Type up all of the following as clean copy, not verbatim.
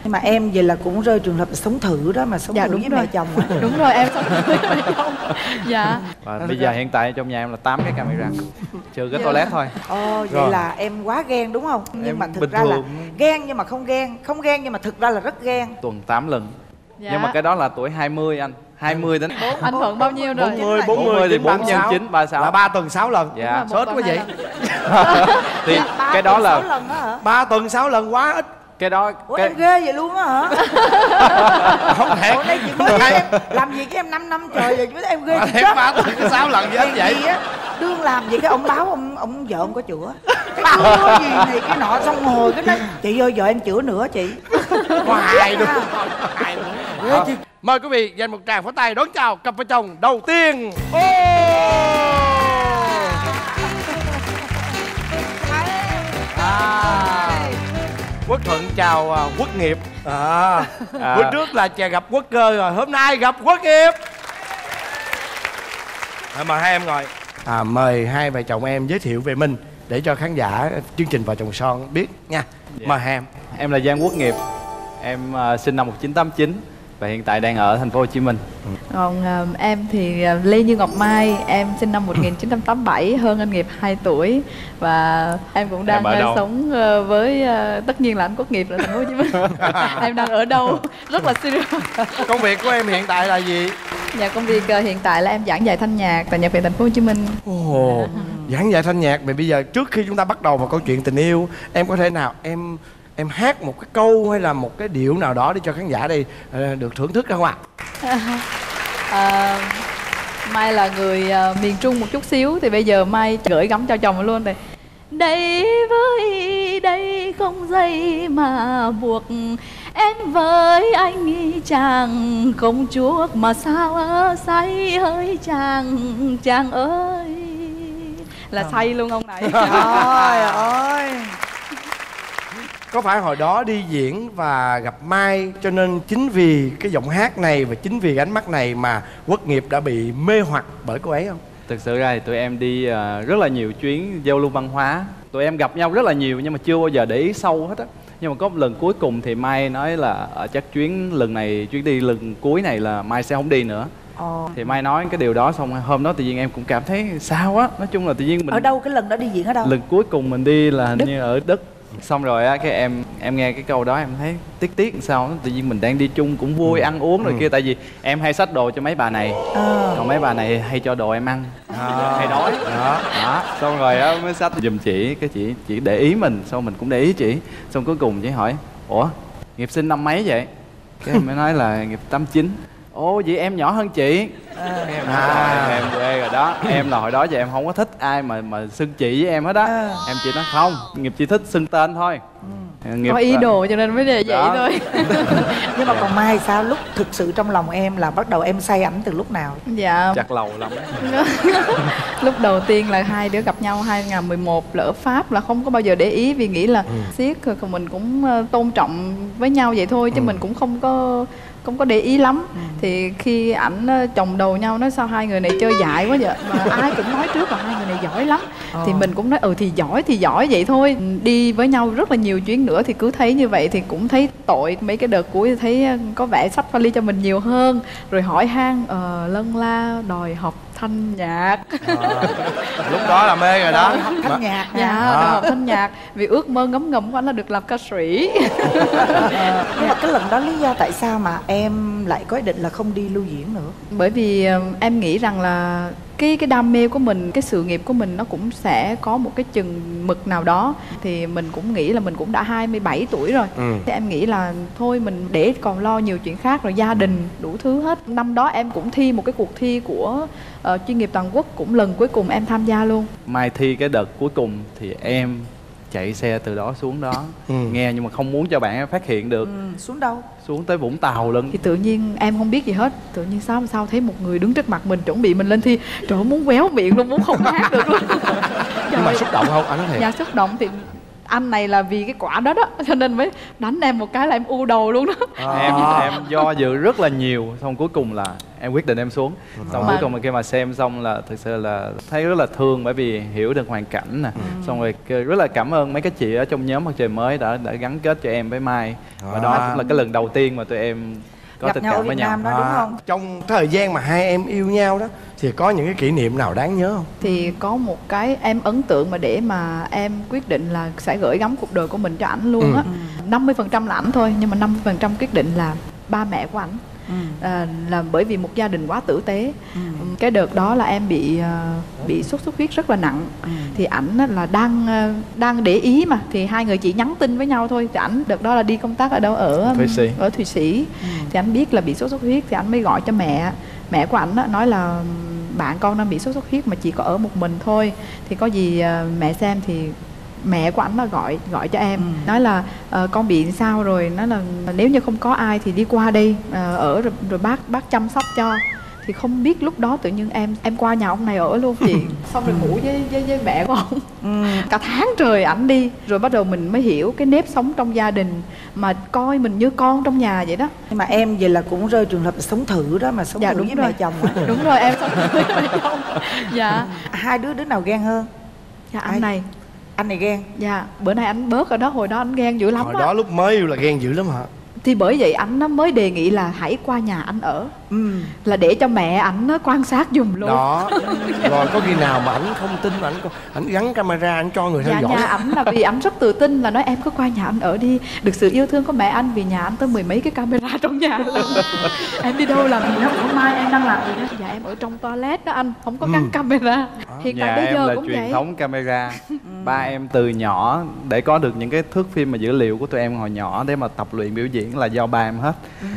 Nhưng mà em vậy là cũng rơi trường hợp là sống thử đó, mà sống thử đúng với rồi. mẹ chồng á. Đúng rồi, em sống thử với mẹ chồng. Dạ. Và bây giờ hiện tại trong nhà em là 8 cái camera, trừ cái toilet thôi. Vậy Rồi. là em quá ghen đúng không? Nhưng Em mà thực bình ra là thường. ghen nhưng mà không ghen, không ghen nhưng mà thực ra là rất ghen. Tuần 8 lần. Dạ. Nhưng mà cái đó là tuổi 20 anh. 20 đến Anh Thuận bao nhiêu rồi? 40 thì 4 nhân 9 36. Là 3 tuần 6 lần. Dạ. Sớt quá vậy. Thì cái đó là 6 lần đó hả? 3 tuần 6 lần quá ít. cái đó Ủa cái em ghê vậy luôn á hả? Không thể. Ủa đây chị mới biết em làm gì cái em 5 năm trời rồi chứ em ghê chết. 3 tuần 6 lần vậy vậy. Gì á, đương làm gì cái ông báo ông vợ ông có chữa. Cái gì này cái nọ xong hồi cái nói chị ơi vợ em chữa nữa chị. Hoài luôn. Mời quý vị dành một tràng pháo tay đón chào cặp vợ chồng đầu tiên. Quốc Thuận chào Quốc Nghiệp. Bữa trước là chàng gặp Quốc Cơ rồi, hôm nay gặp Quốc Nghiệp. Mời hai em ngồi. Mời hai vợ chồng em giới thiệu về mình để cho khán giả chương trình Vợ Chồng Son biết nha. Mời hai em. Em là Giang Quốc Nghiệp. Em sinh năm 1989 và hiện tại đang ở thành phố Hồ Chí Minh. Còn em thì Lê Như Ngọc Mai, em sinh năm 1987, hơn anh Nghiệp 2 tuổi. Và em cũng đang sống với tất nhiên là anh Quốc Nghiệp ở thành phố Hồ Chí Minh. Em đang ở đâu? Rất là serious. Công việc của em hiện tại là gì? Dạ, công việc hiện tại là em giảng dạy thanh nhạc tại Nhạc viện thành phố Hồ Chí Minh. Giảng dạy thanh nhạc. Mà bây giờ trước khi chúng ta bắt đầu vào câu chuyện tình yêu, em có thể nào em hát một cái câu hay là một cái điệu nào đó để cho khán giả đây được thưởng thức không ạ? Mai là người miền Trung một chút xíu, thì bây giờ Mai gửi gắm cho chồng luôn đây. Đây với đây không dây mà buộc em với anh chàng không chuốc mà sao say ơi chàng ơi. Là say luôn ông này. Trời ơi. Có phải hồi đó đi diễn và gặp Mai cho nên chính vì cái giọng hát này và chính vì ánh mắt này mà Quốc Nghiệp đã bị mê hoặc bởi cô ấy không? Thực sự ra thì tụi em đi rất là nhiều chuyến giao lưu văn hóa. Tụi em gặp nhau rất là nhiều nhưng mà chưa bao giờ để ý sâu hết á. Nhưng mà có một lần cuối cùng thì Mai nói là chắc chuyến đi lần cuối này là Mai sẽ không đi nữa. Thì Mai nói cái điều đó xong hôm đó tự nhiên em cũng cảm thấy sao á. Nói chung là tự nhiên mình... Ở đâu cái lần đó đi diễn ở đâu? Lần cuối cùng mình đi là hình như ở Đức. Xong rồi á cái em nghe cái câu đó em thấy tiếc làm sao đó. Tự nhiên mình đang đi chung cũng vui ăn uống rồi kia. Tại vì em hay xách đồ cho mấy bà này, còn mấy bà này hay cho đồ em ăn, hay đói đó. Xong rồi á mới xách giùm chị. Cái chị để ý mình, xong mình cũng để ý chị. Xong cuối cùng chị hỏi ủa Nghiệp sinh năm mấy vậy? Cái em mới nói là Nghiệp 89. Ồ vậy em nhỏ hơn chị. Em quê rồi đó. Em là hồi đó giờ em không có thích ai mà xưng chị với em hết á. Em chỉ nói không, Nghiệp chỉ thích xưng tên thôi. Nghiệp có ý đồ cho nên mới để vậy thôi. Nhưng mà còn Mai sao? Lúc thực sự trong lòng em là bắt đầu em say ảnh từ lúc nào? Dạ chặt lầu lắm. Lúc đầu tiên là hai đứa gặp nhau 2011 là ở Pháp, là không có bao giờ để ý vì nghĩ là siết còn mình cũng tôn trọng với nhau vậy thôi chứ mình cũng không có để ý lắm. Thì khi ảnh chồng đầu nhau nói sao hai người này chơi dại quá vậy, mà ai cũng nói trước là hai người này giỏi lắm. Thì mình cũng nói thì giỏi vậy thôi. Đi với nhau rất là nhiều chuyến nữa thì cứ thấy như vậy thì cũng thấy tội. Mấy cái đợt cuối thấy có vẻ xách vali cho mình nhiều hơn, rồi hỏi han lân la đòi học thanh nhạc. Lúc đó là mê rồi đó. Học thanh nhạc. Dạ, học thanh nhạc vì ước mơ ngấm ngầm của anh là được làm ca sĩ. Nhưng mà cái lần đó lý do tại sao mà em lại có ý định là không đi lưu diễn nữa? Bởi vì em nghĩ rằng là cái đam mê của mình, cái sự nghiệp của mình nó cũng sẽ có một cái chừng mực nào đó. Thì mình cũng nghĩ là mình cũng đã 27 tuổi rồi. Thì em nghĩ là thôi mình để còn lo nhiều chuyện khác, rồi gia đình đủ thứ hết. Năm đó em cũng thi một cái cuộc thi của chuyên nghiệp toàn quốc, cũng lần cuối cùng em tham gia luôn. Mai thi cái đợt cuối cùng thì em chạy xe từ đó xuống đó nghe, nhưng mà không muốn cho bạn em phát hiện được. Xuống đâu? Xuống tới Vũng Tàu luôn. Thì tự nhiên em không biết gì hết, tự nhiên sao thấy một người đứng trước mặt mình chuẩn bị mình lên thi. Trời ơi, muốn véo miệng luôn, muốn không hát được luôn. Nhưng mà xúc động không? Anh nói thiệt. Dạ xúc động. Thì anh này là vì cái quả đó cho nên mới đánh em một cái là em u đầu luôn đó. Em do dự rất là nhiều, xong cuối cùng là em quyết định em xuống. Xong cuối cùng khi mà xem xong là thực sự là thấy rất là thương, bởi vì hiểu được hoàn cảnh nè. Xong rồi rất là cảm ơn mấy cái chị ở trong nhóm Mặt Trời Mới đã gắn kết cho em với Mai. Và đó cũng là cái lần đầu tiên mà tụi em có gặp tình nhau ở cảm Việt với nhau. Nam đó, đúng không? Trong thời gian mà hai em yêu nhau đó thì có những cái kỷ niệm nào đáng nhớ không? Thì có một cái em ấn tượng mà để mà em quyết định là sẽ gửi gắm cuộc đời của mình cho ảnh luôn á. 50% là ảnh thôi, nhưng mà 50% quyết định là ba mẹ của ảnh. Là bởi vì một gia đình quá tử tế. Cái đợt đó là em bị sốt xuất huyết rất là nặng. Thì ảnh là đang để ý mà, thì hai người chỉ nhắn tin với nhau thôi. Thì ảnh đợt đó là đi công tác ở đâu, ở Thụy Sĩ. Thì ảnh biết là bị sốt xuất huyết thì ảnh mới gọi cho mẹ của ảnh, nói là bạn con đang bị sốt xuất huyết mà chỉ có ở một mình thôi, thì có gì mẹ xem. Thì mẹ của ảnh là gọi cho em, nói là con bị sao rồi, nói là nếu như không có ai thì đi qua đây ở rồi bác chăm sóc cho. Thì không biết lúc đó tự nhiên em qua nhà ông này ở luôn chị. Xong rồi ngủ với mẹ của ông cả tháng trời ảnh đi. Rồi bắt đầu mình mới hiểu cái nếp sống trong gia đình, mà coi mình như con trong nhà vậy đó. Nhưng mà em vậy là cũng rơi trường hợp sống thử đó, mà sống thử với mẹ chồng hả? Đúng rồi, em sống thử với mẹ chồng. Dạ. Hai đứa nào ghen hơn? Dạ anh này. Anh này ghen. Dạ, bữa nay anh bớt rồi đó, hồi đó anh ghen dữ lắm. Hồi đó lúc mới yêu là ghen dữ lắm hả? Thì bởi vậy anh nó mới đề nghị là hãy qua nhà anh ở, là để cho mẹ ảnh nó quan sát giùm luôn. Đó. Rồi có khi nào mà ảnh không tin, ảnh gắn camera, ảnh cho người theo dõi? Nhà ảnh là vì ảnh rất tự tin, là nói em cứ qua nhà anh ở đi, được sự yêu thương của mẹ anh, vì nhà anh tới 10 mấy cái camera trong nhà luôn. Em đi đâu làm gì đó, hôm mai em đang làm gì đó, dạ em ở trong toilet đó anh, không có gắn camera. Hiện tại bây giờ là cũng truyền vậy. thống camera. Ba em từ nhỏ để có được những cái thước phim mà dữ liệu của tụi em hồi nhỏ để mà tập luyện biểu diễn là do ba em hết.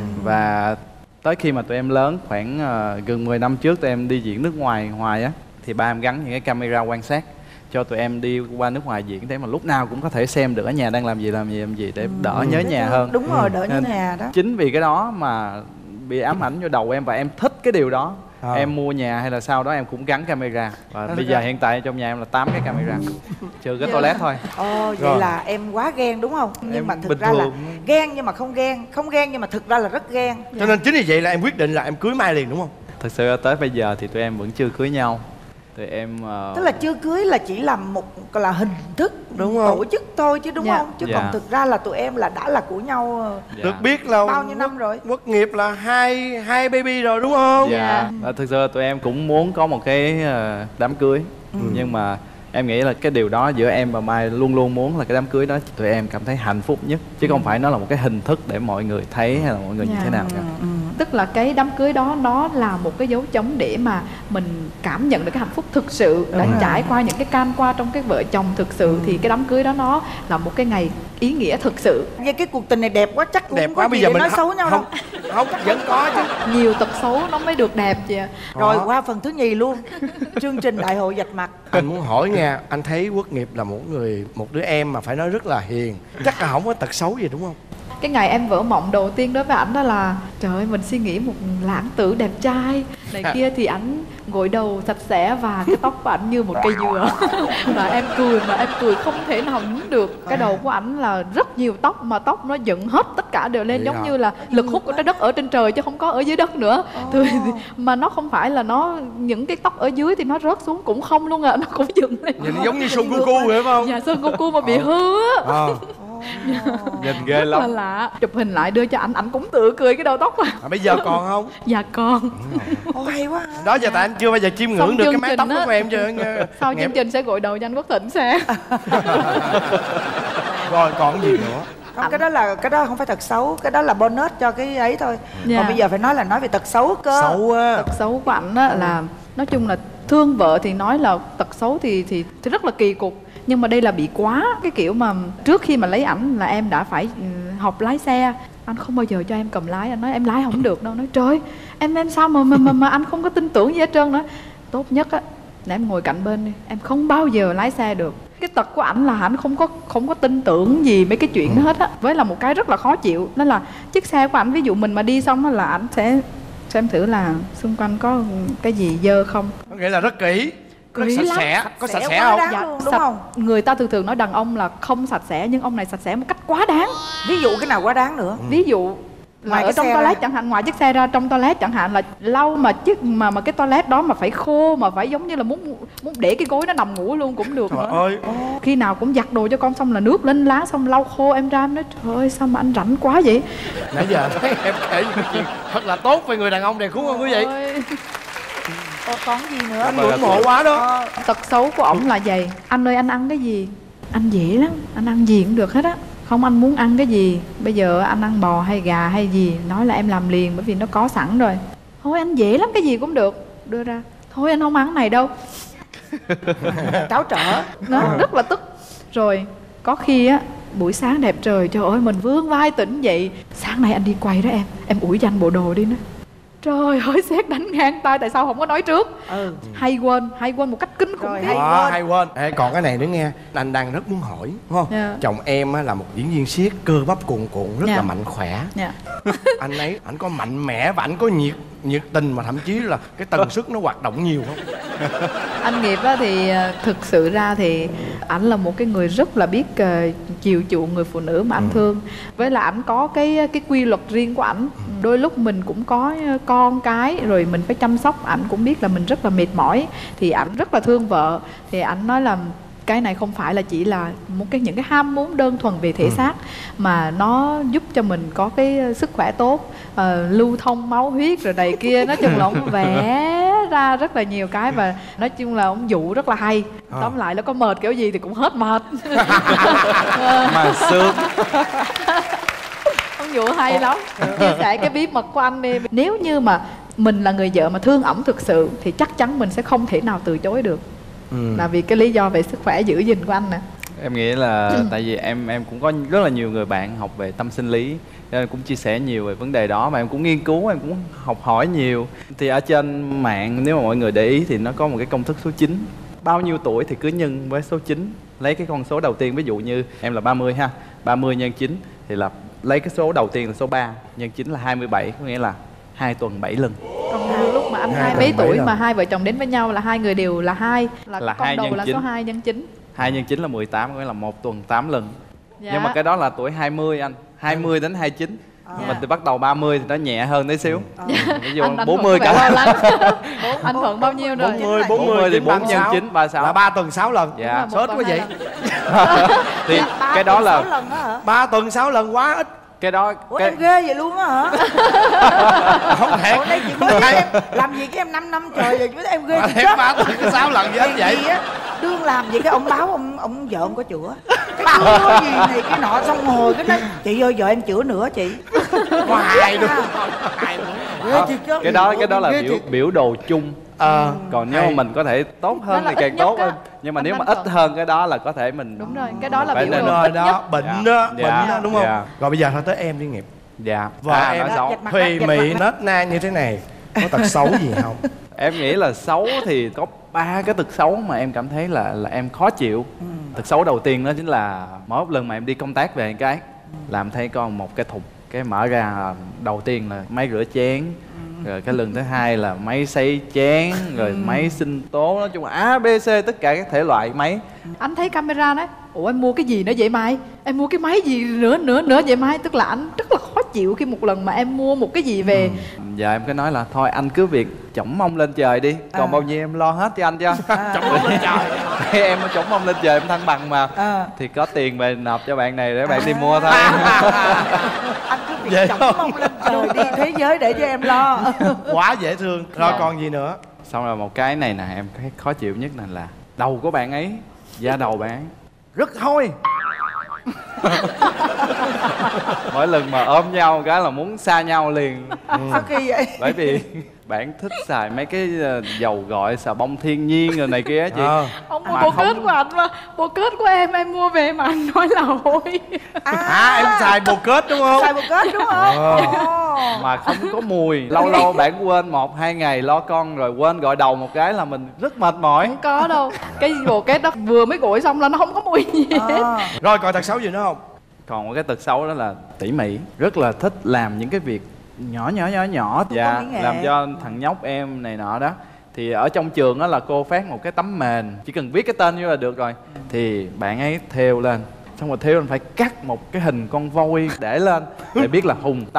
Và tới khi mà tụi em lớn khoảng gần 10 năm trước tụi em đi diễn nước ngoài á, thì ba em gắn những cái camera quan sát cho tụi em đi qua nước ngoài diễn, để mà lúc nào cũng có thể xem được ở nhà đang làm gì để đỡ nhớ nhà hơn. Đúng rồi, đỡ nhớ nhà đó. Chính vì cái đó mà bị ám ảnh vô đầu em, và em thích cái điều đó. Em mua nhà hay là sau đó em cũng gắn camera. Và bây giờ hiện tại trong nhà em là 8 cái camera, trừ cái toilet thôi. Vậy là em quá ghen đúng không? Nhưng Em mà thực bình ra thường. là ghen nhưng mà không ghen, không ghen nhưng mà thực ra là rất ghen. Cho nên chính vì vậy là em quyết định là em cưới Mai liền đúng không? Thực sự tới bây giờ thì tụi em vẫn chưa cưới nhau. Tụi em Tức là chưa cưới là chỉ là một là hình thức, đúng không? tổ chức thôi chứ đúng không? Chứ còn thực ra là tụi em là đã là của nhau được biết là bao nhiêu năm rồi. Quốc Nghiệp là hai baby rồi đúng không? Thực sự tụi em cũng muốn có một cái đám cưới. Nhưng mà em nghĩ là cái điều đó giữa em và Mai luôn luôn muốn là cái đám cưới đó tụi em cảm thấy hạnh phúc nhất, chứ không phải nó là một cái hình thức để mọi người thấy hay là mọi người như thế nào cả. Tức là cái đám cưới đó nó là một cái dấu chấm để mà mình cảm nhận được cái hạnh phúc thực sự đã trải qua những cái can qua trong cái vợ chồng thực sự. Thì cái đám cưới đó nó là một cái ngày ý nghĩa thực sự. Như cái cuộc tình này đẹp quá chắc cũng đẹp không quá, có bây gì giờ để mình nói xấu nhau đâu. Không, vẫn có chứ. Nhiều tật xấu nó mới được đẹp chị ạ. Rồi qua phần thứ nhì luôn. Chương trình đại hội vạch mặt. Anh muốn hỏi nha, anh thấy Quốc Nghiệp là một đứa em mà phải nói rất là hiền, chắc là không có tật xấu gì đúng không? Cái ngày em vỡ mộng đầu tiên đối với ảnh đó là trời ơi, mình suy nghĩ một lãng tử đẹp trai này kia, thì ảnh gội đầu sạch sẽ và cái tóc của ảnh như một cây dừa. Và em cười không thể nào nín được. Cái đầu của ảnh là rất nhiều tóc, mà tóc nó dựng hết tất cả đều lên, giống như là lực hút của trái đất ở trên trời chứ không có ở dưới đất nữa. Mà nó không phải là những cái tóc ở dưới thì nó rớt xuống cũng không luôn nó cũng dựng lên. Nhìn giống như Son Goku vậy phải không? Dạ, Son Goku mà bị hư á. Nhìn ghê lắm. Rất là lạ. Chụp hình lại đưa cho ảnh cũng tự cười cái đầu tóc à. Bây giờ còn không? Dạ còn. Hay quá. Đó giờ tại anh chưa bao giờ chiêm ngưỡng được cái mái tóc của em chưa. Sau chương trình sẽ gội đầu cho anh Quốc Thịnh xem. Rồi còn gì nữa? Không, cái đó không phải tật xấu, cái đó là bonus cho cái ấy thôi. Còn bây giờ phải nói về tật xấu cơ. Xấu á. Tật xấu của ảnh là nói chung là thương vợ thì nói là tật xấu thì rất là kỳ cục. Nhưng mà đây là bị quá cái kiểu mà trước khi mà lấy ảnh là em đã phải học lái xe. Anh không bao giờ cho em cầm lái, anh nói em lái không được đâu. Nói trời, em sao mà anh không có tin tưởng gì hết trơn nữa. Tốt nhất á là em ngồi cạnh bên đi, em không bao giờ lái xe được. Cái tật của ảnh là ảnh không có tin tưởng gì mấy cái chuyện đó hết á. Với là một cái rất là khó chịu, đó là chiếc xe của ảnh, ví dụ mình mà đi xong đó là ảnh sẽ xem thử là xung quanh có cái gì dơ không. Có nghĩa là rất kỹ. Rất Kỹ sạch lắm. sẽ. Có sạch sẽ quá không? đáng luôn, đúng không? Người ta thường nói đàn ông là không sạch sẽ, nhưng ông này sạch sẽ một cách quá đáng. Ví dụ cái nào quá đáng nữa? Ví dụ Ngoài ở trong toilet chẳng hạn, ngoài chiếc xe ra trong toilet chẳng hạn là lau mà chiếc mà cái toilet đó mà phải khô, mà phải giống như là muốn để cái gối nó nằm ngủ luôn cũng được nữa. Ơi. Khi nào cũng giặt đồ cho con xong là nước lên lá xong lau khô, em ra em nói trời ơi sao mà anh rảnh quá vậy. Nãy giờ thấy em kể những chuyện thật là tốt về người đàn ông này, đúng không quý vị? Còn gì nữa? Anh ngưỡng mộ quá đó. Tật xấu của ổng là vậy. Anh ơi anh ăn cái gì? Anh dễ lắm, anh ăn gì cũng được hết á. Không anh muốn ăn cái gì, bây giờ anh ăn bò hay gà hay gì, nói là em làm liền bởi vì nó có sẵn rồi. Thôi anh dễ lắm, cái gì cũng được. Đưa ra, thôi anh không ăn này đâu. Tráo trở. Nó rất là tức. Rồi có khi á, buổi sáng đẹp trời, trời ơi mình vướng vai tỉnh dậy. Sáng nay anh đi quay đó em ủi cho anh bộ đồ đi nữa. Trời ơi sét đánh ngang tay, tại sao không có nói trước. Hay quên một cách kinh khủng khiếp. Hay quên. Ê, còn cái này nữa nghe, anh đang rất muốn hỏi, đúng không? Chồng em á là một diễn viên siết, cơ bắp cuồn cuộn, rất là mạnh khỏe. Anh ấy, ảnh có mạnh mẽ và ảnh có nhiệt tình, mà thậm chí là cái tần suất nó hoạt động nhiều không? Anh Nghiệp á thì thực sự ra thì ảnh là một cái người rất là biết chiều chuộng người phụ nữ mà anh thương. Với là ảnh có cái quy luật riêng của ảnh. Đôi lúc mình cũng có con cái rồi mình phải chăm sóc, ảnh cũng biết là mình rất là mệt mỏi thì ảnh rất là thương vợ. Thì ảnh nói là cái này không phải là chỉ là những cái ham muốn đơn thuần về thể xác, mà nó giúp cho mình có cái sức khỏe tốt, lưu thông máu huyết rồi đầy kia. Nói chung là ông vẽ ra rất là nhiều cái, và nói chung là ông dụ rất là hay. Tóm lại nó có mệt kiểu gì thì cũng hết mệt. Mà sướng. Ông dụ hay lắm. Chia sẻ cái bí mật của anh đi. Nếu như mà mình là người vợ mà thương ổng thực sự thì chắc chắn mình sẽ không thể nào từ chối được. Là vì cái lý do về sức khỏe giữ gìn của anh nè. Em nghĩ là tại vì em cũng có rất là nhiều người bạn học về tâm sinh lý, nên cũng chia sẻ nhiều về vấn đề đó, mà em cũng nghiên cứu, em cũng học hỏi nhiều. Thì ở trên mạng nếu mà mọi người để ý thì nó có một cái công thức số 9. Bao nhiêu tuổi thì cứ nhân với số 9. Lấy cái con số đầu tiên, ví dụ như em là 30 ha, 30 nhân 9 thì là lấy cái số đầu tiên là số 3, nhân 9 là 27, có nghĩa là 2 tuần 7 lần. Còn lúc mà anh hai mấy tuổi mà hai vợ chồng đến với nhau là hai người đều là 2, là con đầu là 9. Số 2 nhân 9. 2 nhân 9 là 18, có nghĩa là 1 tuần 8 lần. Nhưng mà cái đó là tuổi 20 anh, 20 đến 29. Mình thì bắt đầu 30 thì nó nhẹ hơn tí xíu. Ví dụ 40 cả. Anh Thuận bao nhiêu rồi? 40 thì 4 nhân 9 36. Là 3 tuần 6 lần. Dạ. Sớt quá vậy. Thì cái đó là 3 tuần 6 lần quá ít. Cái đó em ghê vậy luôn á hả? Không thể. Ủa đây chị mới biết em làm gì cái em 5 năm trời rồi chứ em ghê chị chết. 3 tuần 6 lần vậy vậy. Đương làm vậy cái ông báo ông vợ ông có chữa. Cái chữa gì này cái nọ xong hồi cái nói chị ơi vợ em chữa nữa chị. Hoài luôn. Cái đó là biểu đồ chung. Còn nếu mà mình có thể tốt hơn thì càng tốt hơn. Nhưng mà nếu mà ít hơn cái đó là có thể mình. Đúng rồi, cái đó là biểu đồ rồi đó, bệnh đó, đúng không? Dạ. Rồi bây giờ thôi tới em đi Nghiệp. Dạ. Vợ em thùy mị nết na như thế này, có tật xấu gì không? Em nghĩ là xấu thì có 3 cái tật xấu mà em cảm thấy là em khó chịu. Tật xấu đầu tiên đó chính là mỗi lần mà em đi công tác về cái làm thấy con một cái thùng, cái mở ra đầu tiên là máy rửa chén, rồi cái lần thứ hai là máy sấy chén, rồi máy sinh tố, nói chung là A, B, C tất cả các thể loại máy. Anh thấy camera đấy, ủa em mua cái gì nữa vậy Mai? Em mua cái máy gì nữa vậy Mai? Tức là anh rất là khó chịu khi một lần mà em mua một cái gì về. Giờ em cứ nói là thôi anh cứ việc chổng mông lên trời đi, còn bao nhiêu em lo hết cho anh cho. Chổng mông lên trời. Em chổng mông lên trời em thăng bằng mà. Thì có tiền về nộp cho bạn này để bạn đi mua thôi. Anh cứ việc chổng mông lên trời đi, thế giới để cho em lo. Quá dễ thương. Rồi còn gì nữa? Xong rồi một cái này nè em thấy khó chịu nhất là đầu của bạn ấy, da đầu bạn ấy rất hôi. Mỗi lần mà ôm nhau cái là muốn xa nhau liền. Sao kỳ vậy? Bởi vì bạn thích xài mấy cái dầu gội xà bông thiên nhiên rồi này kia á chị. Ông mua bộ kết của anh mà, bộ kết của em mua về mà anh nói là hôi. Em xài bồ kết đúng không? Xài bồ kết đúng không? Mà không có mùi. Lâu lâu bạn quên 1-2 ngày lo con rồi quên gội đầu một cái là mình rất mệt mỏi. Không có đâu. Cái bộ kết đó vừa mới gội xong là nó không có mùi gì hết. Rồi còn tật xấu gì nữa không? Còn một cái tật xấu đó là tỉ mỉ. Rất là thích làm những cái việc nhỏ. Dạ, làm cho thằng nhóc em này nọ đó. Thì ở trong trường đó là cô phát một cái tấm mền, chỉ cần viết cái tên vô là được rồi. Thì bạn ấy thêu lên, xong rồi thêu lên phải cắt một cái hình con voi để lên để biết là Hùng Tâm.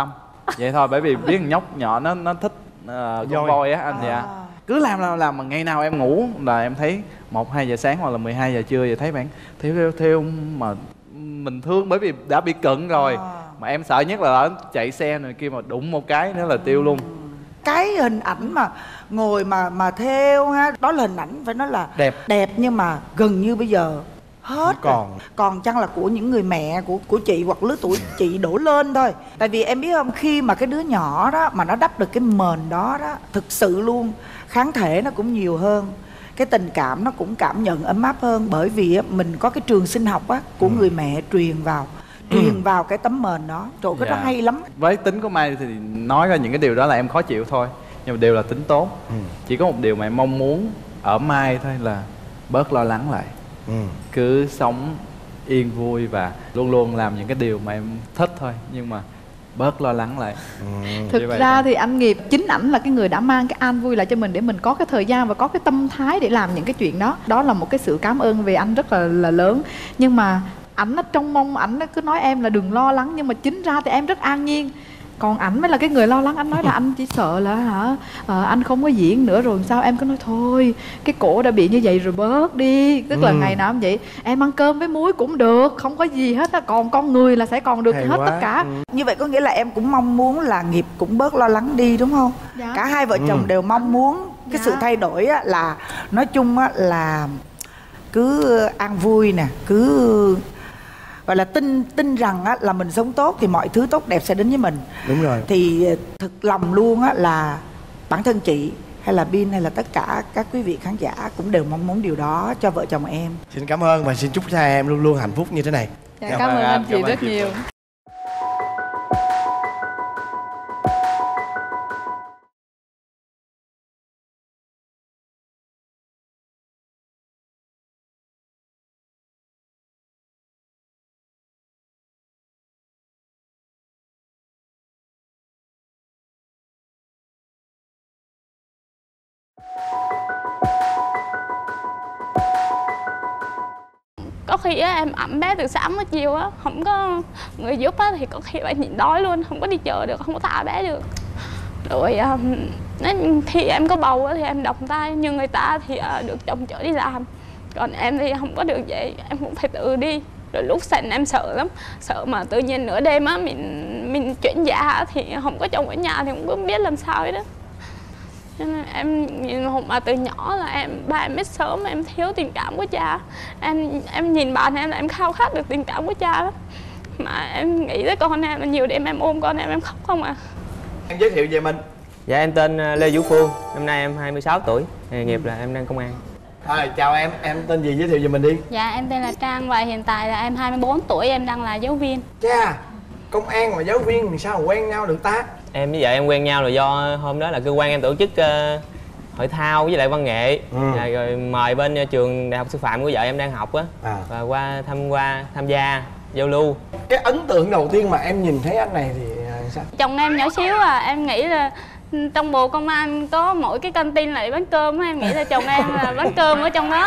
Vậy thôi, bởi vì biết thằng nhóc nhỏ nó thích con voi á anh. Dạ cứ làm mà ngày nào em ngủ là em thấy 1-2 giờ sáng hoặc là 12 giờ trưa vậy thấy bạn theo mà mình thương, bởi vì đã bị cận rồi. Mà em sợ nhất là chạy xe này kia mà đụng một cái nữa là tiêu luôn. Cái hình ảnh mà ngồi mà theo ha, đó là hình ảnh phải nói là đẹp nhưng mà gần như bây giờ hết còn chăng là của những người mẹ của chị hoặc lứa tuổi chị đổ lên thôi. Tại vì em biết không, khi mà cái đứa nhỏ đó mà nó đắp được cái mền đó thực sự luôn kháng thể nó cũng nhiều hơn, cái tình cảm nó cũng cảm nhận ấm áp hơn, bởi vì mình có cái trường sinh học của người mẹ truyền vào cái tấm mền đó. Trời, cái đó hay lắm. Với tính của Mai thì nói ra những cái điều đó là em khó chịu thôi, nhưng mà đều là tính tốt. Chỉ có một điều mà em mong muốn ở Mai thôi là bớt lo lắng lại. Cứ sống yên vui và luôn luôn làm những cái điều mà em thích thôi, nhưng mà bớt lo lắng lại. Thực ra thì anh Nghiệp, chính ảnh là cái người đã mang cái an vui lại cho mình để mình có cái thời gian và có cái tâm thái để làm những cái chuyện đó. Đó là một cái sự cảm ơn về anh rất là lớn. Nhưng mà ảnh trong mong ảnh cứ nói em là đừng lo lắng, nhưng mà chính ra thì em rất an nhiên. Còn ảnh mới là cái người lo lắng. Anh nói là anh chỉ sợ là anh không có diễn nữa rồi sao. Em cứ nói thôi, cái cổ đã bị như vậy rồi bớt đi. Tức là ngày nào cũng vậy, em ăn cơm với muối cũng được, không có gì hết á. Còn con người là sẽ còn được hết tất cả. Như vậy có nghĩa là em cũng mong muốn là Nghiệp cũng bớt lo lắng đi đúng không? Cả hai vợ chồng đều mong muốn cái sự thay đổi là nói chung là cứ an vui nè, cứ gọi là tin rằng là mình sống tốt thì mọi thứ tốt đẹp sẽ đến với mình. Đúng rồi. Thì thực lòng luôn là bản thân chị hay là Bin hay là tất cả các quý vị khán giả cũng đều mong muốn điều đó cho vợ chồng em. Xin cảm ơn và xin chúc cho hai em luôn luôn hạnh phúc như thế này. Cảm ơn anh chị rất nhiều. Có khi em ẵm bé từ sáng tới chiều không có người giúp thì có khi phải nhịn đói luôn, không có đi chợ được, không có thả bé được. Rồi khi em có bầu thì em động tay, nhưng người ta thì được chồng chở đi làm, còn em thì không có được vậy, em cũng phải tự đi. Rồi lúc sinh em sợ lắm, sợ mà tự nhiên nửa đêm mình chuyển dạ thì không có chồng ở nhà thì cũng biết làm sao ấy đó. Cho nên em nhìn mà từ nhỏ là ba em biết sớm em thiếu tình cảm của cha. Em nhìn bạn em là em khao khát được tình cảm của cha lắm. Mà em nghĩ tới con em, nhiều đêm em ôm con em khóc không à. Em giới thiệu về mình. Dạ em tên Lê Vũ Phương, năm nay em 26 tuổi, nghề nghiệp là em đang công an. Chào em tên gì, giới thiệu về mình đi. Dạ em tên là Trang và hiện tại là em 24 tuổi, em đang là giáo viên. Chà, công an mà giáo viên thì sao mà quen nhau được ta? Em với vợ em quen nhau là do hôm đó là cơ quan em tổ chức hội thao với lại văn nghệ, rồi mời bên trường đại học sư phạm của vợ em đang học và qua tham gia giao lưu. Cái ấn tượng đầu tiên mà em nhìn thấy anh này thì sao? Chồng em nhỏ xíu em nghĩ là trong bộ công an có mỗi cái căng tin lại bán cơm em nghĩ là chồng em là bán cơm ở trong đó.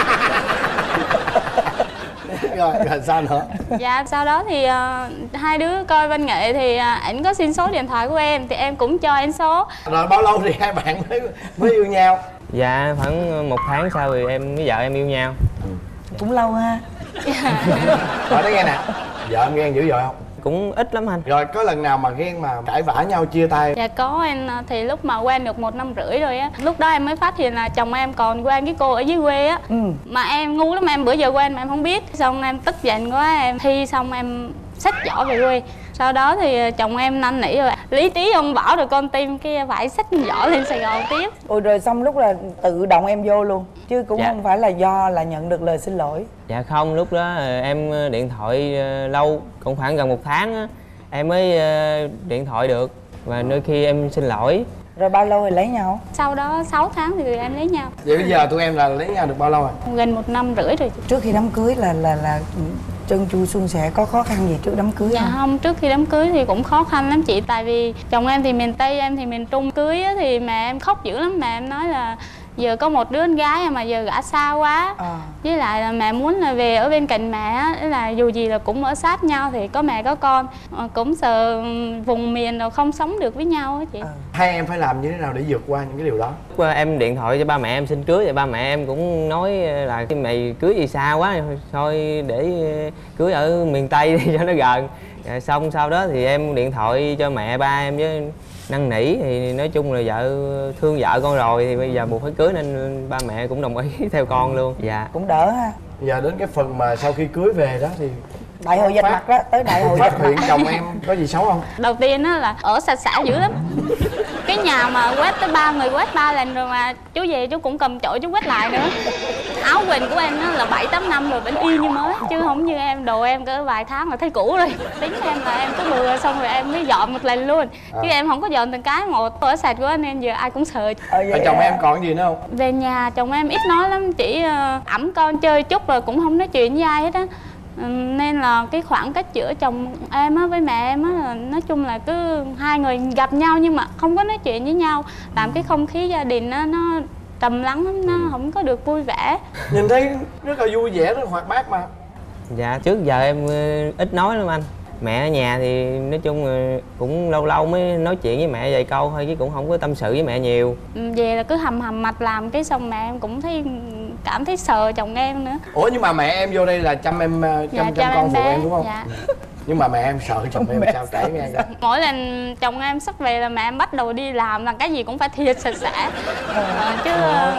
Rồi sao nữa? Dạ sau đó thì hai đứa coi văn nghệ thì ảnh có xin số điện thoại của em thì em cũng cho anh số. Rồi bao lâu thì hai bạn mới yêu nhau? Dạ khoảng 1 tháng sau thì em với vợ em yêu nhau. Cũng lâu ha. Hỏi nói nghe nè, vợ em ghen dữ dội không? Cũng ít lắm anh. Rồi có lần nào mà ghen mà cãi vã nhau chia tay? Dạ có, em thì lúc mà quen được 1 năm rưỡi rồi lúc đó em mới phát hiện là chồng em còn quen cái cô ở dưới quê mà em ngu lắm, em bữa giờ quen mà em không biết. Xong em tức giận quá, em thi xong em xách giỏ về quê. Sau đó thì chồng em năn nỉ rồi lý trí ông bảo rồi con tim kia phải xách giỏ lên Sài Gòn tiếp. Ôi rồi xong lúc là tự động em vô luôn chứ cũng không phải là do là nhận được lời xin lỗi. Dạ không, lúc đó em điện thoại lâu, cũng khoảng gần 1 tháng em mới điện thoại được và đôi khi em xin lỗi. Rồi bao lâu rồi lấy nhau? Sau đó 6 tháng thì tụi em lấy nhau. Vậy bây giờ tụi em là lấy nhau được bao lâu rồi? Gần 1 năm rưỡi rồi. Trước khi đám cưới là trơn tru suôn sẻ, có khó khăn gì trước đám cưới không? Dạ không, trước khi đám cưới thì cũng khó khăn lắm chị. Tại vì chồng em thì miền Tây, em thì miền Trung. Cưới thì mẹ em khóc dữ lắm, mẹ em nói là giờ có một đứa con gái mà giờ gả xa quá. Với lại là mẹ muốn là về ở bên cạnh mẹ á, là dù gì là cũng ở sát nhau thì có mẹ có con, cũng sợ vùng miền rồi không sống được với nhau á chị. Hai em phải làm như thế nào để vượt qua những cái điều đó? Em điện thoại cho ba mẹ em xin cưới thì ba mẹ em cũng nói là mày cưới gì xa quá, thôi để cưới ở miền Tây đi cho nó gần. Xong sau đó thì em điện thoại cho mẹ ba em với năn nỉ, thì nói chung là vợ thương vợ con rồi thì bây giờ buộc phải cưới nên ba mẹ cũng đồng ý theo con luôn. Dạ cũng đỡ ha. Giờ đến cái phần mà sau khi cưới về đó thì đại hội vạch mặt đó, tới đại hội phát hiện chồng em có gì xấu không? Đầu tiên á là ở sạch sẽ dữ lắm. Cái nhà mà quét tới 3 người quét 3 lần rồi mà chú về chú cũng cầm chổi chú quét lại nữa. Áo quần của em nó là 7-8 năm rồi vẫn y như mới, chứ không như em, đồ em cỡ vài tháng là thấy cũ rồi. Tính em là em cứ bừa xong rồi em mới dọn một lần luôn, chứ em không có dọn từng cái một. Ở sạch quá nên giờ ai cũng sợ. Chồng em còn gì nữa không? Về nhà chồng em ít nói lắm, chỉ ẵm con chơi chút rồi cũng không nói chuyện với ai hết á. Nên là cái khoảng cách giữa chồng em á với mẹ em á, nói chung là cứ hai người gặp nhau nhưng mà không có nói chuyện với nhau, làm cái không khí gia đình nó trầm lắng lắm, nó không có được vui vẻ. Nhìn thấy rất là vui vẻ, rất hoạt bát mà. Dạ trước giờ em ít nói lắm anh. Mẹ ở nhà thì nói chung cũng lâu lâu mới nói chuyện với mẹ vài câu thôi, chứ cũng không có tâm sự với mẹ nhiều. Về là cứ hầm mạch làm cái xong mẹ em cũng cảm thấy sợ chồng em nữa. Ủa nhưng mà mẹ em vô đây là chăm em, chăm con phụ em đúng không? Dạ. Nhưng mà mẹ em sợ chồng em sao, kể nghe vậy? Mỗi lần chồng em sắp về là mẹ em bắt đầu đi làm, là cái gì cũng phải thiệt sạch sẽ. Chứ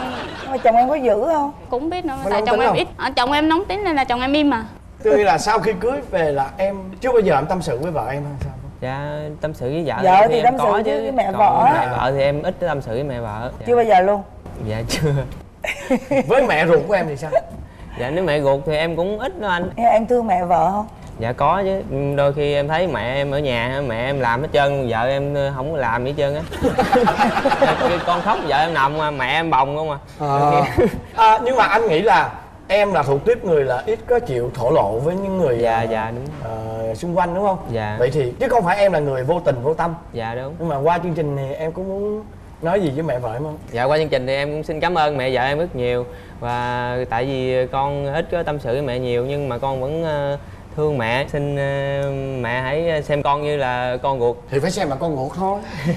mà chồng em có giữ không? Cũng biết nữa, tại chồng em ít. Chồng em nóng tính nên là chồng em im mà. Tức là sau khi cưới về là em chưa bao giờ em tâm sự với vợ em hay sao? Dạ tâm sự với vợ thì em tâm sự chứ với mẹ vợ. Mẹ vợ thì em ít tâm sự với mẹ vợ. Chưa bao giờ luôn? Dạ chưa. Với mẹ ruột của em thì sao? Dạ nếu mẹ ruột thì em cũng ít đó anh. Em thương mẹ vợ không? Dạ có chứ, đôi khi em thấy mẹ em ở nhà mẹ em làm hết trơn, vợ em không có làm gì hết trơn á. Con khóc vợ em nằm mà mẹ em bồng không à. Nhưng mà anh nghĩ là em là thuộc tiếp người là ít có chịu thổ lộ với những người dạ đúng xung quanh đúng không? Dạ. Vậy thì chứ không phải em là người vô tình vô tâm. Dạ đúng. Nhưng mà qua chương trình này em cũng muốn nói gì với mẹ vợ em không? Dạ qua chương trình thì em cũng xin cảm ơn mẹ vợ em rất nhiều. Và tại vì con ít có tâm sự với mẹ nhiều nhưng mà con vẫn thương mẹ, xin mẹ hãy xem con như là con ruột. Thì phải xem là con ruột thôi.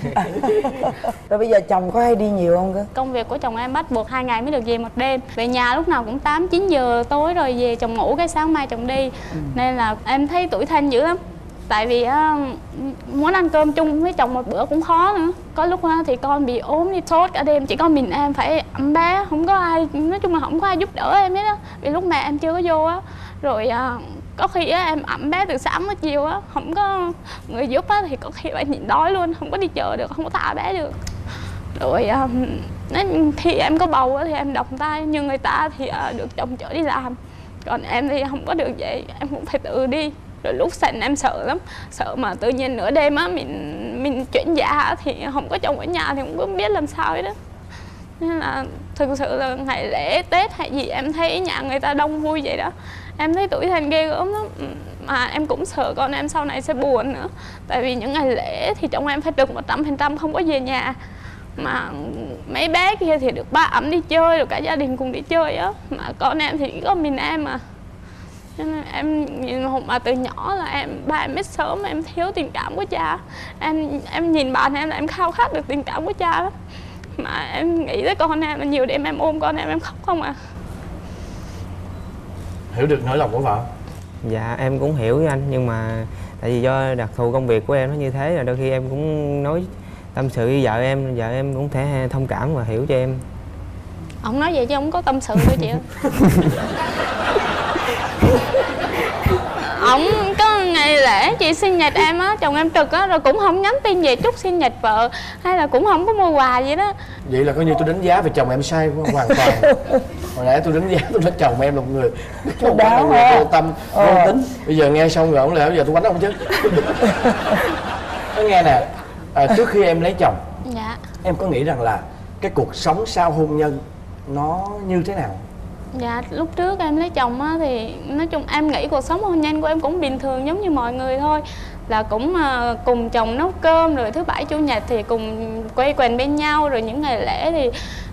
Rồi bây giờ chồng có hay đi nhiều không cơ? Công việc của chồng em bắt buộc 2 ngày mới được về một đêm. Về nhà lúc nào cũng 8-9 giờ tối rồi về, chồng ngủ cái sáng mai chồng đi. Nên là em thấy tủi thân dữ lắm. Tại vì muốn ăn cơm chung với chồng một bữa cũng khó nữa. Có lúc thì con bị ốm đi sốt cả đêm, chỉ có mình em phải ẵm bé, không có ai, nói chung là không có ai giúp đỡ em hết á. Vì lúc mẹ em chưa có vô á. Rồi có khi em ẵm bé từ sáng tới chiều á, không có người giúp á thì có khi phải nhịn đói luôn, không có đi chợ được, không có thả bé được. Rồi khi em có bầu á thì em động tay, như người ta thì được chồng chở đi làm. Còn em thì không có được vậy, em cũng phải tự đi. Rồi lúc sành em sợ lắm, sợ mà tự nhiên nửa đêm á mình chuyển dạ thì không có chồng ở nhà thì cũng không biết làm sao hết đó. Nên là thực sự là ngày lễ Tết hay gì em thấy nhà người ta đông vui vậy đó, em thấy tủi thân ghê gớm lắm. Mà em cũng sợ con em sau này sẽ buồn nữa. Tại vì những ngày lễ thì chồng em phải được 100% không có về nhà. Mà mấy bé kia thì được ba ẵm đi chơi, rồi cả gia đình cùng đi chơi á. Mà con em thì chỉ có mình em à. Cho nên em nhìn mà từ nhỏ là ba em biết sớm em thiếu tình cảm của cha. Em nhìn bạn em là em khao khát được tình cảm của cha lắm. Mà em nghĩ tới con em là nhiều đêm em ôm con em khóc không à. Hiểu được nỗi lòng của vợ. Dạ em cũng hiểu với anh, nhưng mà tại vì do đặc thù công việc của em nó như thế là đôi khi em cũng nói tâm sự với vợ em cũng thể thông cảm và hiểu cho em. Ông nói vậy chứ không có tâm sự thôi chị ơi. Ông có ngày lễ chị sinh nhật em á, chồng em trực á, rồi cũng không nhắn tin về chúc sinh nhật vợ, hay là cũng không có mua quà vậy đó. Vậy là coi như tôi đánh giá về chồng em sai hoàn toàn. Hồi nãy tôi đánh giá tôi nói chồng em là một người không phải là người vô tâm, vô tính. Bây giờ nghe xong rồi ông lẽ bây giờ tôi quánh ông chứ. Nói nghe nè, trước khi em lấy chồng, dạ, em có nghĩ rằng là cái cuộc sống sau hôn nhân nó như thế nào? Dạ, lúc trước em lấy chồng á thì nói chung em nghĩ cuộc sống hôn nhân của em cũng bình thường giống như mọi người thôi. Là cũng cùng chồng nấu cơm, rồi thứ bảy chủ nhật thì cùng quây quần bên nhau, rồi những ngày lễ thì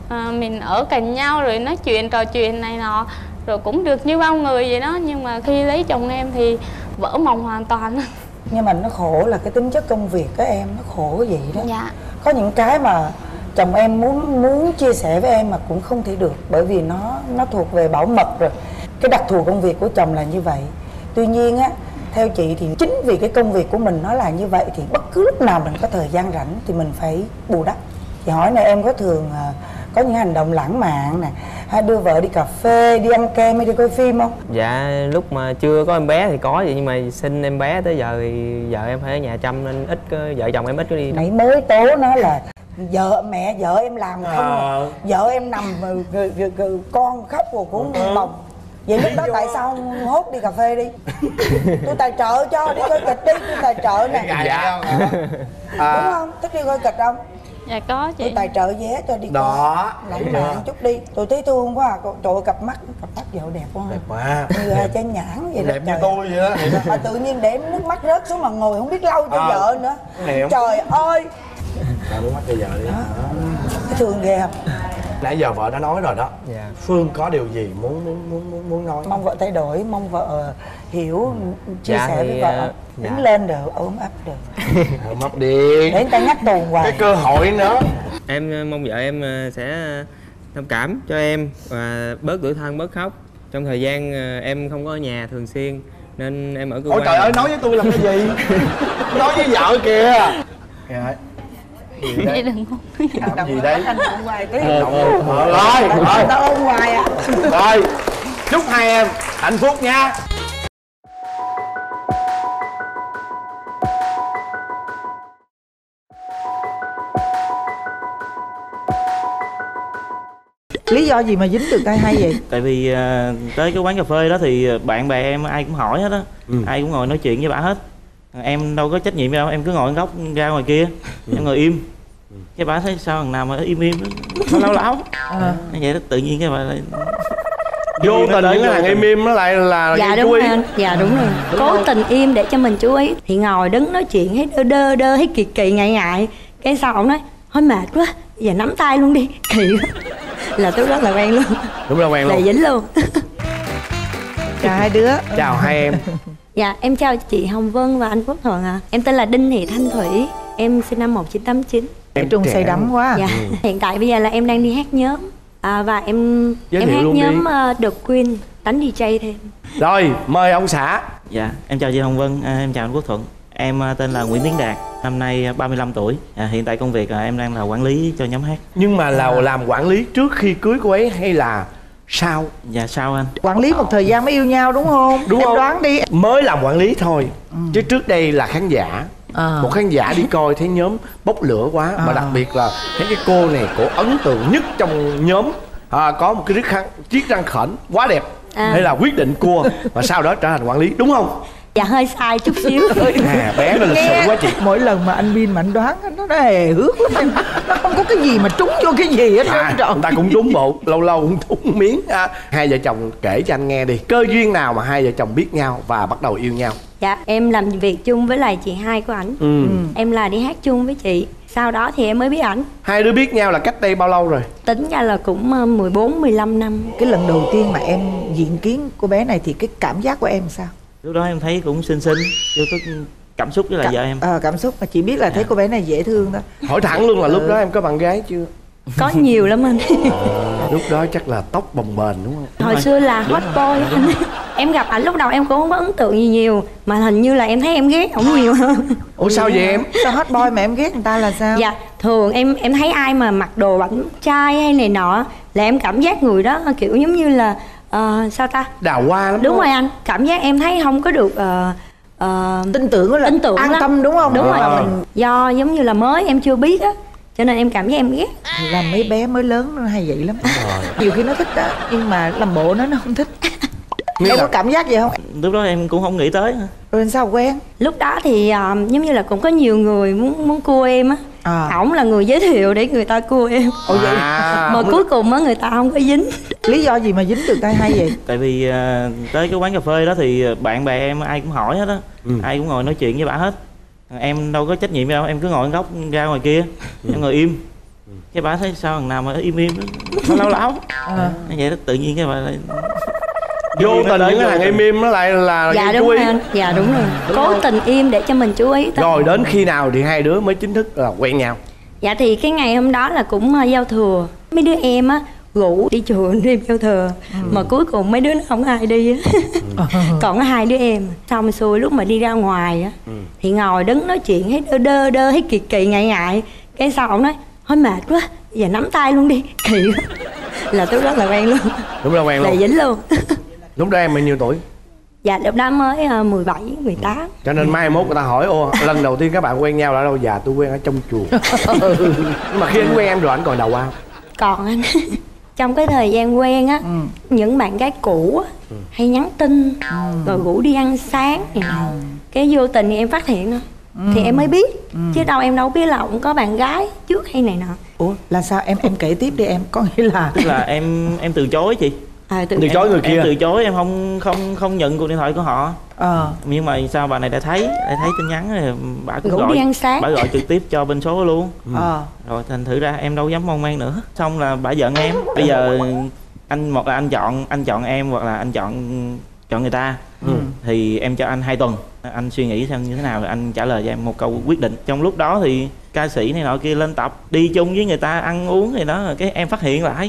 mình ở cạnh nhau rồi nói chuyện trò chuyện này nọ rồi cũng được như bao người vậy đó, nhưng mà khi lấy chồng em thì vỡ mộng hoàn toàn. Nhưng mà nó khổ là cái tính chất công việc các em, nó khổ vậy đó. Dạ. Có những cái mà chồng em muốn chia sẻ với em mà cũng không thể được, bởi vì nó thuộc về bảo mật rồi. Cái đặc thù công việc của chồng là như vậy. Tuy nhiên á, theo chị thì chính vì cái công việc của mình nó là như vậy thì bất cứ lúc nào mình có thời gian rảnh thì mình phải bù đắp. Thì hỏi này, em có thường có những hành động lãng mạn nè, hay đưa vợ đi cà phê, đi ăn kem hay đi coi phim không? Dạ lúc mà chưa có em bé thì có vậy, nhưng mà sinh em bé tới giờ thì vợ em phải ở nhà chăm nên ít vợ chồng em ít có đi. Nãy mới tố nó là vợ em làm không, vợ em nằm con khóc rồi cũng bồng. Vậy lúc đó tại sao không hốt đi cà phê đi? Tôi tài trợ cho, đi coi kịch đi, tôi tài trợ nè. Dạ. Đúng không? Thích đi coi kịch không? Dạ có chị. Tôi tài trợ vé cho đi đó. Lãng mạn chút đi. Tôi thấy thương quá à. Trời ơi, cặp mắt vợ đẹp quá. Đẹp quá. Như hai trái nhãn vậy đó. Đẹp như tôi vậy đó. Mà tự nhiên để nước mắt rớt xuống mà ngồi không biết lau cho vợ nữa. Đẹp. Trời ơi. Lau nước mắt cho vợ đi. Cái thương ghê không? Nãy giờ vợ đã nói rồi đó. Dạ. Phương có điều gì muốn nói? Mong vợ thay đổi, mong vợ hiểu, chia Dạ, sẻ với vợ. Đứng lên được, ôm ấp được. Ôm ấp đi. Để người ta nhắc tù hoài. Cái cơ hội nữa. Em mong vợ em sẽ thông cảm cho em và bớt tủi thân, bớt khóc. Trong thời gian em không có ở nhà thường xuyên nên em ở cơ quan. Ôi trời ơi, nói với tôi làm cái gì? Nói với vợ kìa. Dạ. Vậy đừng có làm gì đấy? Anh ôm hoài tí. Rồi. Tao ôm hoài à. Rồi. Chúc hai em hạnh phúc nha. Lý do gì mà dính được tay hay vậy? Tại vì tới cái quán cà phê đó thì bạn bè em ai cũng hỏi hết á. Ai cũng ngồi nói chuyện với bả hết. Em đâu có trách nhiệm gì đâu, em cứ ngồi góc ra ngoài kia. Em ngồi im. Cái bả thấy sao thằng nào mà im nó láo vậy đó, tự nhiên cái bà lại vô tình những cái thằng im nó lại là dạ đúng rồi anh. Dạ đúng rồi, cố tình im để cho mình chú ý. Thì ngồi đứng nói chuyện thấy đơ thấy kỳ ngại. Cái sau ổng nói thôi mệt quá, giờ nắm tay luôn đi. Kỳ quá. Là lúc đó là quen luôn. Đúng là quen luôn. Là dính luôn. Chào hai đứa. Chào hai em. Dạ em chào chị Hồng Vân và anh Quốc Thuận ạ. Em tên là Đinh Thị Thanh Thủy. Em sinh năm 1989. Em Trung say đắm quá. Dạ. Hiện tại bây giờ là em đang đi hát nhóm và em hát nhóm The Queen, đánh DJ thêm. Rồi mời ông xã. Dạ em chào chị Hồng Vân, em chào anh Quốc Thuận. Em tên là Nguyễn Tiến Đạt, năm nay 35 tuổi. Hiện tại công việc em đang là quản lý cho nhóm hát. Nhưng mà là làm quản lý trước khi cưới cô ấy hay là sau? Dạ sau anh. Quản lý một thời gian mới yêu nhau đúng không? Đúng em không? Đoán đi. Mới làm quản lý thôi. Chứ trước đây là khán giả. Một khán giả đi coi thấy nhóm bốc lửa quá. Mà đặc biệt là thấy cái cô này, cổ ấn tượng nhất trong nhóm. Có một cái chiếc răng khểnh quá đẹp. Hay là quyết định cua và sau đó trở thành quản lý, đúng không? Dạ hơi sai chút xíu. Bé nó lịch sự quá chị. Mỗi lần mà anh Bin mà anh đoán nó hề hước lắm. Nó không có cái gì mà trúng vô cái gì hết. Người ta cũng trúng bộ, lâu lâu cũng trúng miếng. Hai vợ chồng kể cho anh nghe đi, cơ duyên nào mà hai vợ chồng biết nhau và bắt đầu yêu nhau? Dạ em làm việc chung với lại chị hai của ảnh. Em là đi hát chung với chị. Sau đó thì em mới biết ảnh. Hai đứa biết nhau là cách đây bao lâu rồi? Tính ra là cũng 14-15 năm. Cái lần đầu tiên mà em diện kiến cô bé này thì cái cảm giác của em sao? Lúc đó em thấy cũng xinh, chưa có cảm xúc với lại vợ em. Cảm xúc mà chỉ biết là thấy cô bé này dễ thương thôi. Hỏi thẳng luôn là lúc đó em có bạn gái chưa? Có nhiều lắm anh. Lúc đó chắc là tóc bồng bềnh đúng không? Hồi xưa là hot boy anh. Em gặp ảnh lúc đầu em cũng không có ấn tượng gì nhiều. Mà hình như là em thấy em ghét ổng nhiều hơn. Ủa sao vậy em? Sao hot boy mà em ghét người ta là sao? Dạ thường em thấy ai mà mặc đồ bảnh trai hay này nọ là em cảm giác người đó kiểu giống như là sao ta? Đào hoa lắm. Đúng rồi anh. Cảm giác em thấy không có được tin tưởng là an lắm. Tâm đúng không? Đúng rồi. Do giống như là mới em chưa biết á, cho nên em cảm giác em ghét. Làm mấy bé mới lớn nó hay vậy lắm. Nhiều khi nó thích đó, nhưng mà làm bộ nó không thích. Em có cảm giác gì không? Lúc đó em cũng không nghĩ tới. Rồi sao quen? Lúc đó thì giống như là cũng có nhiều người muốn cua em á. Ổng là người giới thiệu để người ta cua em. Ồ vậy? Mà cuối cùng á người ta không có dính. Lý do gì mà dính được tay hay vậy? Tại vì tới cái quán cà phê đó thì bạn bè em ai cũng hỏi hết á. Ai cũng ngồi nói chuyện với bả hết. Em đâu có trách nhiệm gì đâu, em cứ ngồi góc ra ngoài kia. Em ngồi im. Cái bà thấy sao thằng nào mà im im nó láo láo vậy đó, tự nhiên cái bà lại vô tình những cái thằng im im nó lại là dạ đúng rồi anh. Dạ đúng rồi, cố tình im để cho mình chú ý tới. Rồi đến khi nào thì hai đứa mới chính thức là quen nhau? Dạ thì cái ngày hôm đó là cũng giao thừa, mấy đứa em á rủ đi chùa đêm giao thừa, mà cuối cùng mấy đứa nó không ai đi á. Còn có 2 đứa em. Xong xuôi lúc mà đi ra ngoài á thì ngồi đứng nói chuyện thấy đơ đơ thấy kỳ kỳ ngại ngại. Cái sau ổng nói thôi mệt quá, giờ nắm tay luôn đi. Kỳ quá. Là tôi rất là quen luôn. Đúng là quen luôn. Là dính luôn. Lúc đó em bao nhiêu tuổi? Dạ lúc đó mới 17, 18. Cho nên mai mốt người ta hỏi ô lần đầu tiên các bạn quen nhau là đâu? Dạ tôi quen ở trong chùa. Nhưng mà khi anh quen em rồi anh còn đầu ao? Còn anh. Trong cái thời gian quen á, những bạn gái cũ á hay nhắn tin rồi rủ đi ăn sáng này nọ. Cái vô tình thì em phát hiện thôi. Thì em mới biết. Chứ đâu em đâu biết là ông có bạn gái trước hay này nọ. Ủa là sao em kể tiếp đi em, có nghĩa là tức là em từ chối chị. Từ chối người kia. Em từ chối, em không nhận cuộc điện thoại của họ. Nhưng mà sao bà này đã thấy tin nhắn rồi bà cũng gọi đi ăn sáng. Bà gọi trực tiếp cho bên số luôn. Rồi thành thử ra em đâu dám mong man nữa. Xong là bà giận em. Bây giờ một là anh chọn em hoặc là anh chọn người ta. Thì em cho anh 2 tuần, anh suy nghĩ xem như thế nào rồi anh trả lời cho em một câu quyết định. Trong lúc đó thì ca sĩ này nọ kia lên tập đi chung với người ta ăn uống gì đó, rồi cái em phát hiện lại.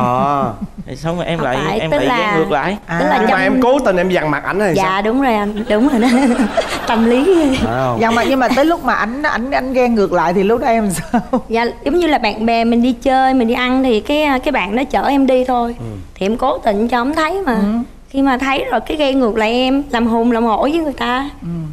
Xong rồi em lại ghen ngược lại. Nhưng mà em cố tình em dằn mặt ảnh hay sao? Dạ đúng rồi anh, đúng rồi đó. Tâm lý. Dằn mặt, nhưng mà tới lúc mà ảnh ghen ngược lại thì lúc đó em sao? Dạ giống như là bạn bè mình đi chơi, mình đi ăn thì cái bạn đó chở em đi thôi. Thì em cố tình cho ông thấy mà. Khi mà thấy rồi cái ghen ngược lại em, làm hùng làm hổ với người ta.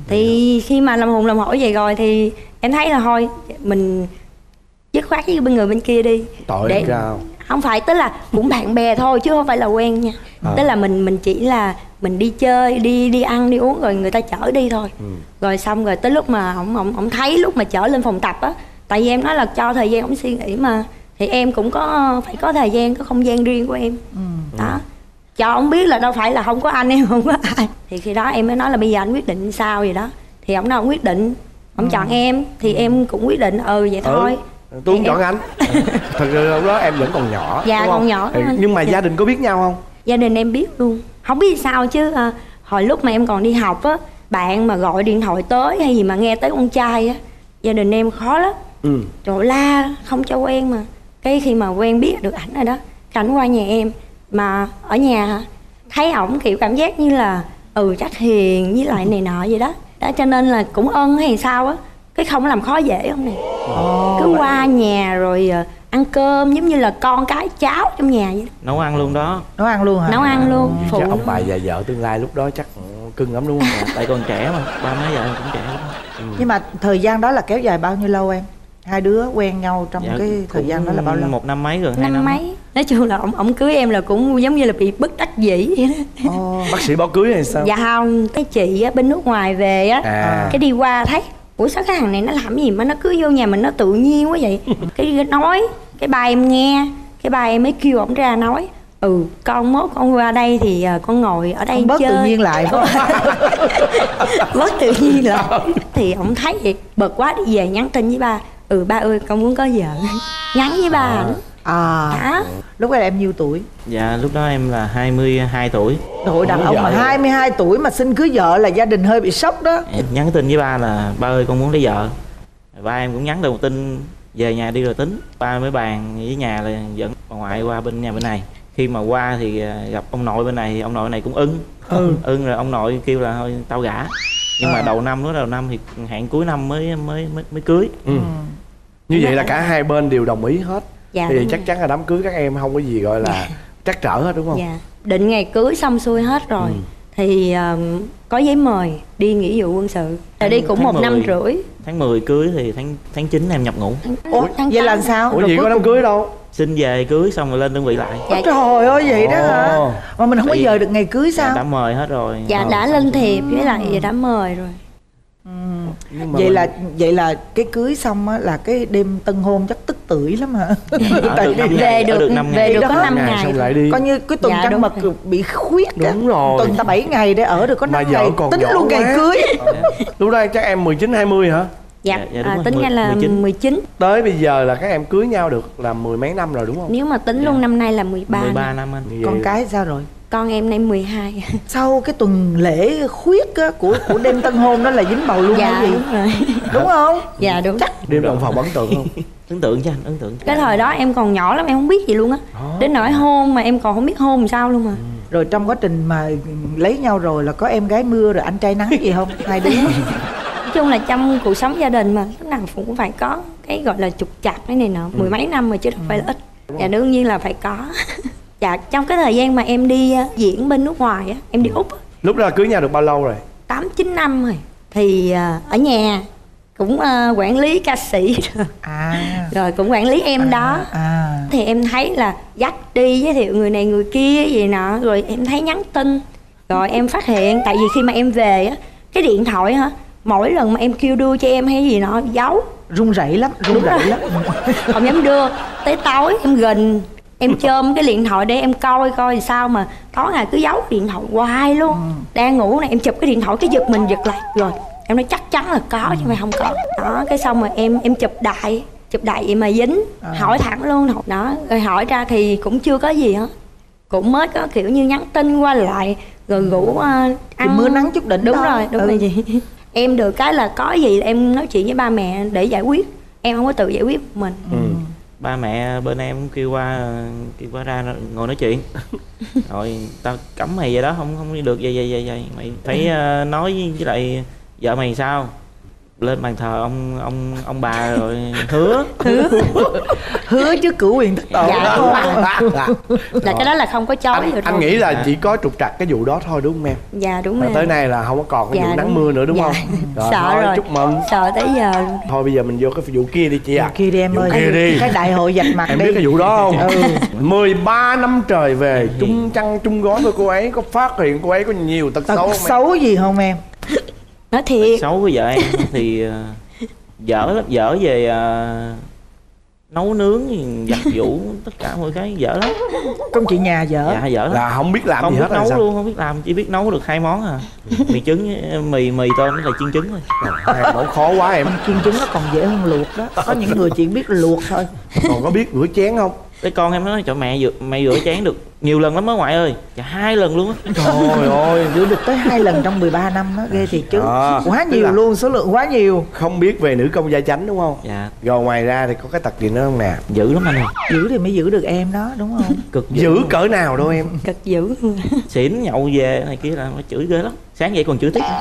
Thì khi mà làm hùng làm hổ vậy rồi thì em thấy là thôi mình dứt khoát với người bên kia đi. Tội cao. Không phải, tức là cũng bạn bè thôi chứ không phải là quen nha. Tức là mình chỉ là mình đi chơi, đi ăn đi uống rồi người ta chở đi thôi. Rồi xong rồi tới lúc mà ổng thấy lúc mà chở lên phòng tập á, tại vì em nói là cho thời gian ổng suy nghĩ mà, thì em cũng phải có thời gian, có không gian riêng của em. Đó, cho ổng biết là đâu phải là không có anh, em không có ai. Thì khi đó em mới nói là bây giờ anh quyết định sao vậy đó. Thì ổng đâu ổng quyết định, ổng chọn em thì em cũng quyết định vậy thôi. Tôi cũng chọn anh. Thật ra lúc đó em vẫn còn nhỏ. Dạ còn nhỏ. Nhưng mà gia đình có biết nhau không? Gia đình em biết luôn. Không biết sao chứ hồi lúc mà em còn đi học á, bạn mà gọi điện thoại tới hay gì mà nghe tới con trai á, gia đình em khó lắm. Trời la không cho quen mà. Cái khi mà quen biết được ảnh rồi đó, ảnh qua nhà em mà ở nhà thấy ổng kiểu cảm giác như là chắc hiền với lại này nọ vậy đó. Đó cho nên là cũng ân hay sao á, cái không làm khó dễ ông này. Cứ qua nhà rồi ăn cơm giống như là con cái cháu trong nhà vậy đó. Nấu ăn luôn đó. Nấu ăn luôn hả? Nấu ăn luôn. Chắc ông bà và vợ tương lai lúc đó chắc cưng lắm đúng không? Tại còn trẻ mà, ba má vợ cũng trẻ lắm. Nhưng mà thời gian đó là kéo dài bao nhiêu lâu em? Hai đứa quen nhau trong cái thời gian đó là bao lâu? 1 năm mấy rồi, 2 năm mấy. Nói chung là ổng cưới em là cũng giống như là bị bất đắc dĩ vậy đó. Bác sĩ báo cưới hay sao? Dạ không, cái chị á, bên nước ngoài về á, cái đi qua thấy ủa sao cái thằng này nó làm gì mà nó cứ vô nhà mình nó tự nhiên quá vậy. Cái nói, cái ba em nghe, cái ba em mới kêu ổng ra nói con mốt con qua đây thì con ngồi ở đây không bớt chơi. Tự nhiên lại. Bớt tự nhiên lại. Thì ổng thấy vậy bực quá đi về nhắn tin với ba, ba ơi con muốn có vợ. Nhắn với ba ảnh. Lúc đó em nhiêu tuổi? Dạ lúc đó em là 22 tuổi. Đội đàn ông mà 22 tuổi mà xin cưới vợ là gia đình hơi bị sốc đó. Em nhắn tin với ba là ba ơi con muốn lấy vợ. Ba em cũng nhắn được một tin về nhà đi rồi tính. Ba mới bàn với nhà là dẫn bà ngoại qua bên nhà bên này. Khi mà qua thì gặp ông nội bên này thì ông nội này cũng ưng rồi ông nội kêu là thôi tao gả. Nhưng mà đầu năm thì hẹn cuối năm mới cưới. Như vậy là cả hai bên đều đồng ý hết. Dạ, thì chắc chắn là đám cưới các em không có gì gọi là trắc trở hết đúng không? Dạ. Định ngày cưới xong xuôi hết rồi. Thì có giấy mời đi nghĩa vụ quân sự. Đi cũng 1 năm rưỡi. Tháng 10 cưới thì tháng 9 em nhập ngũ. Vậy là sao? Ủa gì có đám cưới đâu? Xin về cưới xong rồi lên đơn vị lại. Dạ. Trời ơi vậy đó hả? Mà mình không có giờ được ngày cưới sao? Đã mời hết rồi. Dạ đã lên thiệp với lại đã mời rồi. Vậy là cái cưới xong á là cái đêm tân hôn chắc tức tưởi lắm hả? Về được có 5 ngày xong lại đi. Coi như cái tuần trăng mật bị khuyết. Đúng rồi. Tuần ta 7 ngày để ở được có 5 ngày tính luôn ngày cưới. Lúc đó chắc em 19-20 hả? Dạ, tính ra là 19. Tới bây giờ là các em cưới nhau được là mười mấy năm rồi đúng không? Nếu mà tính luôn năm nay là 13 năm anh. Con cái sao rồi? Con em nay 12. Sau cái tuần lễ khuyết á, của đêm tân hôn đó là dính bầu luôn dạ, hay gì? Đúng rồi. Đúng không? Dạ đúng. Chắc đêm động phòng ấn tượng không? Ấn tượng chứ anh, ấn tượng. Cái thời đó em còn nhỏ lắm, em không biết gì luôn á. Đến nỗi hôn mà em còn không biết hôn làm sao luôn mà. Rồi trong quá trình mà lấy nhau rồi là có em gái mưa rồi anh trai nắng gì không? Hai đứa. Nói chung là trong cuộc sống gia đình mà lúc nào cũng phải có cái gọi là trục trặc cái này nọ. Mười mấy năm mà chứ đâu phải là ít. Dạ đương nhiên là phải có. Dạ trong cái thời gian mà em đi diễn bên nước ngoài á, em đi Úc á. Lúc đó là cưới nhau được bao lâu rồi? 8-9 năm rồi. Thì ở nhà cũng quản lý ca sĩ rồi cũng quản lý em đó. Thì em thấy là dắt đi giới thiệu người này người kia gì nọ, rồi em thấy nhắn tin, rồi em phát hiện tại vì khi mà em về á, cái điện thoại hả, mỗi lần mà em kêu đưa cho em hay gì nọ giấu, run rẩy lắm, run rẩy lắm, không dám đưa. Tới tối em gình, em chôm cái điện thoại để em coi sao mà tối ngày cứ giấu điện thoại hoài luôn. Đang ngủ này em chụp cái điện thoại, cái giật mình giật lại, rồi em nói chắc chắn là có chứ mà không có. Đó, cái xong rồi em chụp đại vậy mà dính. Hỏi thẳng luôn đó, rồi hỏi ra thì cũng chưa có gì hết, cũng mới có kiểu như nhắn tin qua lại rồi ngủ ăn thì mưa nắng chút đỉnh. Đúng rồi chị. Em được cái là có gì là em nói chuyện với ba mẹ để giải quyết, em không có tự giải quyết một mình. Ba mẹ bên em kêu qua ra ngồi nói chuyện. Rồi tao cấm mày vậy đó, không đi được vậy mày phải nói với lại vợ mày sao, lên bàn thờ ông bà rồi hứa chứ cửu quyền tất tổ. Dạ, là cái đó là không có chối rồi. Anh nghĩ là chỉ có trục trặc cái vụ đó thôi đúng không em? Dạ đúng rồi. Tới nay là không có còn cái vụ nắng mưa nữa đúng không? Rồi, sợ thôi, rồi, chúc mừng. sợ tới giờ. Thôi bây giờ mình vô cái vụ kia đi chị ạ. Vụ kia đi em ơi. Kia đi. Cái đại hội vạch mặt em đi. biết cái vụ đó không? 13 năm trời về chung chăn chung gói với cô ấy, có phát hiện cô ấy có nhiều tật xấu không? Tật xấu gì không em? Nói thiệt. Xấu với vợ em thì dở về nấu nướng, giặt giũ, tất cả mọi cái dở lắm. Công chị nhà dở. Dạ dở lắm. Là không biết làm không gì biết hết nấu sao? Luôn không biết làm, chỉ biết nấu được 2 món à. Mì trứng, mì tôm với là chiên trứng thôi. Hai món khó quá em. Chiên trứng nó còn dễ hơn luộc đó. Có những người chỉ biết luộc thôi. Còn có biết rửa chén không? Cái con em nói cho mày rửa chén được nhiều lần lắm á ngoại ơi. Dạ 2 lần luôn á. Trời ơi, rửa được tới 2 lần trong 13 năm đó, ghê thiệt chứ. Quá nhiều luôn, số lượng quá nhiều. Không biết về nữ công gia chánh đúng không? Dạ. Rồi ngoài ra thì có cái tật gì nữa không nè? Dữ lắm anh ơi. Dữ thì mới giữ được em đó đúng không? Cực dữ cỡ nào đâu em? Cực dữ. Xỉn nhậu về này kia là nó chửi ghê lắm. Sáng dậy còn chửi tiếp.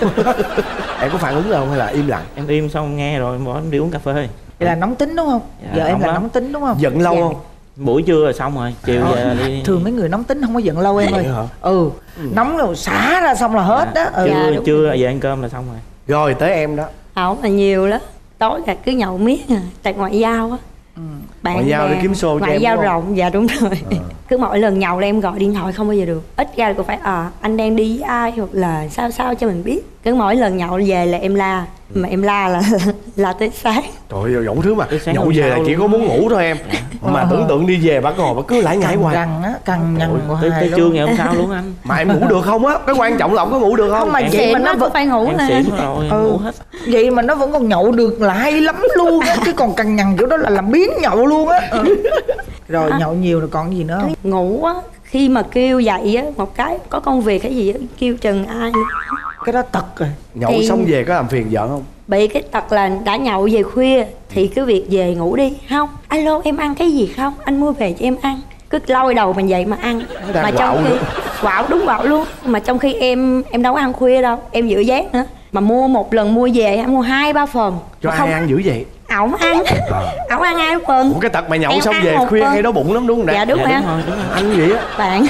Em có phản ứng đâu hay là im lặng? Em im xong nghe rồi bỏ em đi uống cà phê. Vậy là nóng tính đúng không? Dạ, Vợ em là nóng tính đúng không? Giận lâu không? Buổi trưa rồi xong rồi, chiều về đi. Thường mấy người nóng tính không có giận lâu em ơi. Nóng rồi xả ra xong là hết đó. Trưa về ăn cơm là xong rồi. Rồi tới em đó. Không là nhiều lắm. Tối là cứ nhậu miết à, tại ngoại giao á. Bạn ngoại giao để kiếm show cho ngoại em giao rộng, dạ đúng rồi. Cứ mỗi lần nhậu là em gọi điện thoại không bao giờ được. Ít ra là cũng phải anh đang đi với ai hoặc là sao cho mình biết. Cứ mỗi lần nhậu về là em la. Mà em la là tới sáng. Trời ơi, dẫu thứ mà nhậu về là chỉ có muốn ngủ thôi em. Mà tưởng tượng đi về bà ngồi bà cứ lải nhải hoài. Căng nhằn tới trưa ngày hôm sau luôn anh. Mà em ngủ được không á? Cái quan trọng là ông có ngủ được không? Mà vậy mà nó vẫn phải ngủ nè. Em xỉn rồi, ngủ hết. Vậy mà nó vẫn còn nhậu được là hay lắm luôn á. Chứ còn căng nhằn kiểu đó là làm biến nhậu luôn á. Rồi nhậu nhiều rồi còn gì nữa không? Ngủ á, khi mà kêu dậy á, một cái có công việc hay gì á, kêu chừng ai. Cái đó tật rồi. Nhậu thì xong về có làm phiền vợ không? Bị cái tật là đã nhậu về khuya thì cứ việc về ngủ đi. Không, alo em ăn cái gì không? Anh mua về cho em ăn. Cứ lôi đầu mình dậy mà ăn. Mà trong khi quạo đúng quạo luôn. Mà trong khi em đâu có ăn khuya đâu, em giữ dáng nữa. Mà mua một lần mua về em mua 2-3 phần. Cho ai ăn dữ vậy? Ổng ăn. Ổng ăn 2 phần. Ủa cái tật mà nhậu em xong về khuya hay đói bụng lắm đúng không nè? Dạ đúng rồi. Anh vậy á. Bạn.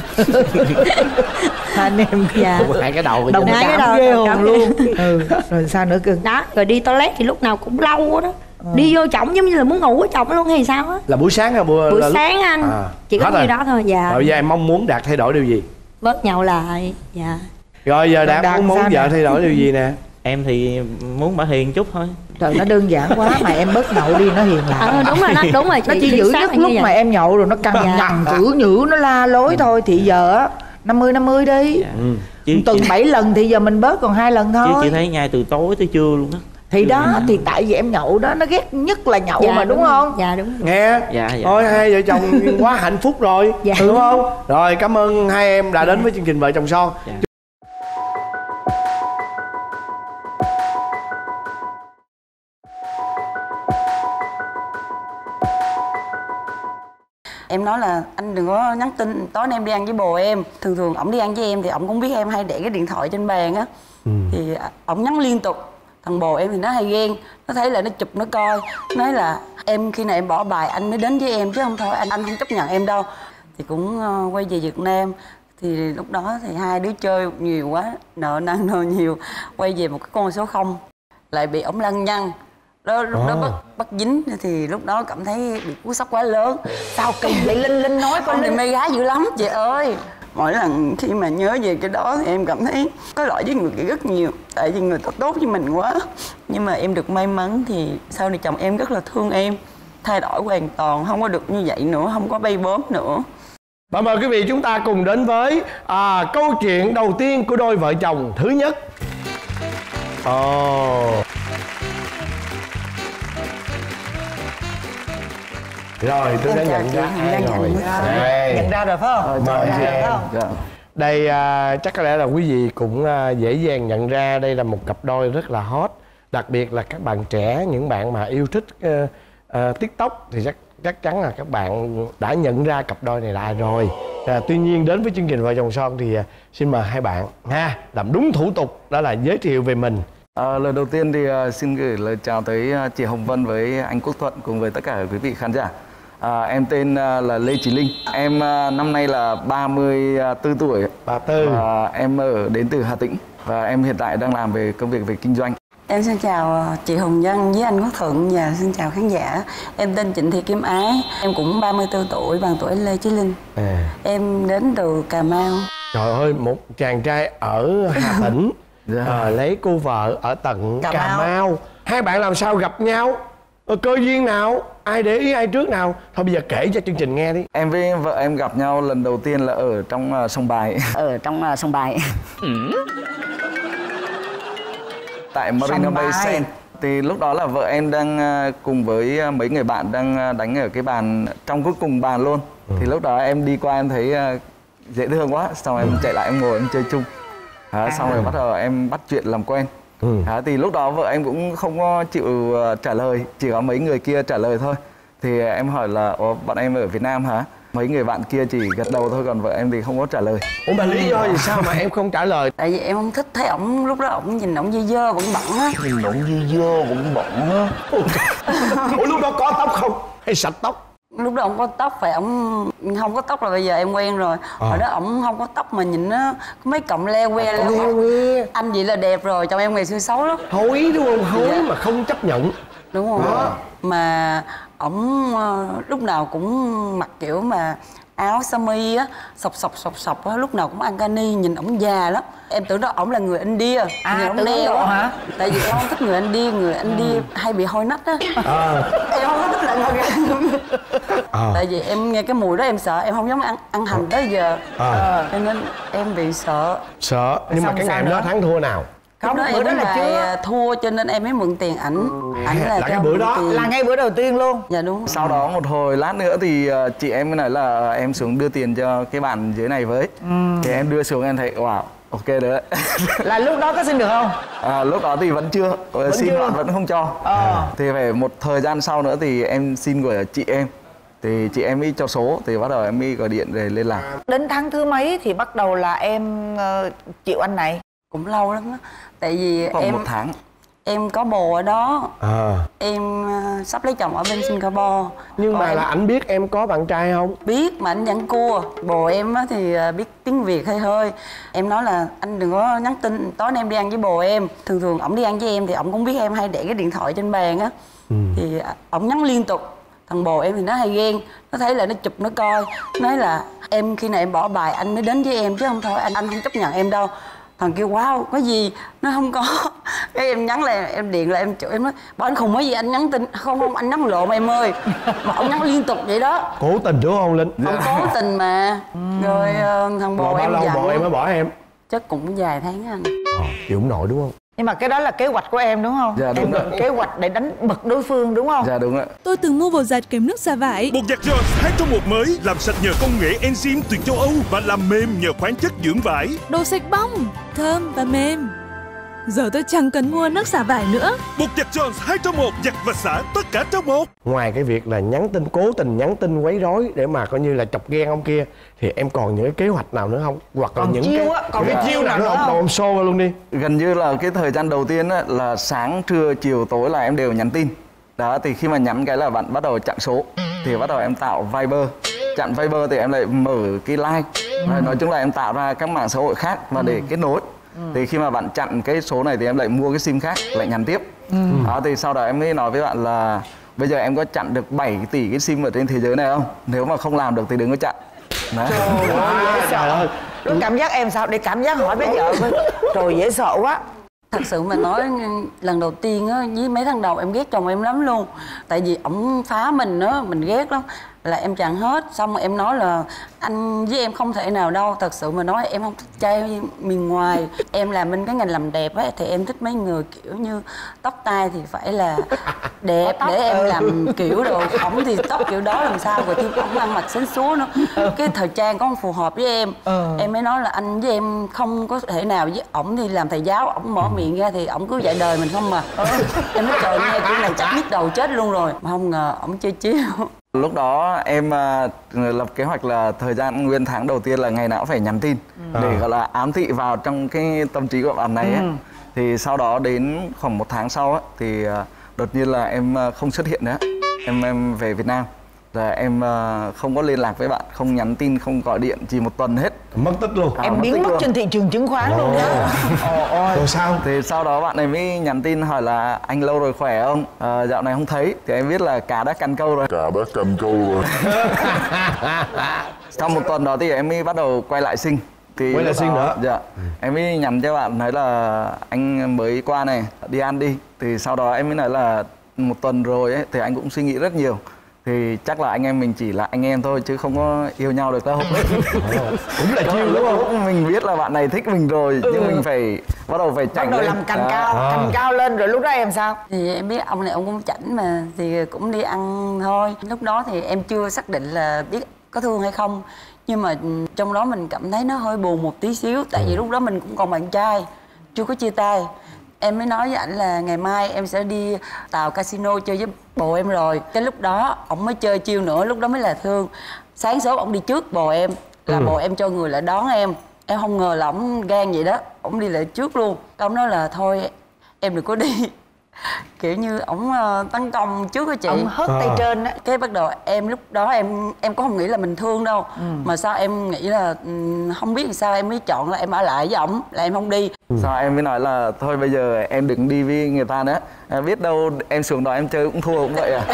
Anh em hai cái đầu đồng cảm ghê hồn luôn. Rồi sao nữa cưng? Đó, rồi đi toilet thì lúc nào cũng lâu đó. Đi vô chổng giống như là muốn ngủ ở chổng luôn hay sao á? Là buổi sáng hay buổi sáng anh. Chỉ có như đó thôi. Dạ. Rồi giờ em mong muốn Đạt thay đổi điều gì? Bớt nhậu lại. Dạ. Rồi giờ Đạt muốn vợ thay đổi điều gì nè? Em thì muốn bà hiền chút thôi. Trời, nó đơn giản quá mà em bớt nhậu đi nó hiền lại. Đúng rồi, đúng rồi chị. Nó chỉ giữ nhất lúc mà em nhậu rồi nó căng nhằn chữ nhữ nó la lối thôi. Thì giờ á 50-50 đi. Tuần 7 lần thì giờ mình bớt còn 2 lần thôi. Chứ chị thấy ngay từ tối tới trưa luôn đó. Thì đó, thì tại vì em nhậu đó, nó ghét nhất là nhậu mà đúng không? Dạ đúng. Nghe thôi hai vợ chồng quá hạnh phúc rồi, đúng không? Rồi cảm ơn hai em đã đến với chương trình Vợ Chồng Son. Em nói là anh đừng có nhắn tin, tối nay em đi ăn với bồ em. Thường thường ổng đi ăn với em thì ổng cũng biết em hay để cái điện thoại trên bàn á. Thì ổng nhắn liên tục. Thằng bồ em thì nó hay ghen, nó thấy là nó chụp nó coi, nói là em khi nào em bỏ bài anh mới đến với em chứ không thôi anh không chấp nhận em đâu. Thì cũng quay về Việt Nam. Thì lúc đó thì hai đứa chơi nhiều quá, nợ nần nợ nhiều, quay về một cái con số 0 lại bị ổng lăng nhăng. Đó, lúc đó bắt dính thì lúc đó cảm thấy bị cú sốc quá lớn. Sao kỳ vậy Linh nói con thì mê gái dữ lắm chị ơi. Mỗi lần khi mà nhớ về cái đó thì em cảm thấy có lỗi với người kia rất nhiều. Tại vì người ta tốt với mình quá. Nhưng mà em được may mắn thì sau này chồng em rất là thương em. Thay đổi hoàn toàn, không có được như vậy nữa, không có bay bướm nữa. Và mời quý vị chúng ta cùng đến với câu chuyện đầu tiên của đôi vợ chồng thứ nhất. Rồi tôi đã nhận ra ai rồi. Nhận ra rồi phải không? Mời em. Đây chắc có lẽ là quý vị cũng dễ dàng nhận ra đây là một cặp đôi rất là hot. Đặc biệt là các bạn trẻ, những bạn mà yêu thích TikTok thì chắc chắn là các bạn đã nhận ra cặp đôi này là ai rồi. Tuy nhiên đến với chương trình Vợ Chồng Son thì xin mời hai bạn làm đúng thủ tục, đó là giới thiệu về mình. Lời đầu tiên thì xin gửi lời chào tới chị Hồng Vân với anh Quốc Thuận cùng với tất cả quý vị khán giả. Em tên là Lê Chí Linh. Em năm nay là 34 tuổi. 34. Em đến từ Hà Tĩnh và em hiện tại đang làm về công việc về kinh doanh. Em xin chào chị Hồng Vân với anh Quốc Thuận và xin chào khán giả. Em tên Trịnh Thị Kim Ái. Em cũng 34 tuổi, bằng tuổi Lê Chí Linh. Em đến từ Cà Mau. Trời ơi, một chàng trai ở Hà Tĩnh lấy cô vợ ở tận Cà Mau. Hai bạn làm sao gặp nhau? Cơ duyên nào? Ai để ý ai trước nào? Thôi bây giờ kể cho chương trình nghe đi. Em với vợ em gặp nhau lần đầu tiên là ở trong sông Bài. Ở trong sông Bài. Tại Marina Bay Sands. Thì lúc đó là vợ em đang cùng với mấy người bạn đang đánh ở cái bàn trong cuối cùng bàn luôn. Thì lúc đó em đi qua em thấy dễ thương quá, xong em chạy lại em ngồi em chơi chung. Xong rồi bắt đầu em bắt chuyện làm quen. Thì lúc đó vợ em cũng không có chịu trả lời, chỉ có mấy người kia trả lời thôi. Thì em hỏi là bọn em ở Việt Nam hả? Mấy người bạn kia chỉ gật đầu thôi, còn vợ em thì không có trả lời. Ủa mà lý do vì sao mà em không trả lời? Tại vì em không thích thấy ổng, lúc đó ổng nhìn ổng dơ dơ bẩn bẩn á. Nhìn ổng dơ dơ bẩn bẩn á. Ủa lúc đó có tóc không? Hay sạch tóc? Lúc đó ổng có tóc, phải ổng không có tóc là bây giờ em quen rồi. Hồi đó ổng không có tóc mà nhìn nó có mấy cọng le que. Anh vậy là đẹp rồi, chồng em ngày xưa xấu lắm. Hối đúng không? Hối mà không chấp nhận. Đúng không? Mà ổng lúc nào cũng mặc kiểu mà áo sơ mi á, sọc á, lúc nào cũng ăn cani, nhìn ổng già lắm. Em tưởng đó ổng là người India. Nhìn ổng đeo hả? Tại vì em không thích người India hay bị hôi nách á. Em không thích là người tại vì em nghe cái mùi đó em sợ, em không dám ăn hành tới giờ. Cho nên em bị sợ. Sợ, nhưng mà cái ngày đó thắng thua nào? Không, bữa đó là chưa thua cho nên em mới mượn tiền ảnh. Ảnh là cái bữa đó tiền. Là ngay bữa đầu tiên luôn. Dạ đúng. Sau đó một hồi lát nữa thì chị em mới nói là em xuống đưa tiền cho cái bạn dưới này với. Thì em đưa xuống em thấy wow, ok đấy. Là lúc đó có xin được không? Lúc đó thì vẫn chưa, xin bạn vẫn không cho. Thì phải một thời gian sau nữa thì em xin của chị em. Thì chị em mới cho số, thì bắt đầu em mới gọi điện để liên lạc. Đến tháng thứ mấy thì bắt đầu là em chịu anh này? Cũng lâu lắm á. Tại vì khoảng 1 tháng. Em có bồ ở đó. Em sắp lấy chồng ở bên Singapore. Nhưng mà là ảnh biết em có bạn trai không? Biết mà anh vẫn cua. Bồ em á thì biết tiếng Việt hơi hơi. Em nói là anh đừng có nhắn tin, tối nay em đi ăn với bồ em. Thường thường ổng đi ăn với em thì ổng cũng biết em hay để cái điện thoại trên bàn á. Thì ổng nhắn liên tục. Thằng bồ em thì nó hay ghen, nó thấy là nó chụp nó coi, nói là em khi nào em bỏ bài anh mới đến với em chứ không thôi anh không chấp nhận em đâu. Thằng kêu wow có gì, nó không có. Cái em nhắn lại, em điện lại em chửi, em nói bảo anh khùng có gì anh nhắn tin. Không anh nhắn lộn em ơi. Mà ông nhắn liên tục vậy đó. Cố tình đúng không Linh? Ông cố tình mà. Rồi thằng bồ em bao lâu giận. bồ em mới bỏ em? Chắc cũng vài tháng anh. Chịu không nổi đúng không? Nhưng mà cái đó là kế hoạch của em đúng không? Dạ đúng rồi. Kế hoạch để đánh bật đối phương đúng không? Dạ đúng ạ. Tôi từng mua bột giặt kèm nước xả vải. Bột giặt Jones 2 trong 1 mới, làm sạch nhờ công nghệ enzyme từ châu Âu và làm mềm nhờ khoáng chất dưỡng vải. Đồ sạch bong, thơm và mềm. Giờ tôi chẳng cần mua nước xả vải nữa. Bột giặt Jones 2 trong 1, giặt và xả tất cả trong một. Ngoài cái việc là nhắn tin, cố tình nhắn tin quấy rối để mà coi như là chọc ghen ông kia, thì em còn những cái kế hoạch nào nữa không? Hoặc là những cái chiêu nào nữa không? Ông show luôn đi. Gần như là cái thời gian đầu tiên á, là sáng, trưa, chiều, tối là em đều nhắn tin. Đó, thì khi mà nhắn cái là bạn bắt đầu chặn số. Thì bắt đầu em tạo Viber. Chặn Viber thì em lại mở cái like. Nói chung là em tạo ra các mạng xã hội khác và để kết nối. Thì khi mà bạn chặn cái số này thì em lại mua cái sim khác, lại nhắn tiếp. Đó, thì sau đó em mới nói với bạn là bây giờ em có chặn được 7 tỷ cái sim ở trên thế giới này không? Nếu mà không làm được thì đừng có chặn. Đấy. Trời ơi. Lúc cảm giác em sao? Để cảm giác hỏi bé vợ rồi dễ sợ quá. Thật sự mà nói, lần đầu tiên á, với mấy tháng đầu em ghét chồng em lắm luôn. Tại vì ổng phá mình á, mình ghét lắm. Là em chặn hết, xong rồi em nói là anh với em không thể nào đâu. Thật sự mà nói em không thích trai miền ngoài. Em làm bên cái ngành làm đẹp á, thì em thích mấy người kiểu như tóc tai thì phải là đẹp để em làm kiểu đồ. Ổng thì tóc kiểu đó làm sao, rồi thêm ổng ăn mặc xến xúa nữa. Cái thời trang có không phù hợp với em. Em mới nói là anh với em không có thể nào với ổng. Thì làm thầy giáo, ổng mở miệng ra thì ổng cứ dạy đời mình không mà. Em nói trời, nghe kiểu này chắc nhức đầu chết luôn rồi. Mà không ngờ ổng chơi chiếu. Lúc đó em lập kế hoạch là thời gian nguyên tháng đầu tiên là ngày nào cũng phải nhắn tin để gọi là ám thị vào trong cái tâm trí của bạn này ấy. Thì sau đó đến khoảng 1 tháng sau ấy, thì đột nhiên là em không xuất hiện nữa. Em về Việt Nam. Rồi em không có liên lạc với bạn, không nhắn tin, không gọi điện, chỉ 1 tuần hết. Mất tích luôn. Em biến mất luôn trên thị trường chứng khoán luôn đó. Rồi sao? Thì sau đó bạn này mới nhắn tin hỏi là anh lâu rồi khỏe không? Dạo này không thấy. Thì em biết là cá đã cắn câu rồi. Cá đã cắn câu rồi. Sau 1 tuần đó thì em mới bắt đầu quay lại sinh. Thì quay lại sinh nữa? Dạ. Em mới nhắn cho bạn nói là anh mới qua này, đi ăn đi. Thì sau đó em mới nói là 1 tuần rồi ấy, thì anh cũng suy nghĩ rất nhiều. Thì chắc là anh em mình chỉ là anh em thôi chứ không có yêu nhau được đâu. Cũng là chiêu đúng không? Mình biết là bạn này thích mình rồi nhưng mình phải bắt đầu phải chảnh lên. Bắt đầu làm cành cao lên rồi lúc đó em sao? Thì em biết ông này ông cũng chảnh mà, thì cũng đi ăn thôi. Lúc đó thì em chưa xác định là biết có thương hay không. Nhưng mà trong đó mình cảm thấy nó hơi buồn một tí xíu. Tại vì lúc đó mình cũng còn bạn trai, chưa có chia tay. Em mới nói với ảnh là ngày mai em sẽ đi tàu casino chơi với bồ em rồi. Cái lúc đó ổng mới chơi chiêu nữa, lúc đó mới là thương. Sáng sớm ổng đi trước bồ em, là bồ em cho người lại đón em. Em không ngờ là ổng gan vậy đó, ổng đi lại trước luôn. Ông nói là thôi em đừng có đi. Kiểu như ổng tấn công trước á chị. Ổng hất tay trên á. Cái bắt đầu em lúc đó em có không nghĩ là mình thương đâu. Mà sao em nghĩ là không biết sao em mới chọn là em ở lại với ổng, là em không đi. Sao em mới nói là thôi bây giờ em đừng đi với người ta nữa. Biết đâu em xuống đó em chơi cũng thua cũng vậy à.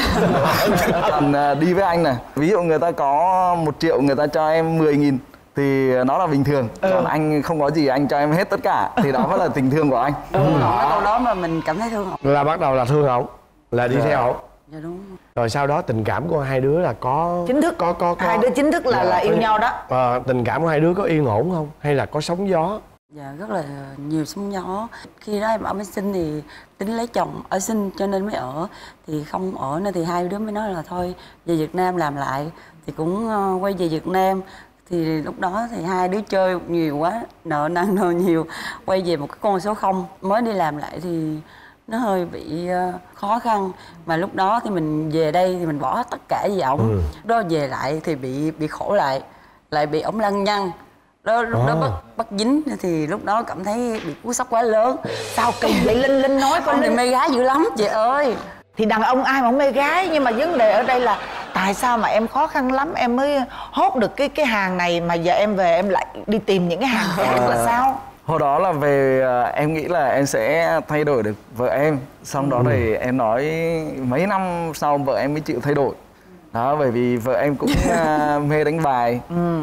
Còn đi với anh này, ví dụ người ta có 1 triệu người ta cho em 10.000 thì nó là bình thường. Còn anh không có gì anh cho em hết tất cả thì đó mới là tình thương của anh. Câu đó mà mình cảm thấy thương ổng. Là bắt đầu là thương ổng, là đi theo ổng. Dạ đúng. Rồi sau đó tình cảm của hai đứa là có chính thức, có hai đứa chính thức là yêu nhau đó. Tình cảm của hai đứa có yên ổn không hay là có sóng gió? Dạ rất là nhiều sóng gió. Khi đó em ở mới sinh thì tính lấy chồng ở sinh cho nên mới ở. Thì không ở nữa thì hai đứa mới nói là thôi về Việt Nam làm lại. Thì cũng quay về Việt Nam. Thì lúc đó thì hai đứa chơi nhiều quá, nợ nần nợ nhiều. Quay về một cái con số 0. Mới đi làm lại thì nó hơi bị khó khăn. Mà lúc đó thì mình về đây thì mình bỏ hết tất cả về ổng. Đó về lại thì bị khổ lại bị ổng lăng nhăng. Đó, lúc đó bắt dính thì lúc đó cảm thấy bị cú sốc quá lớn. Sao kỳ vậy? Linh nói con thì mê gái dữ lắm chị ơi. Thì đàn ông ai mà không mê gái, nhưng mà vấn đề ở đây là tại sao mà em khó khăn lắm em mới hốt được cái hàng này mà giờ em về em lại đi tìm những cái hàng khác là sao? Hồi đó là về em nghĩ là em sẽ thay đổi được vợ em. Xong đó thì em nói mấy năm sau vợ em mới chịu thay đổi. Đó, bởi vì vợ em cũng mê đánh bài.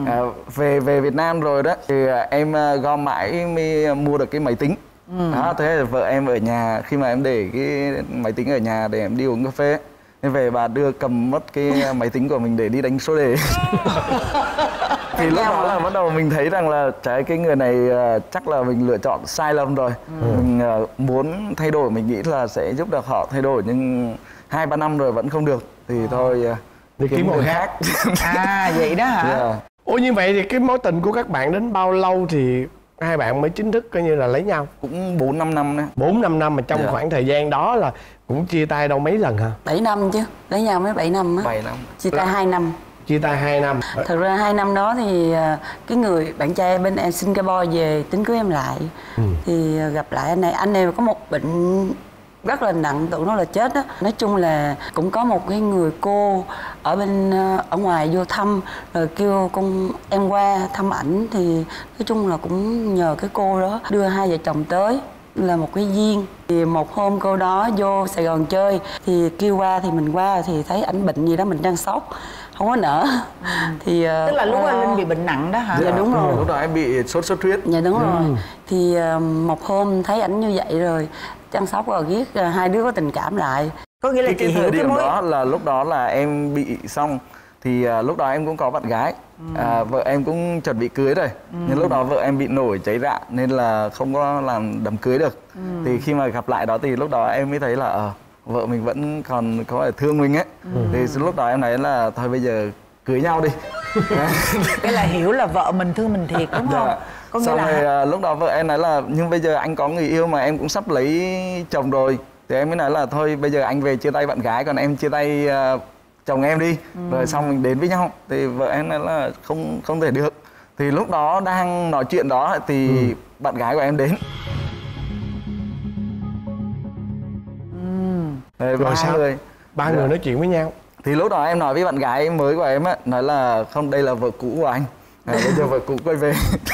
Về Việt Nam rồi đó thì em gom mãi mới mua được cái máy tính. Đó, thế là vợ em ở nhà, khi mà em để cái máy tính ở nhà để em đi uống cà phê Nên về bà đưa cầm mất cái máy tính của mình để đi đánh số đề. Thì lúc đó là bắt đầu mình thấy rằng là cái người này chắc là mình lựa chọn sai lầm rồi. Mình muốn thay đổi, mình nghĩ là sẽ giúp được họ thay đổi, nhưng 2-3 năm rồi vẫn không được thì thôi đi kiếm một khác. Vậy đó hả? Yeah. Ủa như vậy thì cái mối tình của các bạn đến bao lâu thì hai bạn mới chính thức coi như là lấy nhau? Cũng 4-5 năm đấy. 4-5 năm mà trong khoảng thời gian đó là cũng chia tay đâu mấy lần hả? 7 năm chứ, lấy nhau mới 7 năm á. 7 năm. Chia tay 2 năm. Chia tay 2 năm. Thật ra 2 năm đó thì cái người bạn trai bên em Singapore về tính cưới em lại. Thì gặp lại anh này có một bệnh rất là nặng, tưởng nó là chết á. Nói chung là cũng có một cái người cô ở bên ở ngoài vô thăm, rồi kêu con em qua thăm ảnh, thì nói chung là cũng nhờ cái cô đó đưa hai vợ chồng tới, là một cái duyên. Thì một hôm cô đó vô Sài Gòn chơi thì kêu qua, thì mình qua thì thấy ảnh bệnh gì đó, mình đang sốc không có nỡ. Thì tức là lúc anh Linh bị bệnh nặng đó hả? Dạ đúng rồi. Lúc đó em bị sốt xuất huyết. Dạ đúng rồi. Thì một hôm thấy ảnh như vậy rồi chăm sóc rồi ghét, hai đứa có tình cảm lại. Có nghĩa là chị hiểu thời điểm mối... đó là lúc đó là em bị xong thì lúc đó em cũng có bạn gái, vợ em cũng chuẩn bị cưới rồi, nhưng lúc đó vợ em bị nổi cháy rạ nên là không có làm đám cưới được. Thì khi mà gặp lại đó thì lúc đó em mới thấy là vợ mình vẫn còn có thể thương mình ấy. Thì lúc đó em nói là thôi bây giờ cưới nhau đi. Cái là hiểu là vợ mình thương mình thiệt đúng không? Có nghĩa xong là... rồi lúc đó vợ em nói là nhưng bây giờ anh có người yêu mà em cũng sắp lấy chồng rồi. Thì em mới nói là thôi bây giờ anh về chia tay bạn gái, còn em chia tay chồng em đi, rồi xong mình đến với nhau. Thì vợ em nói là không thể được. Thì lúc đó đang nói chuyện đó thì bạn gái của em đến. Rồi sao? Ba người nói chuyện với nhau. Thì lúc đó em nói với bạn gái mới của em á, nói là không, đây là vợ cũ của anh, bây giờ vợ cũ quay về.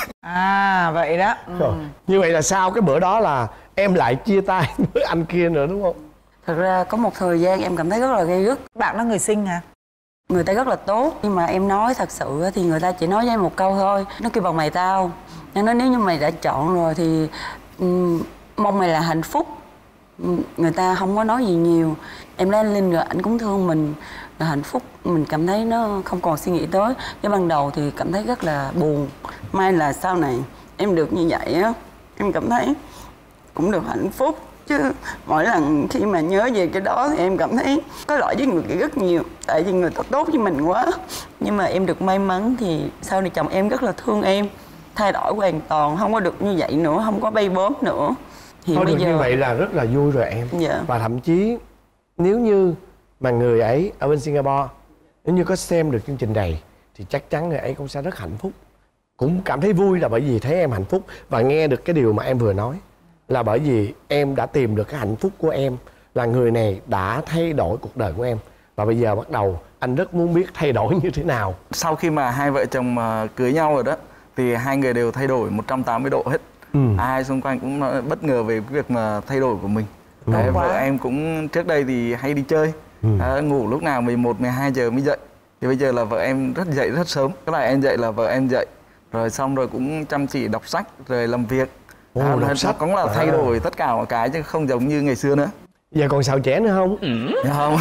Vậy đó. Như vậy là sau cái bữa đó là em lại chia tay với anh kia nữa đúng không? Thật ra có một thời gian em cảm thấy rất là gay gắt. Bạn đó người Sinh hả? Người ta rất là tốt, nhưng mà em nói thật sự thì người ta chỉ nói với em một câu thôi. Nó kêu bằng mày tao. Nó nói nếu như mày đã chọn rồi thì mong mày là hạnh phúc. Người ta không có nói gì nhiều. Em lấy anh Linh rồi ảnh cũng thương mình, là hạnh phúc. Mình cảm thấy nó không còn suy nghĩ tới. Cái ban đầu thì cảm thấy rất là buồn. May là sau này em được như vậy á, em cảm thấy cũng được hạnh phúc. Chứ mỗi lần khi mà nhớ về cái đó thì em cảm thấy có lỗi với người kia rất nhiều. Tại vì người ta tốt với mình quá. Nhưng mà em được may mắn thì sau này chồng em rất là thương em, thay đổi hoàn toàn, không có được như vậy nữa, không có bay bướm nữa. Thì thôi bây giờ như vậy là rất là vui rồi em. Và thậm chí nếu như mà người ấy ở bên Singapore, nếu như có xem được chương trình này thì chắc chắn người ấy cũng sẽ rất hạnh phúc, cũng cảm thấy vui, là bởi vì thấy em hạnh phúc và nghe được cái điều mà em vừa nói, là bởi vì em đã tìm được cái hạnh phúc của em, là người này đã thay đổi cuộc đời của em. Và bây giờ bắt đầu anh rất muốn biết thay đổi như thế nào. Sau khi mà hai vợ chồng cưới nhau rồi đó thì hai người đều thay đổi 180 độ hết. Ai xung quanh cũng bất ngờ về cái việc mà thay đổi của mình. Vợ em cũng trước đây thì hay đi chơi, ngủ lúc nào 11-12 giờ mới dậy. Thì bây giờ là vợ em dậy rất sớm. Cái này em dậy là vợ em dậy. Rồi xong rồi cũng chăm chỉ đọc sách rồi làm việc. Đọc sách cũng là thay đổi tất cả mọi cái chứ không giống như ngày xưa nữa. Giờ còn xào chẻ nữa không? Không.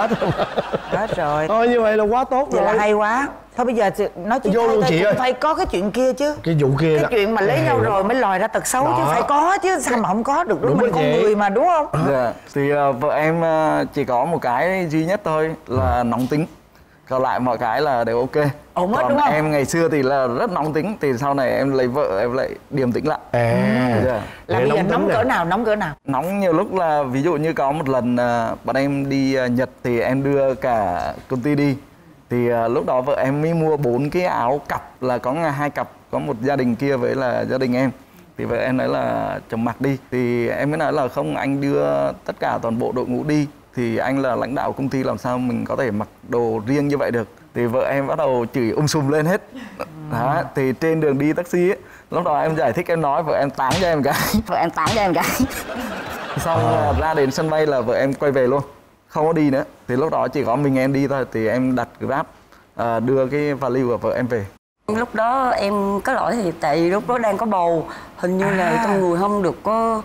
Hết rồi. Thôi như vậy là quá tốt rồi. Vậy là hay quá. Thôi bây giờ nói chuyện vô luôn chị ơi. Phải có cái chuyện kia chứ. Cái vụ kia cái chuyện mà lấy nhau rồi mới lòi ra tật xấu đó. Chứ phải có chứ, sao mà không có được, đúng mình con người mà đúng không? Dạ. Thì vợ em chỉ có một cái duy nhất thôi là nóng tính. Còn lại mọi cái là đều ok. Ổn hết còn đúng không? Em ngày xưa thì là rất nóng tính, thì sau này em lấy vợ em lại điềm tĩnh lại. Là bây giờ nóng cỡ nào, nóng cỡ nào? Nóng nhiều lúc là ví dụ như có một lần bọn em đi Nhật thì em đưa cả công ty đi. Thì lúc đó vợ em mới mua 4 cái áo cặp, là có 2 cặp, có một gia đình kia với là gia đình em. Thì vợ em nói là chồng mặc đi. Thì em mới nói là không, anh đưa tất cả toàn bộ đội ngũ đi. Thì anh là lãnh đạo công ty, làm sao mình có thể mặc đồ riêng như vậy được. Thì vợ em bắt đầu chửi sùm lên hết. Đó, thì trên đường đi taxi ấy, lúc đó em giải thích, em nói vợ em táng cho em cái. Vợ em táng cho em cái. Xong ra đến sân bay là vợ em quay về luôn, không có đi nữa. Thì lúc đó chỉ có mình em đi thôi. Thì em đặt Grab đưa cái vali của vợ em về. Lúc đó em có lỗi thì tại vì lúc đó đang có bầu, hình như là trong người không được có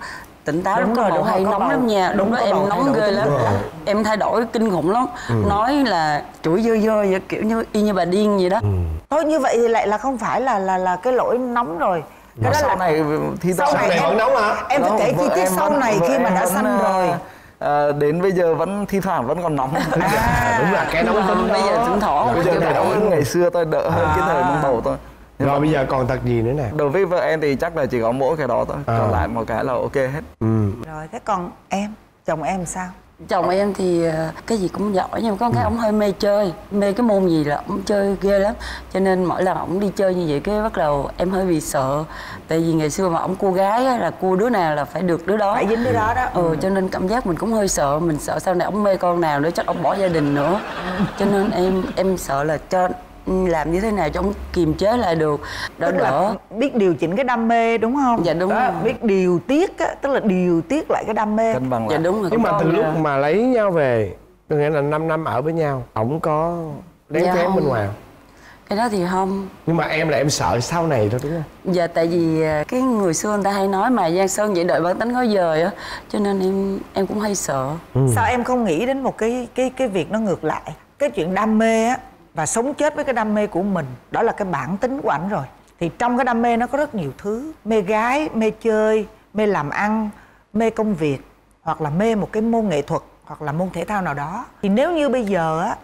tỉnh táo lúc có bầu hay nóng lắm nha. Đúng đó, em nóng ghê lắm. Em thay đổi kinh khủng lắm. Nói là chửi dơ dơ vậy, kiểu như y như bà điên vậy đó. Thôi như vậy thì lại là không phải là cái lỗi nóng rồi. Cái đó là này thì sau này vẫn nóng hả? Em phải kể chi tiết sau này khi mà đã sanh rồi. Đến bây giờ vẫn thi thoảng vẫn còn nóng. Đúng là cái nóng tính bây giờ thỉnh thoảng. Bây giờ thì nóng hơn ngày xưa tôi, đỡ hơn cái thời mang bầu thôi. Rồi bây giờ còn tật gì nữa nè? Đối với vợ em thì chắc là chỉ có mỗi cái đó thôi. Còn lại một cái là ok hết. Rồi thế còn em, chồng em sao? Chồng em thì cái gì cũng giỏi, nhưng mà có cái ông hơi mê chơi, mê cái môn gì là ông chơi ghê lắm. Cho nên mỗi lần ông đi chơi như vậy cái bắt đầu em hơi bị sợ. Tại vì ngày xưa mà ông cua gái á, là cua đứa nào là phải được đứa đó, phải dính đứa đó đó. Cho nên cảm giác mình cũng hơi sợ. Mình sợ sau này ông mê con nào nữa chắc ông bỏ gia đình nữa. Cho nên em sợ là cho làm như thế nào cho ông kiềm chế lại được đỡ tức là biết điều chỉnh cái đam mê đúng không? Dạ đúng đó, rồi. biết điều tiết á, tức là điều tiết lại cái đam mê. Cân bằng dạ đúng rồi. Nhưng mà từ lúc mà lấy nhau về, có nghĩa là 5 năm ở với nhau, ổng có lén phén bên ngoài không? Cái đó thì không. Nhưng mà em là em sợ sau này thôi đúng không? Dạ tại vì cái người xưa người ta hay nói mà Giang Sơn vậy đợi bản tính có dời á, cho nên em cũng hay sợ. Sao em không nghĩ đến một cái việc nó ngược lại? Cái chuyện đam mê á và sống chết với cái đam mê của mình, đó là cái bản tính của ảnh rồi. Thì trong cái đam mê nó có rất nhiều thứ. Mê gái, mê chơi, mê làm ăn, mê công việc, hoặc là mê một cái môn nghệ thuật, hoặc là môn thể thao nào đó. Thì nếu như bây giờ á,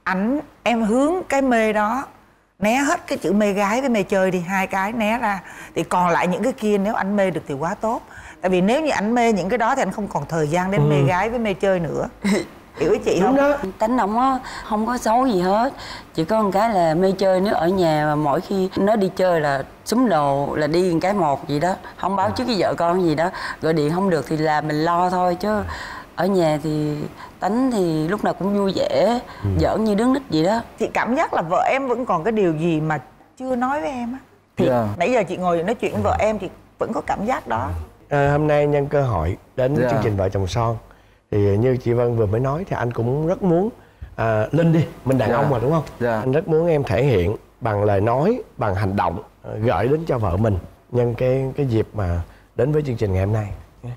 em hướng cái mê đó, né hết cái chữ mê gái với mê chơi đi, hai cái né ra, thì còn lại những cái kia nếu anh mê được thì quá tốt. Tại vì nếu như anh mê những cái đó thì anh không còn thời gian đến mê gái với mê chơi nữa. Hiểu ý chị không? Đó. Tính ổng á không có xấu gì hết, chỉ có một cái là mê chơi. Nếu ở nhà mà mỗi khi nó đi chơi là xúm đồ là đi một cái một gì đó, không báo trước với vợ con gì đó, gọi điện không được thì là mình lo thôi. Chứ ở nhà thì Tánh thì lúc nào cũng vui vẻ, giỡn như đứa nít vậy đó. Chị cảm giác là vợ em vẫn còn cái điều gì mà chưa nói với em á. Thì nãy giờ chị ngồi nói chuyện với vợ em thì vẫn có cảm giác đó. Hôm nay nhân cơ hội đến chương trình Vợ Chồng Son, thì như chị Vân vừa mới nói thì anh cũng rất muốn Linh đi, mình đàn ông mà đúng không? Anh rất muốn em thể hiện bằng lời nói, bằng hành động, gửi đến cho vợ mình nhân cái dịp mà đến với chương trình ngày hôm nay.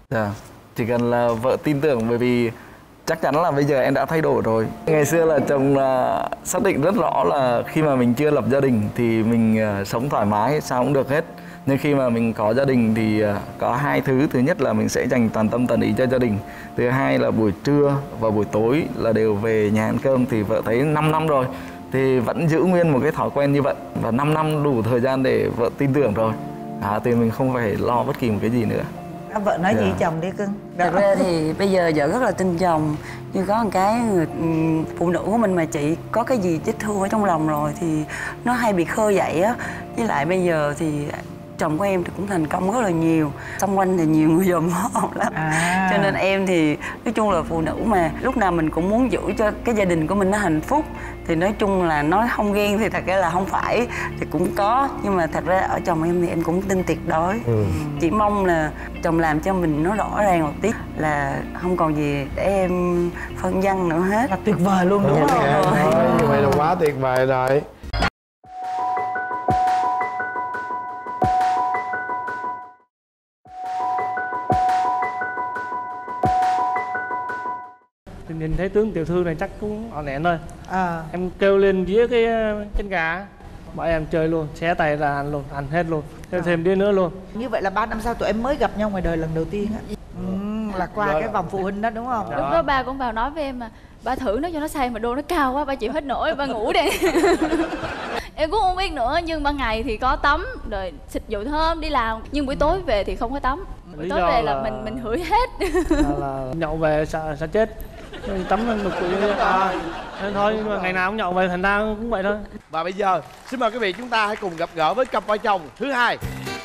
Chỉ cần là vợ tin tưởng, bởi vì chắc chắn là bây giờ em đã thay đổi rồi. Ngày xưa là chồng xác định rất rõ là khi mà mình chưa lập gia đình thì mình sống thoải mái sao cũng được hết. Nhưng khi mà mình có gia đình thì có hai thứ. Thứ nhất là mình sẽ dành toàn tâm toàn ý cho gia đình. Thứ hai là buổi trưa và buổi tối là đều về nhà ăn cơm. Thì vợ thấy 5 năm rồi thì vẫn giữ nguyên một cái thói quen như vậy. Và 5 năm đủ thời gian để vợ tin tưởng rồi. Thì mình không phải lo bất kỳ một cái gì nữa. Vợ nói gì chồng đi cưng? Thật ra thì bây giờ vợ rất là tin chồng. Nhưng có một cái phụ nữ của mình mà chị có cái gì vết thương ở trong lòng rồi thì nó hay bị khơi dậy á. Với lại bây giờ thì chồng của em thì cũng thành công rất là nhiều, xung quanh thì nhiều người dòm ngó lắm. Cho nên em thì nói chung là phụ nữ mà lúc nào mình cũng muốn giữ cho cái gia đình của mình nó hạnh phúc. Thì nói chung là nói không ghen thì thật ra là không phải, thì cũng có. Nhưng mà thật ra ở chồng em thì em cũng tin tuyệt đối. Chỉ mong là chồng làm cho mình nó rõ ràng một tí, là không còn gì để em phân vân nữa hết. Là tuyệt vời luôn đúng không? Như vậy là quá tuyệt vời rồi. Nhìn thấy tướng tiểu thư này chắc cũng ỏn ẻn thôi. Em kêu lên dĩa cái chân gà, bọn em chơi luôn, xé tay ra ăn luôn, ăn hết luôn, thêm đĩa nữa luôn. Như vậy là 3 năm sau tụi em mới gặp nhau ngoài đời lần đầu tiên á. Là qua cái vòng phụ huynh đó đúng không? Lúc đó ba cũng vào nói với em mà ba thử nó cho nó say mà đô nó cao quá, ba chịu hết nổi, ba ngủ đi. Em cũng không biết nữa, nhưng ban ngày thì có tắm rồi xịt dầu thơm đi làm, nhưng buổi tối về thì không có tắm. Buổi tối về là mình hửi hết. Là nhậu về sợ chết, tắm đục quỷ nên thôi. Nhưng mà ngày nào cũng nhậu về thành ra cũng vậy thôi. Và bây giờ xin mời quý vị chúng ta hãy cùng gặp gỡ với cặp vợ chồng thứ hai.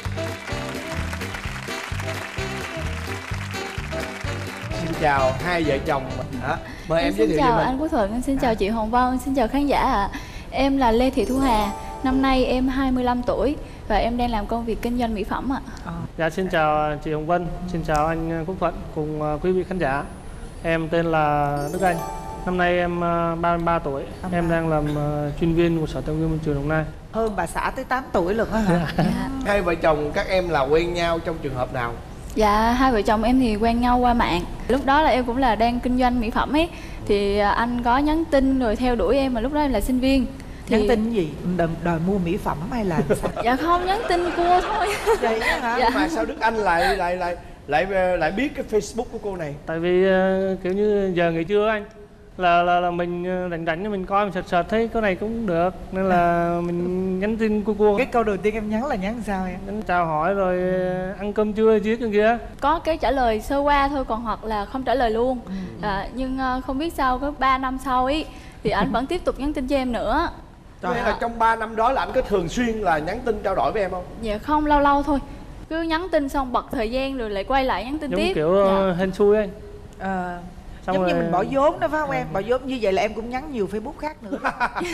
Xin chào hai vợ chồng. Mời em giới thiệu về mình. Xin chào anh Quốc Thuận, xin chào chị Hồng Vân, xin chào khán giả ạ. Em là Lê Thị Thu Hà, năm nay em 25 tuổi và em đang làm công việc kinh doanh mỹ phẩm ạ. Dạ xin chào chị Hồng Vân, xin chào anh Quốc Thuận cùng quý vị khán giả. Em tên là Đức Anh, năm nay em 33 tuổi, em đang làm chuyên viên của Sở Tài nguyên Môi trường Đồng Nai. Hơn bà xã tới 8 tuổi luôn á hả? Hai vợ chồng các em là quen nhau trong trường hợp nào? Dạ, hai vợ chồng em thì quen nhau qua mạng. Lúc đó là em cũng là đang kinh doanh mỹ phẩm ấy. Thì anh có nhắn tin rồi theo đuổi em, mà lúc đó em là sinh viên. Thì... Nhắn tin gì? Đòi mua mỹ phẩm hay là sao? Dạ không, nhắn tin cua thôi. Vậy hả? Dạ. Mà sao Đức Anh lại biết cái Facebook của cô này? Tại vì kiểu như giờ nghỉ trưa anh là mình rảnh mình coi, mình search thấy cái này cũng được nên là mình nhắn tin cô. Cái câu đầu tiên em nhắn là nhắn sao em? Nhắn chào hỏi rồi ăn cơm trưa chứ kia. Có cái trả lời sơ qua thôi, còn hoặc là không trả lời luôn. Nhưng không biết sao có 3 năm sau ấy thì anh vẫn tiếp tục nhắn tin cho em nữa. Vậy là trong 3 năm đó là anh có thường xuyên là nhắn tin trao đổi với em không? Dạ không, lâu lâu thôi. Cứ nhắn tin xong bật thời gian rồi lại quay lại nhắn tin giống tiếp. Kiểu hên xui anh. Giống rồi... như mình bỏ vốn đó phải không em? Bỏ vốn như vậy là em cũng nhắn nhiều Facebook khác nữa.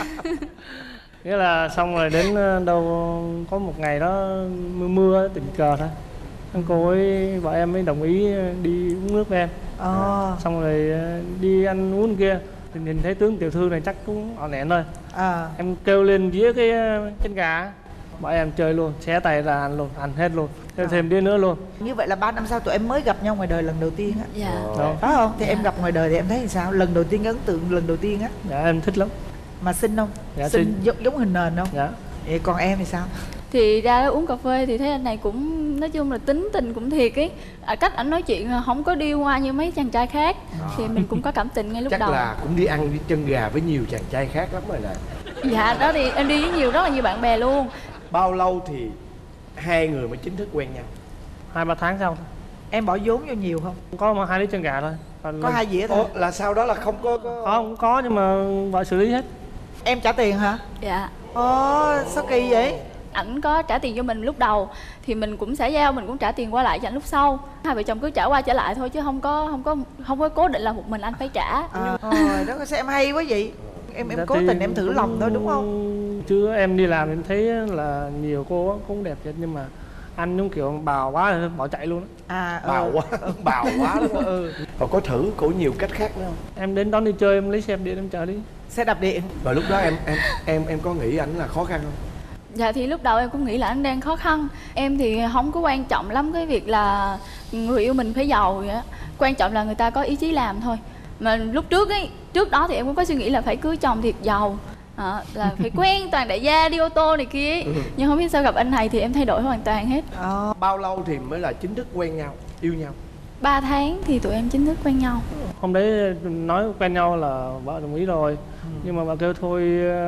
Nghĩa là xong rồi đến đâu có một ngày đó mưa tình cờ thôi, cô ấy vợ em mới đồng ý đi uống nước với em. Xong rồi đi ăn uống kia thì nhìn thấy tướng tiểu thư này chắc cũng ọn ẻn thôi. Em kêu lên dĩa cái chân gà, bọn em chơi luôn, xé tay ra ăn luôn, ăn hết luôn, thêm đĩa nữa luôn. Như vậy là 3 năm sau tụi em mới gặp nhau ngoài đời lần đầu tiên á. Dạ. Phải không? Thì em gặp ngoài đời thì em thấy thì sao? Lần đầu tiên, ấn tượng lần đầu tiên á. Dạ em thích lắm. Mà xinh không? Dạ, xinh giống hình nền không? Dạ. Vậy còn em thì sao? Thì ra uống cà phê thì thấy anh này cũng nói chung là tính tình cũng thiệt ấy. Cách ảnh nói chuyện không có điêu hoa như mấy chàng trai khác. Thì mình cũng có cảm tình ngay lúc chắc đầu. Chắc là cũng đi ăn đi chân gà với nhiều chàng trai khác lắm rồi nè. Dạ đó thì em đi với rất là nhiều bạn bè luôn. Bao lâu thì hai người mới chính thức quen nhau? 2-3 tháng sau. Em bỏ vốn vô nhiều không? Có 2 đĩa chân gà thôi. Có 2 dĩa thôi. Là sau đó là không có... Không có, nhưng mà vợ xử lý hết. Em trả tiền hả? Dạ. Sao kỳ vậy? Ảnh có trả tiền cho mình lúc đầu thì mình cũng sẽ giao, mình cũng trả tiền qua lại cho anh lúc sau. Hai vợ chồng cứ trả qua trả lại thôi chứ không có cố định là một mình anh phải trả. Đó sao em hay quá vậy? Em cố tình em thử lòng thôi đúng không? Chứ em đi làm em thấy là nhiều cô cũng đẹp thật, nhưng mà anh giống kiểu bào quá bỏ chạy luôn á. Bào quá đúng không? Còn có thử của nhiều cách khác nữa không? Em đến đón đi chơi, em lấy xe đạp điện em chở đi. Xe đạp điện. Và lúc đó em có nghĩ ảnh là khó khăn không? Dạ thì lúc đầu em cũng nghĩ là anh đang khó khăn. Em thì không có quan trọng lắm cái việc là người yêu mình phải giàu vậy á. Quan trọng là người ta có ý chí làm thôi. Mà lúc trước đó thì em cũng có suy nghĩ là phải cưới chồng thiệt giàu, là phải quen toàn đại gia, đi ô tô này kia ấy. Nhưng không biết sao gặp anh này thì em thay đổi hoàn toàn hết. Bao lâu thì mới là chính thức quen nhau, yêu nhau? 3 tháng thì tụi em chính thức quen nhau. Hôm đấy nói quen nhau là vợ đồng ý rồi. Nhưng mà vợ kêu thôi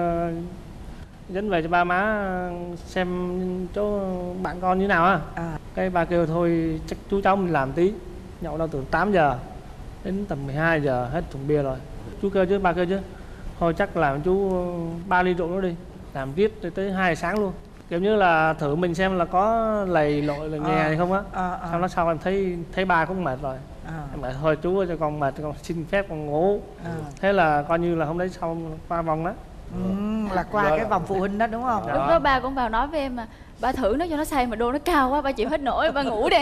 dẫn về cho ba má xem chỗ bạn con như nào á. Cái bà kêu thôi chắc chú cháu mình làm tí. Nhậu đâu từ 8 giờ đến tầm 12 giờ hết thùng bia rồi. Chú kêu chứ, bà kêu chứ thôi chắc làm chú 3 ly rượu nữa đi, làm tiếp tới 2 giờ sáng luôn. Kiểu như là thử mình xem là có lầy lội là nghe hay không á. Xong đó sau em thấy ba cũng mệt rồi. Em bảo thôi chú cho con mệt, con xin phép con ngủ. Thế là coi như là hôm đấy xong qua vòng đó. Là qua cái vòng phụ huynh đó đúng không? Lúc đó ba cũng vào nói với em mà ba thử nó cho nó say mà đô nó cao quá, ba chịu hết nổi, ba ngủ đi.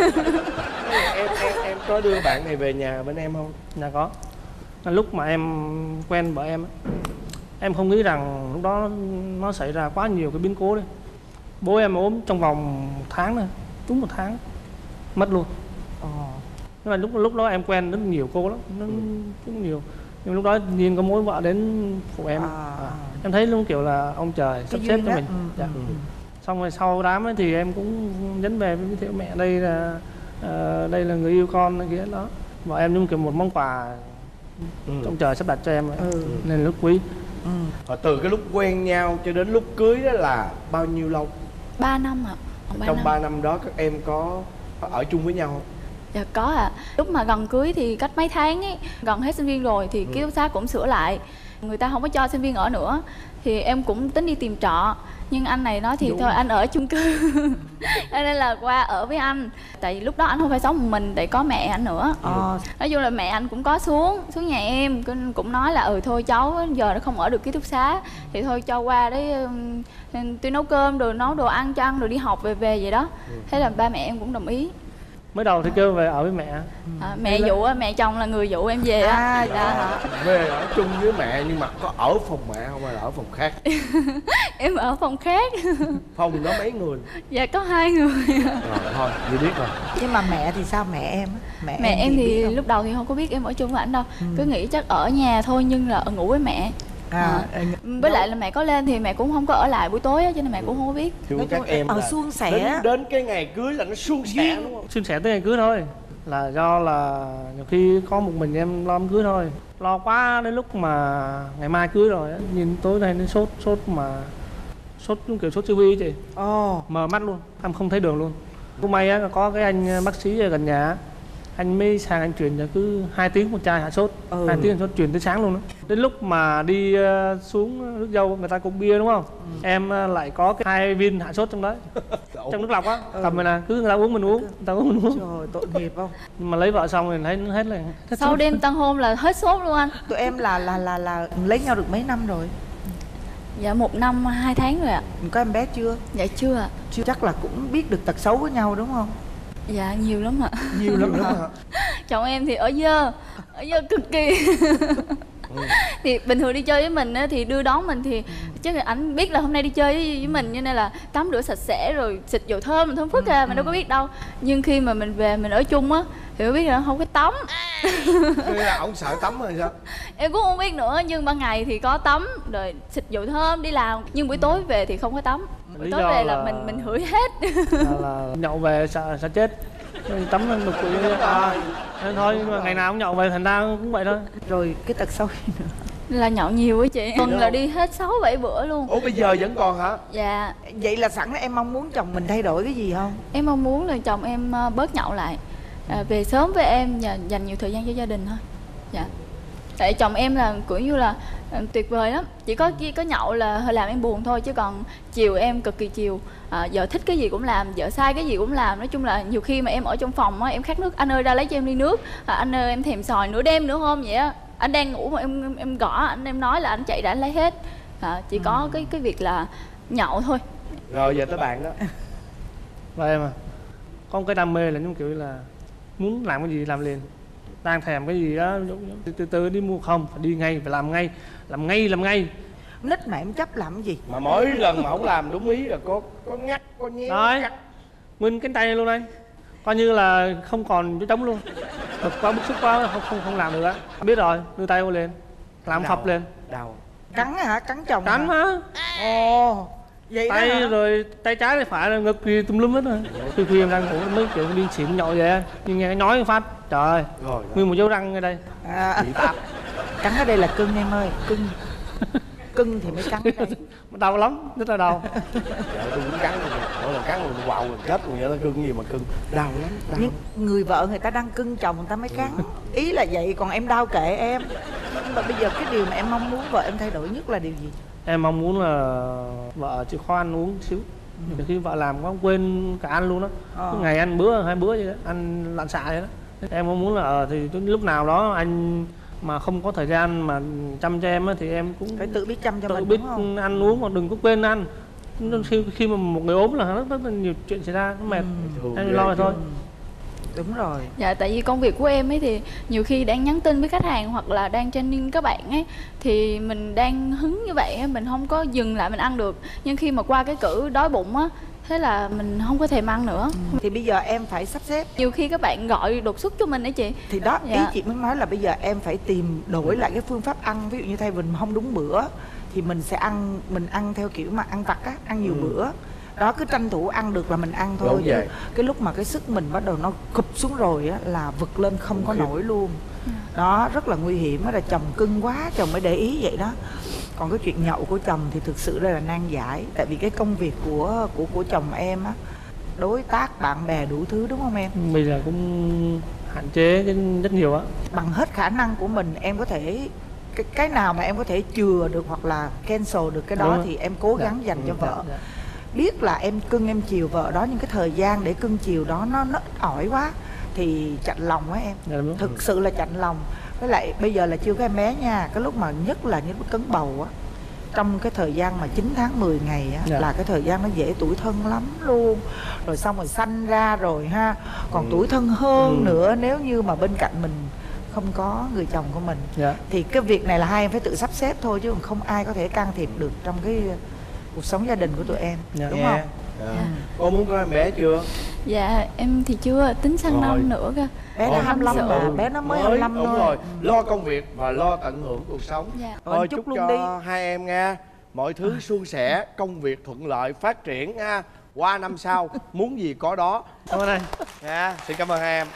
Em có đưa bạn này về nhà bên em không? Dạ có. Lúc mà em quen vợ em không nghĩ rằng lúc đó nó xảy ra quá nhiều cái biến cố đấy. Bố em ốm trong vòng 1 tháng thôi, đúng 1 tháng mất luôn. Nhưng mà lúc đó em quen rất nhiều cô lắm, nó cũng nhiều. Nhưng lúc đó nhiên có mối vợ đến phụ em. Em thấy luôn kiểu là ông trời sắp xếp cho mình. Xong rồi sau đám ấy thì em cũng dẫn về với giới thiệu mẹ đây là người yêu con này kia đó. Vợ em như kiểu một món quà ông trời sắp đặt cho em nên lúc quý. Từ cái lúc quen nhau cho đến lúc cưới đó là bao nhiêu lâu? 3 năm ạ. Trong 3 năm đó các em có ở chung với nhau không? Dạ có ạ. Lúc mà gần cưới thì cách mấy tháng ấy, gần hết sinh viên rồi thì ký túc xá cũng sửa lại. Người ta không có cho sinh viên ở nữa thì em cũng tính đi tìm trọ. Nhưng anh này nói thì thôi anh ở chung cư. Nên là qua ở với anh. Tại vì lúc đó anh không phải sống một mình, tại có mẹ anh nữa. Nói chung là mẹ anh cũng có xuống nhà em, cũng nói là thôi cháu giờ nó không ở được ký túc xá thì thôi cho qua đấy tôi nấu cơm rồi nấu đồ ăn cho ăn rồi đi học về vậy đó. Thế là ba mẹ em cũng đồng ý. Mới đầu thì kêu về ở với mẹ. Mẹ dụ á, mẹ chồng là người dụ em về á. Về ở chung với mẹ nhưng mà có ở phòng mẹ không hay là ở phòng khác? Em ở phòng khác. Phòng đó mấy người? Dạ có 2 người. Rồi thôi, như biết rồi. Nhưng mà mẹ thì sao, mẹ em? Mẹ em thì lúc đầu thì không có biết em ở chung với ảnh đâu. Cứ nghĩ chắc ở nhà thôi nhưng là ngủ với mẹ. Với lại là mẹ có lên thì mẹ cũng không có ở lại buổi tối á, cho nên mẹ cũng không có biết. Nói các em ở suôn sẻ đến cái ngày cưới là nó suôn sẻ đúng không? Suôn sẻ tới ngày cưới thôi. Là do là nhiều khi có một mình em lo đám cưới thôi. Lo quá đến lúc mà ngày mai cưới rồi á, nhìn tối nay nó sốt mà sốt kiểu sốt siêu vi chị. Mờ mắt luôn, em không thấy đường luôn. Cũng may á có cái anh bác sĩ ở gần nhà, anh mới sang anh truyền cho cứ 2 tiếng một chai hạ sốt. 2 tiếng hạ sốt truyền tới sáng luôn đó. Đến lúc mà đi xuống nước dâu người ta cũng bia đúng không? Em lại có cái 2 viên hạ sốt trong đấy. Trong nước lọc á, cầm này nè, cứ người ta uống mình uống, người ta uống mình uống. Trời, tội nghiệp không? Nhưng mà lấy vợ xong thì thấy hết là sau đêm tân hôn là hết sốt luôn anh. Tụi em là lấy nhau được mấy năm rồi? Dạ 1 năm 2 tháng rồi ạ. Có em bé chưa? Dạ chưa ạ. Chưa, chắc là cũng biết được tật xấu của nhau đúng không? Dạ nhiều lắm ạ. Nhiều lắm hả? Chồng em thì ở dơ cực kỳ. Thì bình thường đi chơi với mình á, thì đưa đón mình thì chắc là ảnh biết là hôm nay đi chơi với mình, cho nên là tắm rửa sạch sẽ rồi xịt dầu thơm phức ra, mình đâu có biết đâu. Nhưng khi mà mình về mình ở chung á thì mới biết là không có tắm. Thế là ổng sợ tắm rồi sao? Em cũng không biết nữa, nhưng ban ngày thì có tắm rồi xịt dầu thơm đi làm, nhưng buổi tối về thì không có tắm. Buổi tối về là mình hửi hết. Là nhậu về sợ chết. Tắm đục quỷ nên thôi, nhưng mà ngày nào cũng nhậu về thành ra cũng vậy thôi. Rồi cái tật xấu gì nữa? Là nhậu nhiều á chị. Tuần là đi hết 6-7 bữa luôn. Ủa bây giờ vẫn còn hả? Dạ. Vậy là sẵn em mong muốn chồng mình thay đổi cái gì không? Em mong muốn là chồng em bớt nhậu lại, về sớm với em và dành nhiều thời gian cho gia đình thôi. Dạ. Tại chồng em là cũng như là tuyệt vời lắm. Chỉ có nhậu là hơi làm em buồn thôi, chứ còn chiều em cực kỳ chiều. Vợ thích cái gì cũng làm, vợ sai cái gì cũng làm. Nói chung là nhiều khi mà em ở trong phòng á, em khát nước, anh ơi ra lấy cho em ly nước. Anh ơi em thèm xoài nửa đêm nữa không vậy á. Anh đang ngủ mà em gõ anh, em nói là anh chạy ra anh lấy hết. Chỉ có cái việc là nhậu thôi. Rồi giờ tới bạn đó. Và em có một cái đam mê là giống kiểu là muốn làm cái gì làm liền. Đang thèm cái gì đó từ từ đi mua, không phải đi ngay, phải làm ngay. Nít mà em chấp làm cái gì? Mà mỗi lần mà không làm đúng ý là có ngắt, có nhéo. Đấy, nguyên cánh tay này luôn anh, coi như là không còn chỗ trống luôn. Bực quá, bức xúc quá, không làm được á. Biết rồi, đưa tay vô lên, làm phập lên. Đau. Cắn hả? Cắn chồng cắn hả? Ồ, vậy tay đó hả? Rồi tay trái tay phải là ngực thì tùm lum hết rồi. Khi em đang ngủ mới kiểu đi xỉn nhậu vậy, nhưng nghe nói một phát trời ơi, nguyên một dấu răng ở đây. Cắn ở đây là cưng em ơi, cưng thì mới cắn đây. Đau lắm, rất là đau. Tôi cũng cắn rồi, mỗi lần cắn rồi quào rồi chết rồi, vậy cưng gì mà cưng, đau lắm. Nhưng người vợ người ta đang cưng chồng người ta mới cắn. Ý là vậy, còn em đau kệ em. Nhưng mà bây giờ cái điều mà em mong muốn vợ em thay đổi nhất là điều gì? Em mong muốn là vợ chịu khó ăn uống xíu. Khi vợ làm có quên cả ăn luôn đó. Ngày ăn bữa 2 bữa vậy đó, ăn lặn xạ vậy đó. Em mong muốn là thì lúc nào đó anh mà không có thời gian mà chăm cho em á, thì em cũng phải tự biết chăm cho mình, biết đúng không? ăn uống mà đừng có quên ăn. Khi mà một người ốm là rất là nhiều chuyện xảy ra, nó mệt. Em lo thôi. Đúng rồi. Dạ, tại vì công việc của em ấy thì nhiều khi đang nhắn tin với khách hàng hoặc là đang training các bạn ấy, thì mình đang hứng như vậy mình không có dừng lại mình ăn được. Nhưng khi mà qua cái cữ đói bụng á, thế là mình không có thèm ăn nữa. Thì bây giờ em phải sắp xếp. Nhiều khi các bạn gọi đột xuất cho mình đấy chị. Thì đó, ý chị mới nói là bây giờ em phải tìm đổi lại cái phương pháp ăn. Ví dụ như thay vì không đúng bữa thì mình sẽ ăn theo kiểu mà ăn vặt á, ăn nhiều bữa. Đó, cứ tranh thủ ăn được là mình ăn thôi. Chứ cái lúc mà cái sức mình bắt đầu nó cụp xuống rồi á là vực lên không có nổi luôn. Đó, rất là nguy hiểm. Đó là chồng cưng quá chồng mới để ý vậy đó. Còn cái chuyện nhậu của chồng thì thực sự đây là nan giải. Tại vì cái công việc của chồng em á, đối tác bạn bè đủ thứ, đúng không em? Bây giờ cũng hạn chế rất nhiều á. Bằng hết khả năng của mình em có thể cái nào mà em có thể chừa được hoặc là cancel được cái đó thì em cố gắng dành cho vợ. Biết là em cưng em chiều vợ đó, nhưng cái thời gian để cưng chiều đó nó ít ỏi quá thì chạnh lòng á em. Thực sự là chạnh lòng. Với lại bây giờ là chưa có em bé nha, cái lúc mà nhất là những lúc cấn bầu á trong cái thời gian mà 9 tháng 10 ngày á, là cái thời gian nó dễ tủi thân lắm luôn. Rồi xong rồi sanh ra rồi ha, còn tủi thân hơn nữa nếu như mà bên cạnh mình không có người chồng của mình. Thì cái việc này là hai em phải tự sắp xếp thôi, chứ không ai có thể can thiệp được trong cái cuộc sống gia đình của tụi em, đúng không? Cô muốn có em bé chưa? Dạ em thì chưa, tính sang năm nữa cơ. Bé nó 25 mà, bé nó mới 25 thôi. Đúng rồi, lo công việc và lo tận hưởng cuộc sống. Thôi chúc cho đi. Hai em nha, mọi thứ suôn sẻ, công việc thuận lợi, phát triển nha. Qua năm sau muốn gì có đó. Cảm ơn anh. Xin cảm ơn hai em.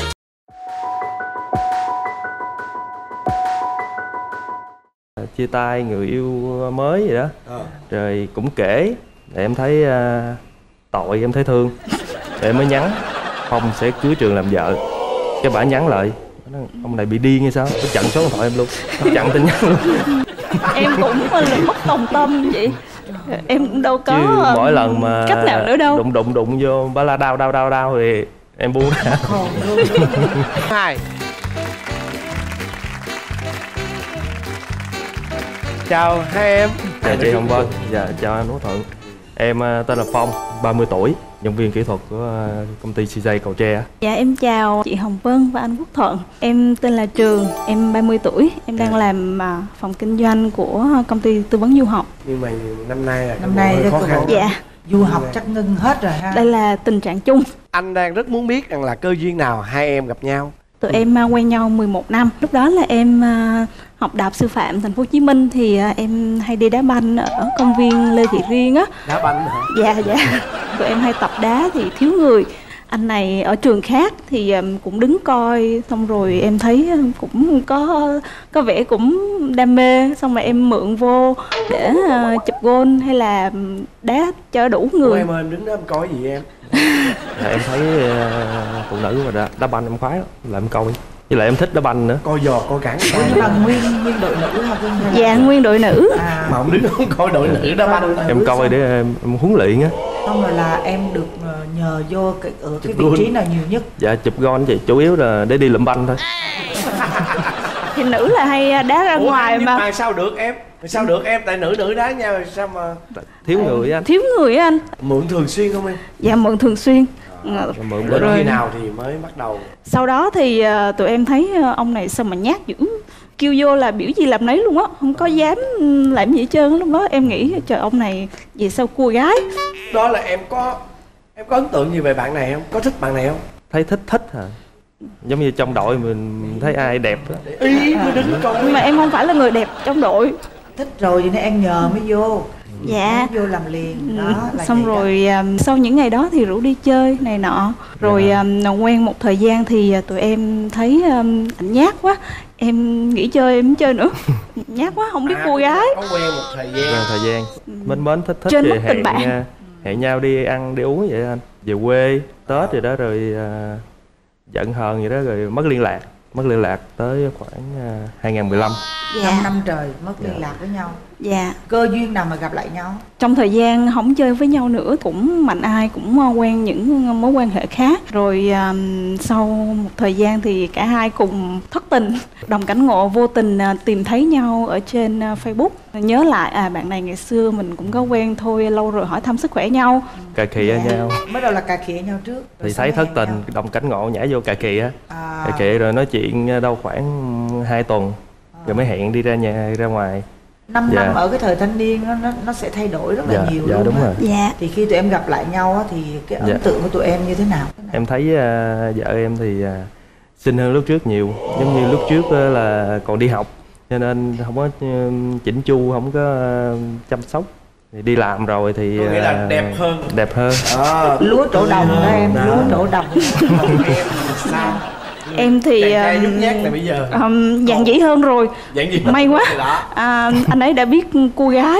Chia tay người yêu mới vậy đó, rồi cũng kể để em thấy tội, em thấy thương, để em mới nhắn Phong sẽ cưới Trường làm vợ. Cái bả nhắn lại, ông này bị điên hay sao, nó chặn số điện thoại em luôn, nó chặn tin nhắn luôn. Em cũng là mất đồng tâm vậy, em cũng đâu có chứ mỗi lần mà cách nào nữa đâu. đụng vô bả la đau thì em buông ra. Hai. Chào hai em. Chào chị Hồng Vân. Dạ chào anh Quốc Thuận. Em tên là Phong, 30 tuổi, nhân viên kỹ thuật của công ty CJ Cầu Tre. Dạ em chào chị Hồng Vân và anh Quốc Thuận. Em tên là Trường, em 30 tuổi, em đang làm phòng kinh doanh của công ty tư vấn du học. Nhưng mà năm nay là hơi khó khăn. Dạ. Du học chắc ngưng hết rồi ha. Đây là tình trạng chung. Anh đang rất muốn biết rằng là cơ duyên nào hai em gặp nhau. Tụi em quen nhau 11 năm. Lúc đó là em học đại học sư phạm thành phố Hồ Chí Minh, thì em hay đi đá banh ở công viên Lê Thị Riêng á. Đá banh hả? Dạ. Tụi em hay tập đá thì thiếu người. Anh này ở trường khác thì cũng đứng coi, xong rồi em thấy cũng có vẻ cũng đam mê, xong rồi em mượn vô để chụp gôn hay là đá cho đủ người. Em ơi, em đứng đó em coi gì em? Em thấy phụ nữ mà đá banh em khoái lắm, là em coi. Với lại em thích đá banh nữa. Coi giò, coi cản. Là nguyên đội nữ hả? Dạ nguyên đội nữ. Mà ông đứng không coi đội nữ đá banh. Em coi để em huấn luyện á. Xong rồi là em được nhờ vô ở cái vị trí nào nhiều nhất? Dạ chụp gôn chị, chủ yếu là để đi lụm banh thôi. Thì nữ là hay đá ra ngoài mà. Sao được em? Sao được em? Tại nữ đá nhau sao mà thiếu người anh. Thiếu người anh. Mượn thường xuyên không em? Dạ mượn thường xuyên. Mượn rồi khi nào thì mới bắt đầu? Sau đó thì tụi em thấy ông này sao mà nhát dữ, kêu vô là biểu gì làm nấy luôn á, không có dám làm gì hết trơn. Lúc đó em nghĩ trời, ông này vì sao cua gái. Đó là em có ấn tượng gì về bạn này không? Có thích bạn này không? Thấy thích hả? Giống như trong đội mình thấy ai đẹp đó. Ý mới đứng coi. Nhưng mà em không phải là người đẹp trong đội. Thích rồi nên em nhờ mới vô. Dạ. Vô làm liền đó. Xong rồi sau những ngày đó thì rủ đi chơi này nọ. Rồi quen một thời gian thì tụi em thấy ảnh nhát quá, em nghỉ chơi em không chơi nữa. Nhát quá không biết cua gái. Có quen một thời gian. Mến thích trên thì mức tình bạn. hẹn nhau đi ăn đi uống vậy anh. Về quê Tết rồi đó, rồi giận hờn vậy đó, rồi mất liên lạc tới khoảng 2015. 5 năm trời mất liên lạc với nhau. Dạ. Cơ duyên nào mà gặp lại nhau? Trong thời gian không chơi với nhau nữa, cũng mạnh ai cũng quen những mối quan hệ khác. Rồi sau một thời gian thì cả hai cùng thất tình. Đồng cảnh ngộ vô tình tìm thấy nhau ở trên Facebook. Nhớ lại bạn này ngày xưa mình cũng có quen thôi, lâu rồi hỏi thăm sức khỏe nhau. Cà khịa nhau. Mới đầu là cà khịa nhau trước. Thì thấy thất tình, đồng cảnh ngộ nhảy vô cà khịa. Cà khịa rồi nói chuyện đâu khoảng 2 tuần. Rồi mới hẹn đi ra ngoài. 5 năm ở cái thời thanh niên nó sẽ thay đổi rất là nhiều luôn đúng rồi. Thì khi tụi em gặp lại nhau á, thì cái ấn tượng của tụi em như thế nào? Em thấy vợ em thì xinh hơn lúc trước nhiều. Giống như lúc trước là còn đi học, cho nên không có chỉnh chu, không có chăm sóc. Thì đi làm rồi thì nghĩa là đẹp hơn. Lúa trổ đồng đó em, lúa trổ đồng. Sao? Em thì nhút nhát này bây giờ dạn dĩ hơn rồi. May quá. Anh ấy đã biết cô gái.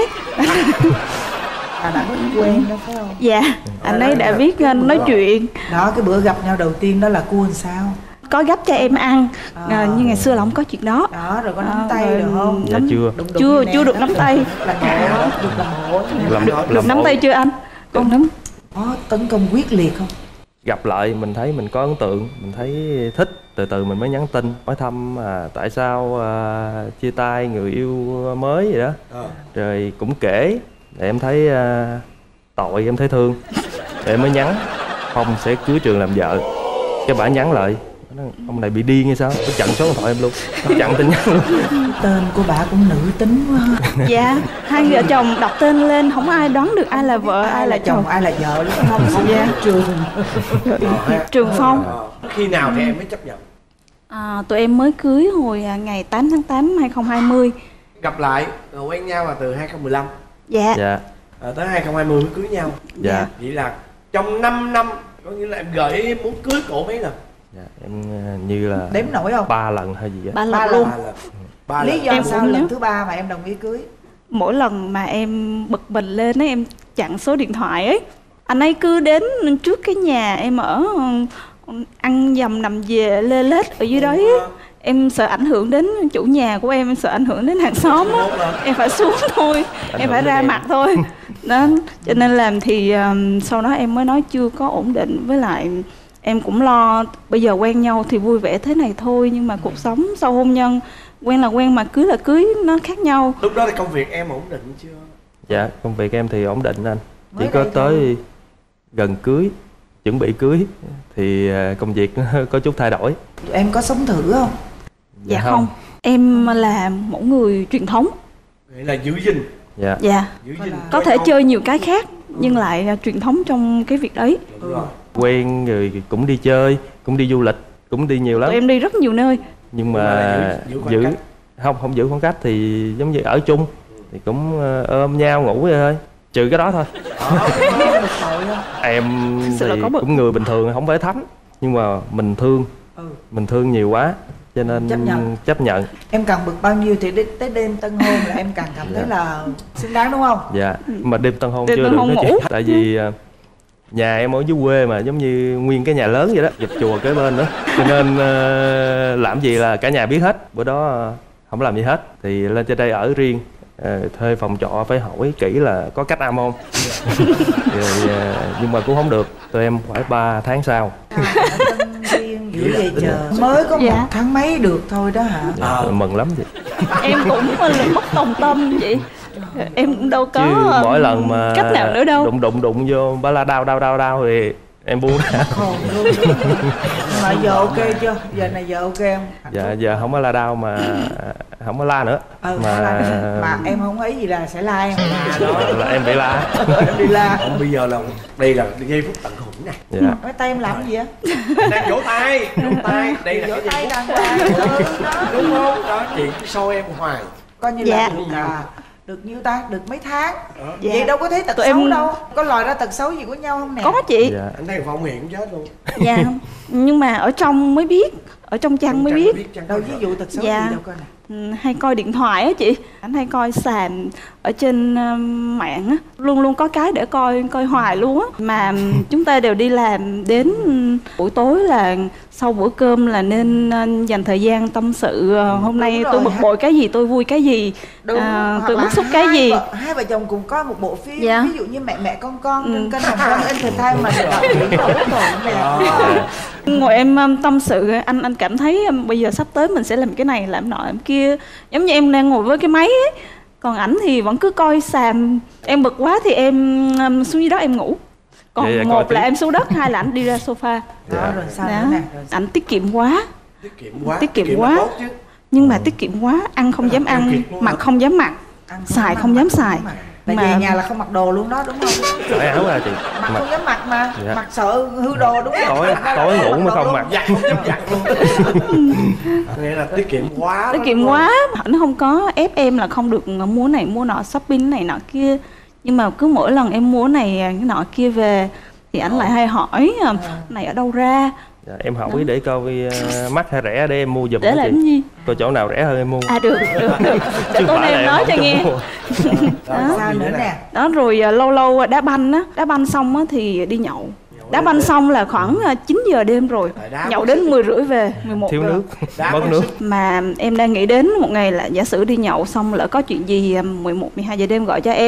Đã quen đó phải không? Dạ. Anh ấy đã biết nói chuyện. Đó, cái bữa gặp nhau đầu tiên đó là cua làm sao? Có gấp cho em ăn. Nhưng ngày xưa là không có chuyện đó. Đó, rồi có nắm tay được không? Dạ chưa được nắm tay. Được làm bộ. Được nắm tay chưa anh? Con nắm. Có tấn công quyết liệt không? gặp lại mình thấy mình có ấn tượng, mình thấy thích, từ từ mình mới nhắn tin hỏi thăm tại sao chia tay người yêu mới vậy đó. Rồi cũng kể để em thấy tội, em thấy thương, để em mới nhắn Phong sẽ cưới Trường làm vợ. Cái bả nhắn lại ông này bị điên hay sao, nó chặn số điện thoại em luôn, nó chặn tin nhắn luôn. Tên của bà cũng nữ tính quá. Dạ, hai vợ chồng đọc tên lên không ai đoán được ai là vợ, ai là chồng, ai là vợ đúng không? Dạ. Trường Phong. Khi nào thì em mới chấp nhận? Tụi em mới cưới hồi ngày 8 tháng 8 2020. Gặp lại quen nhau là từ 2015. Dạ. Tới 2020 mới cưới nhau. Dạ. Vậy là trong 5 năm, có nghĩa là em gợi em muốn cưới cổ mấy lần? Dạ, em như là đếm nổi không? 3 lần hay gì á. 3 lần luôn. Lý do em sao lần thứ 3 mà em đồng ý cưới? Mỗi lần mà em bực mình lên ấy, em chặn số điện thoại ấy, anh ấy cứ đến trước cái nhà em ở, ăn dầm nằm về lê lết ở dưới đấy ấy. Em sợ ảnh hưởng đến chủ nhà của em sợ ảnh hưởng đến hàng xóm á. Em phải xuống thôi, em phải ra mặt thôi. Đó, cho nên làm thì sau đó em mới nói chưa có ổn định, với lại em cũng lo bây giờ quen nhau thì vui vẻ thế này thôi, nhưng mà cuộc sống sau hôn nhân quen là quen mà cưới là cưới nó khác nhau. Lúc đó thì công việc em ổn định chưa? Dạ, công việc em thì ổn định anh. Chỉ có tới gần cưới, chuẩn bị cưới thì công việc có chút thay đổi. Em có sống thử không? Dạ không. Em là một người truyền thống. Vậy là giữ gìn. Dạ. Dạ. Có thể chơi nhiều cái khác nhưng lại truyền thống trong cái việc đấy. Quen rồi cũng đi chơi, cũng đi du lịch, cũng đi nhiều lắm. Tụi em đi rất nhiều nơi. Nhưng mà giữ không giữ khoảng cách thì giống như ở chung thì cũng ôm nhau ngủ vậy thôi. Trừ cái đó thôi. Em thì cũng người bình thường, không phải thánh, nhưng mà mình thương nhiều quá cho nên chấp nhận. Em càng bực bao nhiêu thì tới đêm tân hôn là em càng cảm thấy là xứng đáng đúng không? Dạ, mà đêm tân hôn chưa được nói chuyện. Tại vì nhà em ở dưới quê mà giống như nguyên cái nhà lớn vậy đó, dập chùa kế bên nữa, cho nên làm gì là cả nhà biết hết. Bữa đó không làm gì hết thì lên trên đây ở riêng, thuê phòng trọ phải hỏi kỹ là có cách âm không. Rồi, nhưng mà cũng không được, tụi em phải 3 tháng sau. Dữ vậy chờ mới có 1 tháng mấy được thôi đó hả? Mừng lắm vậy. Em cũng mất đồng tâm vậy. Em cũng đâu có chứ mỗi lần mà cách nào nữa đâu. Đụng vô bả la đau thì em buông ra. Mà giờ ok chưa? Giờ này giờ ok không? Dạ giờ không có la đau mà không có la nữa. Mà em không ấy gì là sẽ la em. Là em bị la. Em bị la. Không, bây giờ là đây là giây phút tận hưởng nè. Dạ. Cái tay em làm cái gì á? Đang vỗ tay. Đây là vỗ tay đàng hoàng. Đúng không? Đó, chị cứ show em hoài. Coi như là được nhiêu ta? Được mấy tháng? Vậy đâu có thấy tật xấu đâu. Có lòi ra tật xấu gì của nhau không nè? Có chị. Anh thấy Phong hiện chết luôn. Dạ. Nhưng mà ở trong mới biết, ở trong chăn mới biết. Đâu ví dụ tật xấu gì đâu coi nè. Hay coi điện thoại á chị, anh hay coi sàn ở trên mạng á, luôn luôn có cái để coi hoài luôn á. Mà chúng ta đều đi làm đến buổi tối là sau bữa cơm là nên dành thời gian tâm sự. Hôm nay tôi bực bội cái gì, tôi vui cái gì, tôi bức xúc cái gì. Hai vợ chồng cùng coi một bộ phim, ví dụ như Mẹ con trên kênh Hồng Vân Entertainment mà đạo diễn ngồi em tâm sự, anh cảm thấy bây giờ sắp tới mình sẽ làm cái này làm nọ làm kia, giống như em đang ngồi với cái máy ấy, còn ảnh thì vẫn cứ coi sàn. Em bực quá thì em xuống dưới đó em ngủ, còn một là em xuống đất, hai là ảnh đi ra sofa. Rồi sao nữa nè? Ảnh tiết kiệm quá. Tiết kiệm quá. Nhưng mà tiết kiệm quá, ăn không dám ăn, mặc không dám mặc, xài không dám xài. Tại về nhà là không mặc đồ luôn đó đúng không? Cởi áo ra chị. Mặc không dám mặc mà, mặc sợ hư đồ đúng không? Tối ngủ mới không mặc. Giặt không dám giặt luôn. Nghĩa là tiết kiệm quá. Tiết kiệm quá, nó không có ép em là không được mua này mua nọ, shopping này nọ kia. Nhưng mà cứ mỗi lần em mua này cái nọ kia về thì ảnh lại hay hỏi này ở đâu ra. Dạ, em hỏi để coi mắc hay rẻ để em mua giùm. Để làm cái gì? Coi chỗ nào rẻ hơn em mua. Được. Để tối nay em nói cho nghe. Sao nữa nè? Đó rồi lâu lâu đá banh á, đá banh xong á thì đi nhậu. Đá banh xong là khoảng 9 giờ đêm rồi, nhậu đến 10 rưỡi về, 11 thiếu giờ. Nước, mất nước. Mà em đang nghĩ đến một ngày là giả sử đi nhậu xong lỡ có chuyện gì 11, 12 giờ đêm gọi cho em,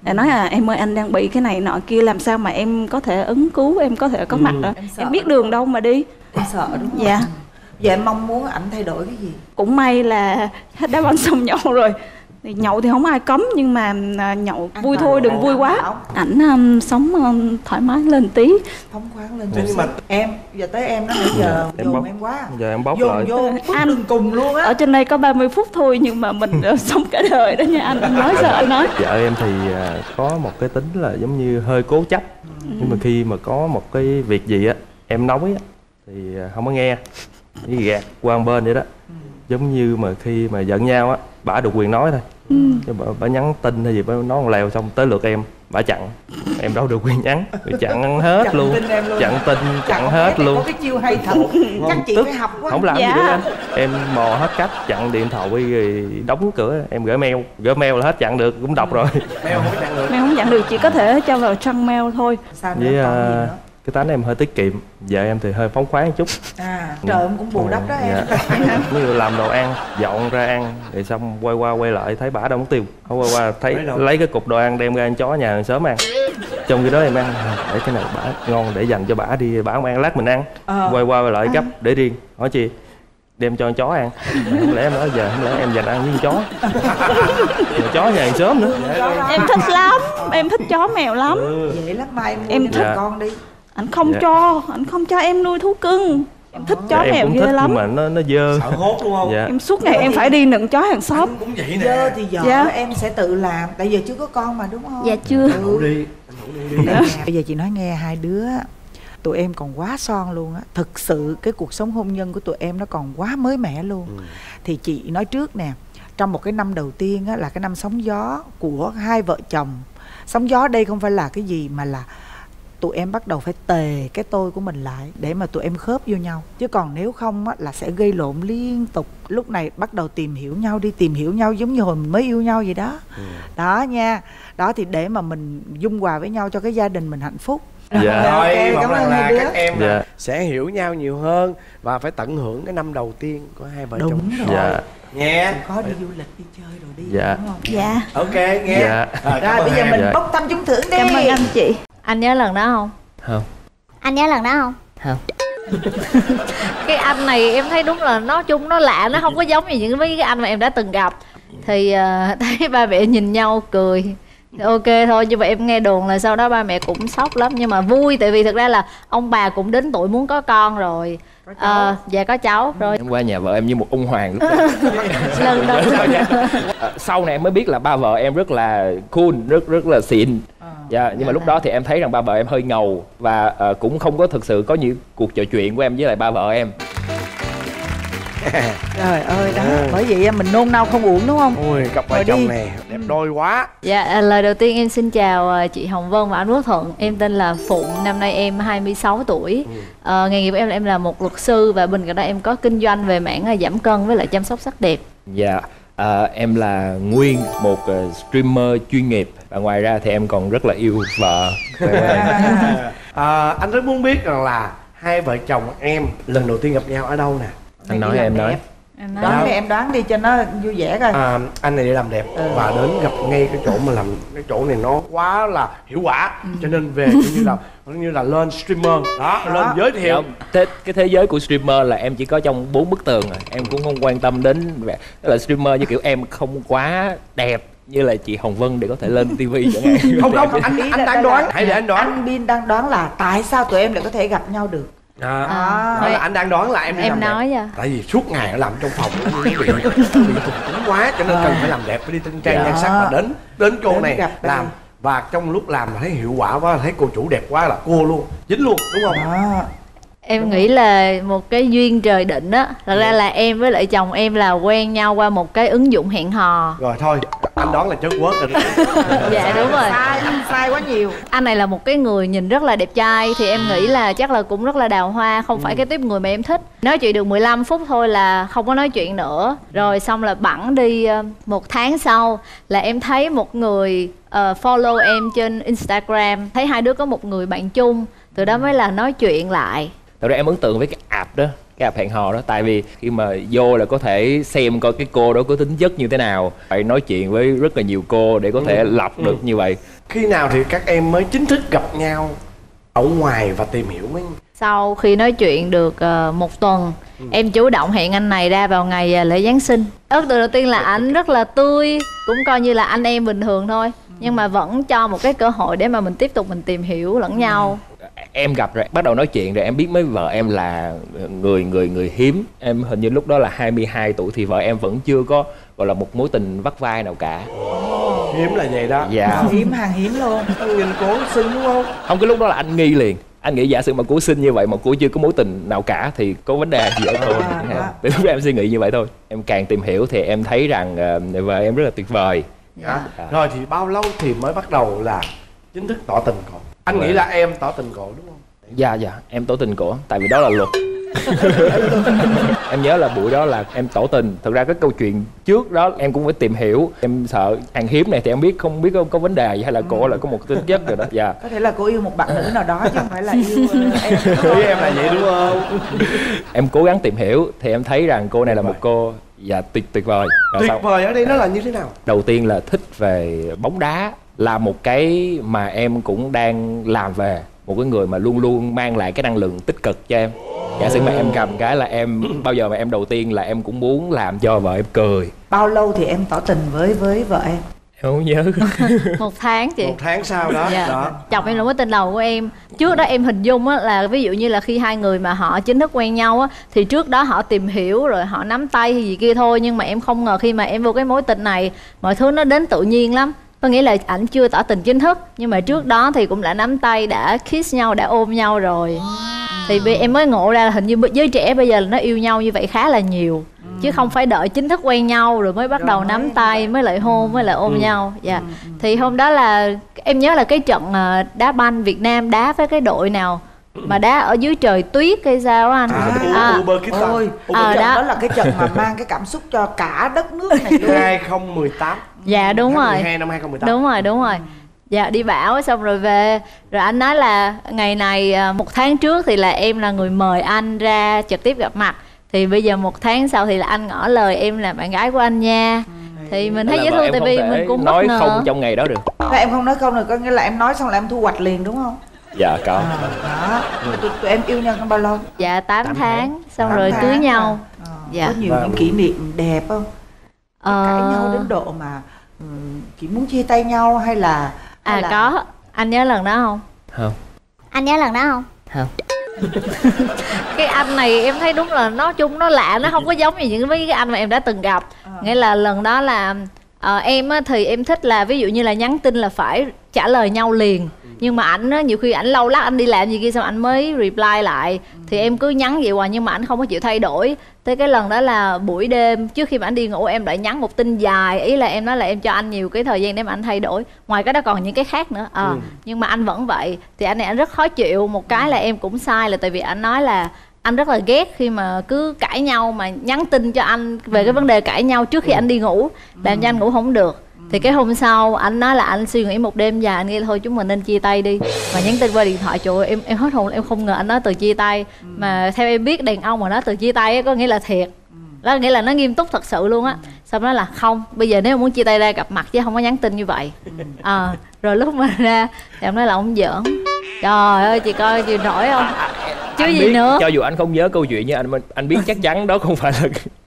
Để nói là em ơi anh đang bị cái này nọ kia, làm sao mà em có thể ứng cứu, em có thể có mặt rồi. Em biết đường đâu mà đi. Em sợ đúng không? Dạ. Vậy em mong muốn ảnh thay đổi cái gì? Cũng may là hết đá banh xong nhậu rồi. Thì nhậu thì không ai cấm, nhưng mà nhậu vui thôi, đừng vui quá. Ảnh sống thoải mái lên tí, phóng khoáng lên chút. Nhưng mà em giờ tới em đó, nãy giờ dồn em quá. Giờ em bóc dồn lại. vô anh cùng luôn á. Ở trên đây có 30 phút thôi nhưng mà mình sống cả đời đó nha anh nói sao anh nói. Vợ em thì có một cái tính là giống như hơi cố chấp. Nhưng mà khi mà có một cái việc gì á em nói á thì không có nghe, chỉ gạt qua một bên vậy đó. Giống như mà khi mà giận nhau á, bả được quyền nói thôi. Chứ bả nhắn tin hay gì bả nói một lèo xong tới lượt em bả chặn, em đâu được quyền nhắn, chặn hết chặn luôn. Chặn tin chặn hết luôn. Có cái chiêu hay thật. Chắc chị phải học quá. Không làm gì nữa anh. Em mò hết cách, chặn điện thoại rồi đóng cửa, em gửi mail là hết chặn được, cũng đọc rồi. Mail không chặn được, chỉ có thể cho vào trang mail thôi. Sao nữa, còn gì nữa? Cái tánh em hơi tiết kiệm, vợ em thì hơi phóng khoáng một chút. Trời em cũng bù đắp đó em. Ví dụ làm đồ ăn, dọn ra ăn, rồi xong quay qua quay lại thấy bả đâu mất tiêu. Không quay qua thấy lấy cái cục đồ ăn đem ra ăn chó nhà hàng xóm ăn. Trong khi đó em ăn, để cái này bả ngon để dành cho bả đi, bả không ăn lát mình ăn. Quay qua quay lại gấp để riêng, hỏi chi đem cho con chó ăn. Không lẽ em nói giờ không lẽ em dành ăn với con chó. Chó nhà hàng xóm nữa. Em thích lắm, em thích chó mèo lắm. Dễ lắm mai em thích con đi. Anh không cho em nuôi thú cưng. Em thích chó mèo ghê lắm. Nhưng mà nó dơ. Sợ hốt đúng không? Em suốt ngày em phải đi nựng chó hàng xóm. Anh cũng vậy nè. Dơ thì vợ em sẽ tự làm. Tại giờ chưa có con mà đúng không? Dạ chưa. Đi. Bây giờ chị nói nghe, hai đứa tụi em còn quá son luôn á. Thực sự cái cuộc sống hôn nhân của tụi em nó còn quá mới mẻ luôn. Thì chị nói trước nè, trong một cái năm đầu tiên á, là cái năm sóng gió của hai vợ chồng. Sóng gió đây không phải là cái gì mà là tụi em bắt đầu phải tề cái tôi của mình lại để mà tụi em khớp vô nhau. Chứ còn nếu không á, là sẽ gây lộn liên tục. Lúc này bắt đầu tìm hiểu nhau đi, tìm hiểu nhau giống như hồi mình mới yêu nhau vậy đó. Đó nha. Đó thì để mà mình dung hòa với nhau cho cái gia đình mình hạnh phúc. Dạ. Rồi, Okay, cảm ơn là các em dạ. sẽ hiểu nhau nhiều hơn và phải tận hưởng cái năm đầu tiên của hai vợ chồng. Đúng rồi. Dạ. Nghe. Có đi du lịch, đi chơi rồi đi. Dạ. Đúng không? Dạ. Ok, nghe. Dạ. Rồi bây giờ mình bốc thăm trúng thưởng đi. Cảm ơn anh chị. Anh nhớ lần đó không? Không. Anh nhớ lần đó không? Không. Cái anh này em thấy đúng là nói chung nó lạ, nó không có giống như những cái anh mà em đã từng gặp. Thì thấy ba mẹ nhìn nhau cười. Thì ok thôi, nhưng mà em nghe đồn là sau đó ba mẹ cũng sốc lắm. Nhưng mà vui, tại vì thực ra là ông bà cũng đến tuổi muốn có con rồi. Dạ có cháu rồi. Em qua nhà vợ em như một ông hoàng lúc đó. Lần đầu sau này em mới biết là ba vợ em rất là cool, rất là xịn. Dạ, nhưng mà lúc đó thì em thấy rằng ba vợ em hơi ngầu và cũng không có thực sự có những cuộc trò chuyện của em với lại ba vợ em. Trời ơi đó, bởi vậy mình nôn nao không uổng đúng không? Ôi, cặp vợ chồng này đẹp đôi quá. Dạ, lời đầu tiên em xin chào chị Hồng Vân và anh Quốc Thuận. Em tên là Phụng, năm nay em 26 tuổi. Nghề nghiệp của em là một luật sư và bên cạnh đó em có kinh doanh về mảng giảm cân với lại chăm sóc sắc đẹp. Dạ, em là Nguyên, một streamer chuyên nghiệp và ngoài ra thì em còn rất là yêu vợ. Anh rất muốn biết rằng là hai vợ chồng em lần đầu tiên gặp nhau ở đâu nè? Anh nói em nói. Đoán đi, em đoán đi cho nó vui vẻ coi. Anh này đi làm đẹp và đến gặp ngay cái chỗ mà làm cái chỗ này nó quá là hiệu quả, cho nên về như là lên streamer đó, lên giới thiệu. Cái thế giới của streamer là em chỉ có trong 4 bức tường rồi, em cũng không quan tâm đến tức là streamer như kiểu em không quá đẹp như là chị Hồng Vân để có thể lên tivi chẳng hạn. Không, anh đang đoán, hãy để anh đoán. Anh Bin đang đoán là tại sao tụi em lại có thể gặp nhau được. Đó là anh đang đoán là em đi làm nói đẹp. Tại vì suốt ngày ở làm trong phòng nó bị tụt cũng quá, cho nên cần phải làm đẹp, phải đi tinh trang nhan sắc và đến cô này làm. Và trong lúc làm thấy hiệu quả quá, thấy cô chủ đẹp quá là cô luôn, dính luôn, đúng không? Em nghĩ là một cái duyên trời định á. Thật ra là em với lại chồng em là quen nhau qua một cái ứng dụng hẹn hò. Rồi thôi, anh đoán là chớt quớt rồi đó. Dạ đúng rồi. Anh sai quá nhiều. Anh này là một cái người nhìn rất là đẹp trai. Thì em nghĩ là chắc là cũng rất là đào hoa. Không phải cái tiếp người mà em thích. Nói chuyện được 15 phút thôi là không có nói chuyện nữa. Rồi xong là bẵng đi 1 tháng sau là em thấy một người follow em trên Instagram. Thấy hai đứa có một người bạn chung. Từ đó mới là nói chuyện lại. Thật ra em ấn tượng với cái app đó. cái app hẹn hò đó. Tại vì khi mà vô là có thể xem coi cái cô đó có tính chất như thế nào, phải nói chuyện với rất là nhiều cô để có thể lọc được như vậy. Khi nào thì các em mới chính thức gặp nhau ở ngoài và tìm hiểu mới? Sau khi nói chuyện được 1 tuần, em chủ động hẹn anh này ra vào ngày lễ Giáng sinh. Ấn tượng đầu tiên là anh rất là tươi, cũng coi như là anh em bình thường thôi, nhưng mà vẫn cho một cái cơ hội để mà mình tiếp tục mình tìm hiểu lẫn nhau. Em gặp rồi, bắt đầu nói chuyện rồi em biết mấy vợ em là người hiếm. Em hình như lúc đó là 22 tuổi thì vợ em vẫn chưa có gọi là một mối tình vắt vai nào cả. Hiếm là vậy đó. Dạ. Hàng hiếm luôn. Anh nhìn cô xinh đúng không? Không, cái lúc đó là anh nghi liền. Anh nghĩ giả sử mà cô xinh như vậy mà cô chưa có mối tình nào cả thì có vấn đề gì ở cô. Từ lúc đó em suy nghĩ như vậy thôi. Em càng tìm hiểu thì em thấy rằng vợ em rất là tuyệt vời. Rồi thì bao lâu thì mới bắt đầu là chính thức tỏ tình cổ? Anh nghĩ là em tỏ tình cổ đúng không? Dạ, em tỏ tình cổ, tại vì đó là luật. Em nhớ là buổi đó là em tỏ tình. Thật ra cái câu chuyện trước đó em cũng phải tìm hiểu. Em sợ hàng hiếm này thì em không biết có vấn đề gì hay là cô là có một tính chất rồi đó. Dạ. Có thể là cô yêu một bạn nữ nào đó chứ không phải là yêu em. Ý em là vậy đúng không? Em cố gắng tìm hiểu thì em thấy rằng cô này là một cô tuyệt vời. Tuyệt vời ở đây nó là như thế nào? Đầu tiên là thích về bóng đá, là một cái mà em cũng đang làm về. Một cái người mà luôn luôn mang lại cái năng lượng tích cực cho em. Giả sử mà em cầm cái là em bao giờ mà em đầu tiên là em cũng muốn làm cho vợ em cười. Bao lâu thì em tỏ tình với vợ em? Em không nhớ. 1 tháng chị. 1 tháng sau đó. Dạ. Đó. Chồng em là mối tình đầu của em. Trước đó em hình dung á, là ví dụ như là khi hai người mà họ chính thức quen nhau á, thì trước đó họ tìm hiểu rồi họ nắm tay hay gì kia thôi. Nhưng mà em không ngờ khi mà em vô cái mối tình này, mọi thứ nó đến tự nhiên lắm. Có nghĩa là ảnh chưa tỏ tình chính thức, nhưng mà trước đó thì cũng đã nắm tay, đã kiss nhau, đã ôm nhau rồi. Thì em mới ngộ ra là hình như giới trẻ bây giờ là nó yêu nhau như vậy khá là nhiều, chứ không phải đợi chính thức quen nhau rồi mới bắt đầu nắm tay, mới lại hôn, mới lại ôm nhau. Dạ. Thì hôm đó là em nhớ là cái trận đá banh Việt Nam đá với cái đội nào mà đá ở dưới trời tuyết hay sao á anh? Ôi, đó là cái trận mà mang cái cảm xúc cho cả đất nước này luôn. 2018. Dạ đúng rồi. 12 năm 2018. Đúng rồi. Dạ đi bão xong rồi về. Rồi anh nói là ngày này 1 tháng trước thì là em là người mời anh ra trực tiếp gặp mặt. Thì bây giờ 1 tháng sau thì là anh ngỏ lời em là bạn gái của anh nha. Thì mình thấy dễ thương tại vì mình cũng bất ngờ. Nói không trong ngày đó được. Em không nói không được, có nghĩa là em nói xong là em thu hoạch liền đúng không? Dạ có. Đó. Tụi em yêu nhau trong bao lâu? Dạ 8 tháng. Xong rồi cưới nhau. Dạ. Có nhiều những kỷ niệm đẹp không? Cãi nhau đến độ mà chỉ muốn chia tay nhau hay là có. Anh nhớ lần đó không? Không. Anh nhớ lần đó không? Không. Cái anh này em thấy đúng là nói chung nó lạ, nó không có giống như những cái anh mà em đã từng gặp. Nghĩa là lần đó là em á, thì em thích là ví dụ như là nhắn tin là phải trả lời nhau liền. Nhưng mà ảnh á, nhiều khi ảnh lâu lắc, anh đi làm gì kia xong ảnh mới reply lại. Thì em cứ nhắn vậy hoài nhưng mà ảnh không có chịu thay đổi. Tới cái lần đó là buổi đêm trước khi mà ảnh đi ngủ em lại nhắn một tin dài. Ý là em nói là em cho anh nhiều cái thời gian để mà anh thay đổi. Ngoài cái đó còn những cái khác nữa. Nhưng mà anh vẫn vậy. Thì anh này anh rất khó chịu. Một cái là em cũng sai là tại vì anh nói là anh rất là ghét khi mà cứ cãi nhau mà nhắn tin cho anh về cái vấn đề cãi nhau trước khi anh đi ngủ, làm cho anh ngủ không được. Thì cái hôm sau anh nói là anh suy nghĩ một đêm dài, anh nghĩ thôi chúng mình nên chia tay đi, mà nhắn tin qua điện thoại. Trời ơi, em hết hồn, em không ngờ anh nói từ chia tay. Mà theo em biết đàn ông mà nói từ chia tay ấy, có nghĩa là thiệt, đó nghĩa là nó nghiêm túc thật sự luôn á. Xong đó là không, bây giờ nếu muốn chia tay ra gặp mặt chứ không có nhắn tin như vậy. Rồi lúc mà ra thì em nói là ông giỡn. Trời ơi chị coi chị nổi không chứ anh gì biết, nữa. cho dù anh không nhớ câu chuyện nhưng anh biết chắc chắn đó không phải là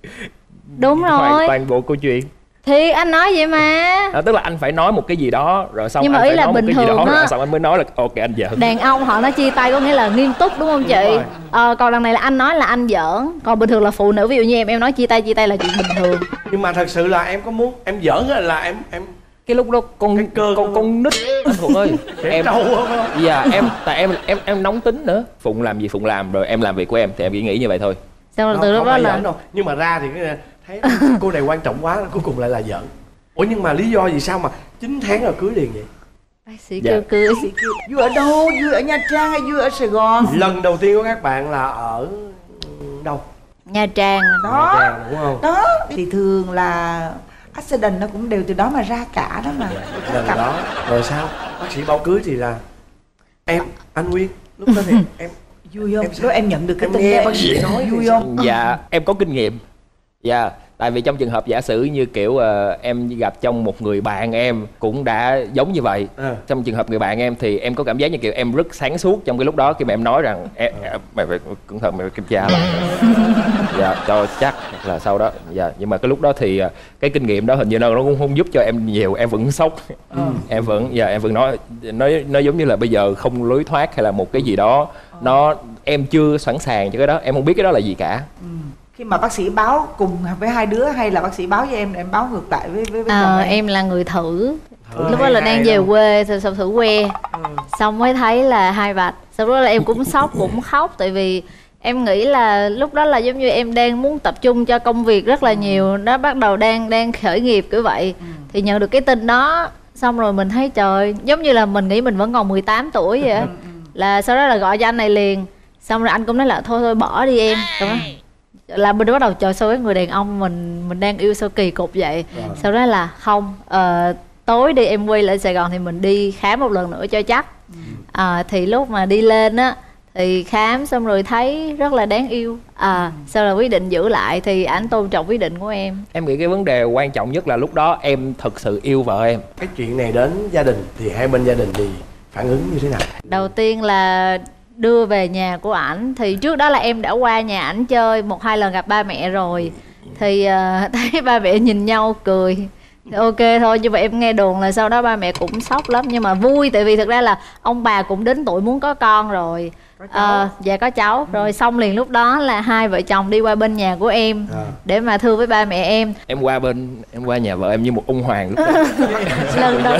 đúng rồi toàn bộ câu chuyện. Thì anh nói vậy mà. Tức là anh phải nói một cái gì đó rồi xong nhưng mà anh ý phải là nói bình một cái gì thường đó á, rồi xong anh mới nói là ok anh giỡn. Đàn ông họ nói chia tay có nghĩa là nghiêm túc đúng không chị? Còn lần này là anh nói là anh giỡn. Còn bình thường là phụ nữ ví dụ như em nói chia tay là chuyện bình thường. Nhưng mà thật sự là em có muốn em giỡn là em cái lúc đó con nít anh Phụng ơi. Em trâu không? Dạ tại em nóng tính nữa. Phụng làm gì Phụng làm, rồi em làm việc của em thì em chỉ nghĩ như vậy thôi. Xong rồi từ lúc đó là nhưng mà ra thì thấy cô này quan trọng quá, cuối cùng lại là giỡn. Ủa nhưng mà lý do gì sao mà 9 tháng rồi cưới liền vậy? bác sĩ kêu cưới. Vui ở đâu? Vui ở Nha Trang hay vui ở Sài Gòn? Lần đầu tiên của các bạn là ở đâu? Nha Trang. Đó. Nha Trang đúng không? Đó thì thường là accident nó cũng đều từ đó mà ra cả đó mà. Lần đó rồi sao? Bác sĩ báo cưới thì là em, anh Nguyên lúc đó thì em Vui không? Lúc em nhận được cái tin nghe bác sĩ nói vui không? Dạ em có kinh nghiệm. Dạ tại vì trong trường hợp giả sử như kiểu em gặp trong một người bạn em cũng đã giống như vậy. Trong trường hợp người bạn em thì em có cảm giác như kiểu em rất sáng suốt trong cái lúc đó khi mà em nói rằng mày phải cẩn thận, mày phải kiểm tra lại dạ cho chắc là sau đó. Dạ nhưng mà cái lúc đó thì cái kinh nghiệm đó hình như nó cũng không giúp cho em nhiều, em vẫn sốc. Em vẫn nói giống như là bây giờ không lối thoát hay là một cái gì đó em chưa sẵn sàng cho cái đó, em không biết cái đó là gì cả. Khi mà bác sĩ báo cùng với hai đứa hay là bác sĩ báo với em báo ngược lại với chồng em là người thử. Lúc đó là đang về quê thì xong thử que xong mới thấy là 2 vạch. Sau đó là em cũng sốc cũng khóc, tại vì em nghĩ là lúc đó là giống như em đang muốn tập trung cho công việc rất là nhiều, nó bắt đầu đang khởi nghiệp kiểu vậy. Thì nhận được cái tin đó xong rồi mình thấy trời, giống như là mình nghĩ mình vẫn còn 18 tuổi vậy á. Là sau đó là gọi cho anh này liền, xong rồi anh cũng nói là thôi bỏ đi em. Xong đó là mình bắt đầu trời, sao cái người đàn ông mình đang yêu sao kỳ cục vậy. Sau đó là không, tối đi em quay lại Sài Gòn thì mình đi khám một lần nữa cho chắc. Thì lúc mà đi lên á thì khám xong rồi thấy rất là đáng yêu. Sau là quyết định giữ lại, thì ảnh tôn trọng quyết định của em. Em nghĩ cái vấn đề quan trọng nhất là lúc đó em thực sự yêu vợ em. Cái chuyện này đến gia đình thì hai bên gia đình thì phản ứng như thế nào? Đầu tiên là đưa về nhà của ảnh. Thì trước đó là em đã qua nhà ảnh chơi 1-2 lần gặp ba mẹ rồi. Thì thấy ba mẹ nhìn nhau cười thì ok thôi. Nhưng mà em nghe đồn là sau đó ba mẹ cũng sốc lắm. Nhưng mà vui, tại vì thực ra là ông bà cũng đến tuổi muốn có con rồi. Dạ có cháu. Rồi xong liền lúc đó là hai vợ chồng đi qua bên nhà của em để mà thưa với ba mẹ em. Em qua nhà vợ em như một ông hoàng lúc đó. Lần đầu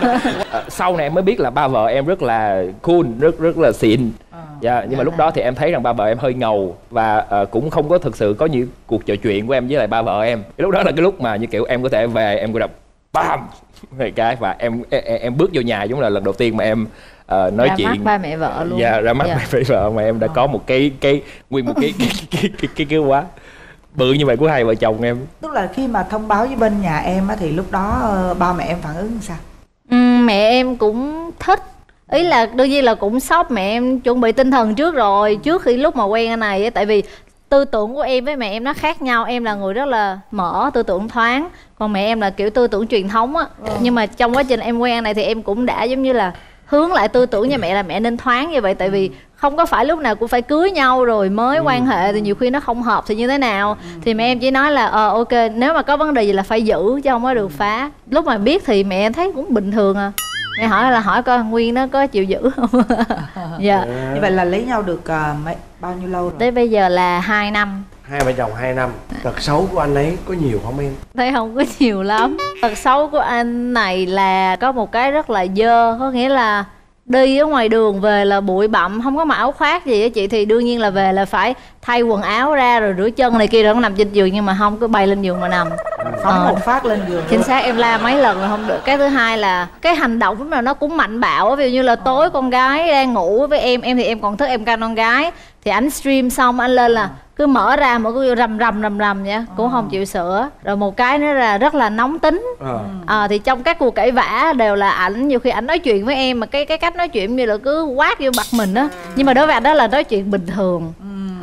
sau này em mới biết là ba vợ em rất là cool, rất là xịn. Nhưng mà lúc đó thì em thấy rằng ba vợ em hơi ngầu và cũng không có thực sự có những cuộc trò chuyện của em với lại ba vợ em. Cái lúc đó là cái lúc mà như kiểu em có thể về em có đập bam cái và em bước vô nhà giống là lần đầu tiên mà em nói ra chuyện mắt ba mẹ vợ luôn. ra mắt ba mẹ vợ mà em đã có một cái nguyên một cái quá bự như vậy của hai vợ chồng em. Tức là khi mà thông báo với bên nhà em á thì lúc đó ba mẹ em phản ứng sao? Mẹ em cũng thích. Ý là đương nhiên là cũng sốc, mẹ em chuẩn bị tinh thần trước rồi, trước khi lúc mà quen anh này. Tại vì tư tưởng của em với mẹ em nó khác nhau. Em là người rất là mở, tư tưởng thoáng. Còn mẹ em là kiểu tư tưởng truyền thống á. Nhưng mà trong quá trình em quen anh này thì em cũng đã giống như là hướng lại tư tưởng cho mẹ là mẹ nên thoáng như vậy. Tại vì không có phải lúc nào cũng phải cưới nhau rồi mới quan hệ, thì nhiều khi nó không hợp thì như thế nào. Thì mẹ em chỉ nói là ok, nếu mà có vấn đề gì là phải giữ chứ không có được phá. Lúc mà biết thì mẹ em thấy cũng bình thường à. Mẹ hỏi coi Nguyên nó có chịu giữ không. Dạ. Như vậy là lấy nhau được bao nhiêu lâu rồi? Tới bây giờ là 2 năm. Hai vợ chồng 2 năm. Tật xấu của anh ấy có nhiều không em? Thấy không có nhiều lắm. Tật xấu của anh này là có một cái rất là dơ. Có nghĩa là đi ở ngoài đường về là bụi bặm, không có mặc áo khoác gì á chị. Thì đương nhiên là về là phải thay quần áo ra rồi rửa chân này kia rồi nó nằm trên giường. Nhưng mà không có bay lên giường mà nằm. Phóng một phát lên giường. Chính xác, em la mấy lần rồi không được. Cái thứ hai là cái hành động lúc nào nó cũng mạnh bạo. Ví dụ như là tối con gái đang ngủ với em thì em còn thức, em canh con gái. Thì ảnh stream xong anh lên là cứ mở ra mà cứ rầm vậy, cũng không chịu sửa. Rồi một cái nữa là rất là nóng tính. Thì trong các cuộc cãi vã đều là ảnh, nhiều khi ảnh nói chuyện với em mà cái cách nói chuyện như là cứ quát vô mặt mình á. Nhưng mà đối với ảnh đó là nói chuyện bình thường.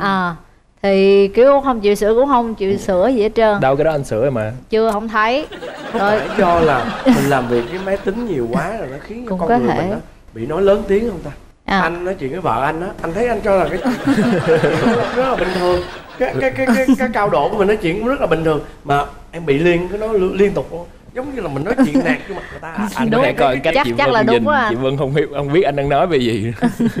Thì kiểu không chịu sửa cũng không chịu sửa gì hết trơn. Đâu cái đó anh sửa rồi mà. Chưa, không thấy. Không phải do là mình làm việc với máy tính nhiều quá rồi nó khiến con người mình đó bị nói lớn tiếng không ta? Anh nói chuyện với vợ anh á, anh thấy anh cho là cái rất là bình thường. Cái cao độ của mình nói chuyện cũng rất là bình thường mà em bị nó liên tục luôn. Giống như là mình nói chuyện nạt vô mặt người ta. Anh có thể coi cách chị Vân nhìn, chị Vân không biết anh đang nói về gì.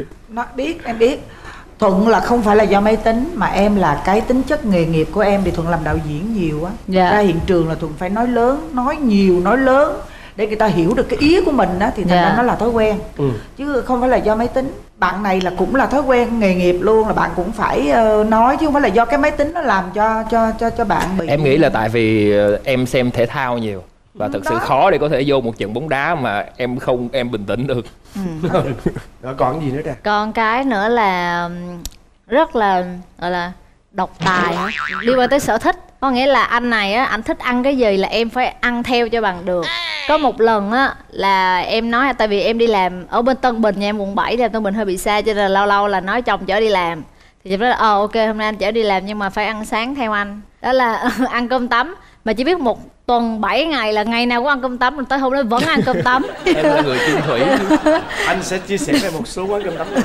Em biết. Thuận là không phải là do máy tính mà em là cái tính chất nghề nghiệp của em thì Thuận làm đạo diễn nhiều á. Ra hiện trường là Thuận phải nói lớn, nói nhiều, nói lớn để người ta hiểu được cái ý của mình á, thì thành ra nó là thói quen. Chứ không phải là do máy tính. Bạn này là cũng là thói quen nghề nghiệp luôn, là bạn cũng phải nói chứ không phải là do cái máy tính nó làm cho bạn bị. Em nghĩ là tại vì em xem thể thao nhiều và thật sự khó để có thể vô một trận bóng đá mà em bình tĩnh được. Rồi còn gì nữa nè? Còn cái nữa là rất là gọi là độc tài á, liên quan tới sở thích. Có nghĩa là anh này á, anh thích ăn cái gì là em phải ăn theo cho bằng được. Có một lần á là em nói, tại vì em đi làm ở bên Tân Bình nha, em quận 7 thì Tân Bình hơi bị xa, cho nên là lâu lâu là nói chồng chở đi làm. Thì chị nói là ok hôm nay anh chở đi làm nhưng mà phải ăn sáng theo anh. Đó là ăn cơm tấm. Mà chỉ biết một tuần 7 ngày là ngày nào cũng ăn cơm tấm, rồi tới hôm đó vẫn ăn cơm tấm. Em là người chung thủy. Anh sẽ chia sẻ về một số quán cơm tấm.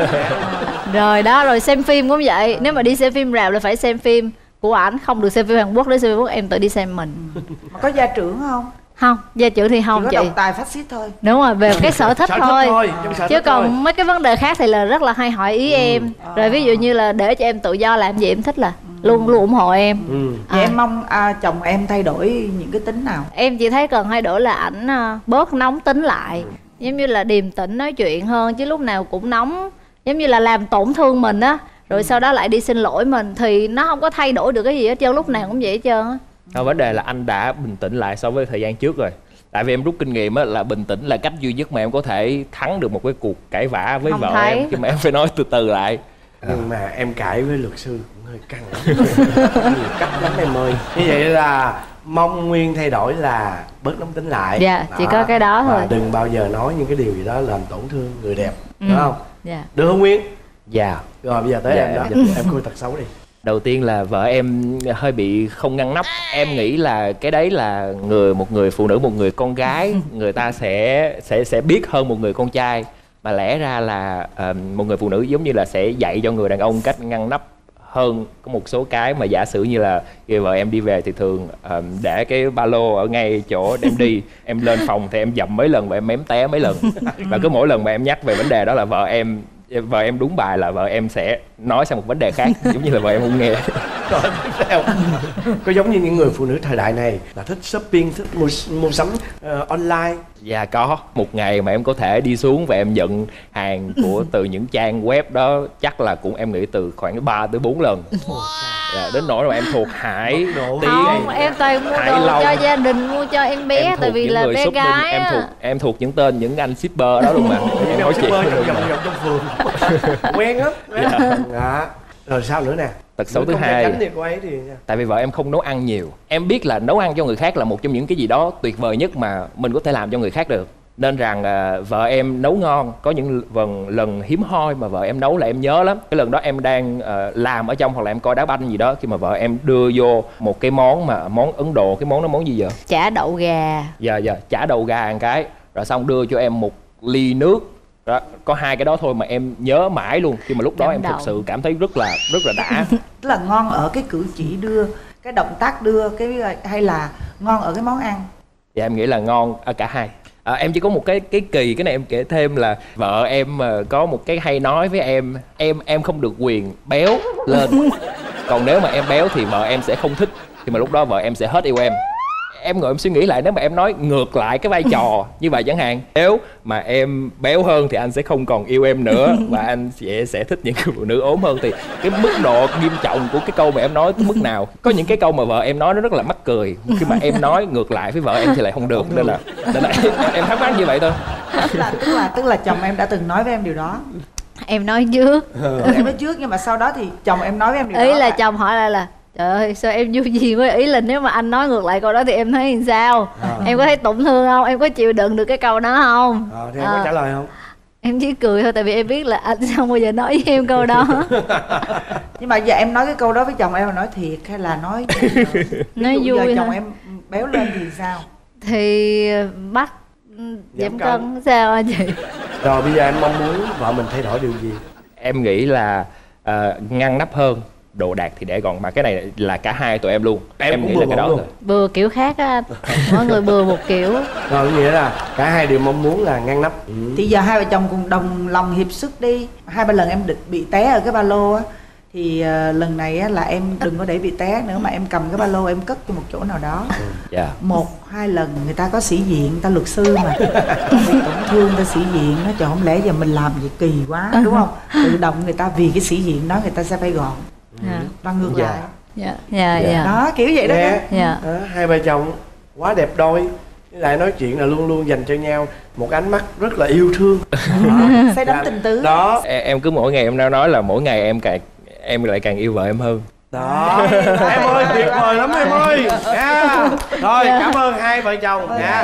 Rồi đó, rồi xem phim cũng vậy. Nếu mà đi xem phim rạp là phải xem phim của ảnh, không được xem phim Hàn Quốc. Để xem phim Hàn Quốc em tự đi xem mình. Mà có gia trưởng không? Không, gia trưởng thì không chỉ chị. có độc tài phát xít thôi. Đúng rồi, về cái sở thích thôi. Chứ còn thôi. mấy cái vấn đề khác thì là rất là hay hỏi ý em. Rồi ví dụ như là để cho em tự do làm gì em thích là luôn luôn ủng hộ em. Vậy em mong chồng em thay đổi những cái tính nào? Em chỉ thấy cần thay đổi là ảnh bớt nóng tính lại. Giống như là điềm tĩnh nói chuyện hơn, chứ lúc nào cũng nóng. Giống như là làm tổn thương mình á, rồi sau đó lại đi xin lỗi mình, thì nó không có thay đổi được cái gì hết trơn, lúc nào cũng vậy hết trơn á. Vấn đề là anh đã bình tĩnh lại so với thời gian trước rồi. Tại vì em rút kinh nghiệm á, là bình tĩnh là cách duy nhất mà em có thể thắng được một cái cuộc cãi vã với vợ em, chứ mà em phải nói từ từ lại. Nhưng mà em cãi với luật sư cũng hơi căng lắm. Nhiều cách lắm em ơi. Như vậy là mong Nguyên thay đổi là bớt nóng tính lại. Dạ, chỉ có cái đó thôi. Và đừng bao giờ nói những cái điều gì đó làm tổn thương người đẹp, đúng không? Dạ. Được không Nguyên? Dạ. Rồi bây giờ tới em đó, em coi tật xấu đi. Đầu tiên là vợ em hơi bị không ngăn nắp. Em nghĩ là cái đấy là một người phụ nữ, một người con gái, người ta sẽ biết hơn một người con trai. Mà lẽ ra là một người phụ nữ giống như là sẽ dạy cho người đàn ông cách ngăn nắp hơn. Có một số cái mà giả sử như là khi vợ em đi về thì thường để cái ba lô ở ngay chỗ đem đi. Em lên phòng thì em dậm mấy lần và em mém té mấy lần. Và cứ mỗi lần mà em nhắc về vấn đề đó là vợ em đúng bài là vợ em sẽ nói sang một vấn đề khác, giống như là vợ em không nghe. Rồi tiếp theo, có giống như những người phụ nữ thời đại này là thích shopping, thích mua sắm online? Dạ có. Một ngày mà em có thể đi xuống và em nhận hàng từ những trang web đó chắc là cũng em nghĩ từ khoảng 3 tới 4 lần. Dạ, đến nỗi mà em thuộc Hải, Tiến, không, em toàn mua đồ cho gia đình, mua cho em bé, tại vì là bé gái á. Em thuộc những tên những anh shipper đó luôn mà. Em nói chuyện vòng trong phường quen lắm. Dạ. Rồi sao nữa nè? Tật xấu thứ hai, tại vì vợ em không nấu ăn nhiều. Em biết là nấu ăn cho người khác là một trong những cái gì đó tuyệt vời nhất mà mình có thể làm cho người khác được. Nên rằng vợ em nấu ngon. Có những lần hiếm hoi mà vợ em nấu là em nhớ lắm. Cái lần đó em đang làm ở trong hoặc là em coi đá banh gì đó, khi mà vợ em đưa vô một cái món Ấn Độ. Cái món đó món gì vậy? Chả đậu gà. Dạ, chả đậu gà một cái. Rồi xong đưa cho em một ly nước. Đó, có hai cái đó thôi mà em nhớ mãi luôn. Khi mà lúc đó em thực sự cảm thấy rất là đã. Tức là ngon ở cái cử chỉ đưa, cái động tác đưa, hay là ngon ở cái món ăn? Dạ em nghĩ là ngon ở cả hai. Em chỉ có một cái kỳ, cái này em kể thêm là vợ em có một cái hay nói với em không được quyền béo lên. Còn nếu mà em béo thì vợ em sẽ không thích. Thì mà lúc đó vợ em sẽ hết yêu em. Em ngồi em suy nghĩ lại, nếu mà em nói ngược lại cái vai trò như vậy chẳng hạn, nếu mà em béo hơn thì anh sẽ không còn yêu em nữa và anh sẽ thích những phụ nữ ốm hơn. Thì cái mức độ nghiêm trọng của cái câu mà em nói tới mức nào. Có những cái câu mà vợ em nói nó rất là mắc cười, khi mà em nói ngược lại với vợ em thì lại không được. Nên là em thắc mắc như vậy thôi. Tức là chồng em đã từng nói với em điều đó. Em nói trước. Em nói trước nhưng mà sau đó thì chồng em nói với em điều đó. Ý là chồng hỏi lại là trời ơi sao em vui gì quá. Ý là nếu mà anh nói ngược lại câu đó thì em thấy làm sao? Em có thấy tổn thương không? Em có chịu đựng được cái câu đó không? Thì em có trả lời không? Em chỉ cười thôi, tại vì em biết là anh không bao giờ nói với em câu đó. Nhưng mà giờ em nói cái câu đó với chồng em là nói thiệt hay là nói vui giờ chồng em béo lên thì sao? Thì bắt giảm cân sao anh chị? Rồi bây giờ em mong muốn vợ mình thay đổi điều gì? Em nghĩ là ngăn nắp hơn, đồ đạc thì để gọn. Mà cái này là cả hai tụi em luôn. Em nghĩ là cái đó thôi. Bừa kiểu khác á. Mọi người bừa một kiểu. Rồi nghĩa là cả hai đều mong muốn là ngăn nắp. Thì giờ hai vợ chồng cùng đồng lòng hiệp sức đi. 2-3 lần em bị té ở cái ba lô á, thì lần này á, là em đừng có để bị té nữa, mà em cầm cái ba lô em cất cho một chỗ nào đó. 1-2 lần người ta có sĩ diện, người ta luật sư mà bị tổn thương người ta sĩ diện, nó trời không lẽ giờ mình làm gì kỳ quá, đúng không? Tự động người ta vì cái sĩ diện đó người ta sẽ phải gọn. Và ngược lại. Đó kiểu vậy đó. Hai vợ chồng quá đẹp đôi, lại nói chuyện là luôn luôn dành cho nhau một ánh mắt rất là yêu thương. Say đắm tình tứ đó. Em cứ mỗi ngày em nói là mỗi ngày em lại càng yêu vợ em hơn. Đó em ơi, tuyệt vời lắm em ơi. Rồi cảm ơn hai vợ chồng nha.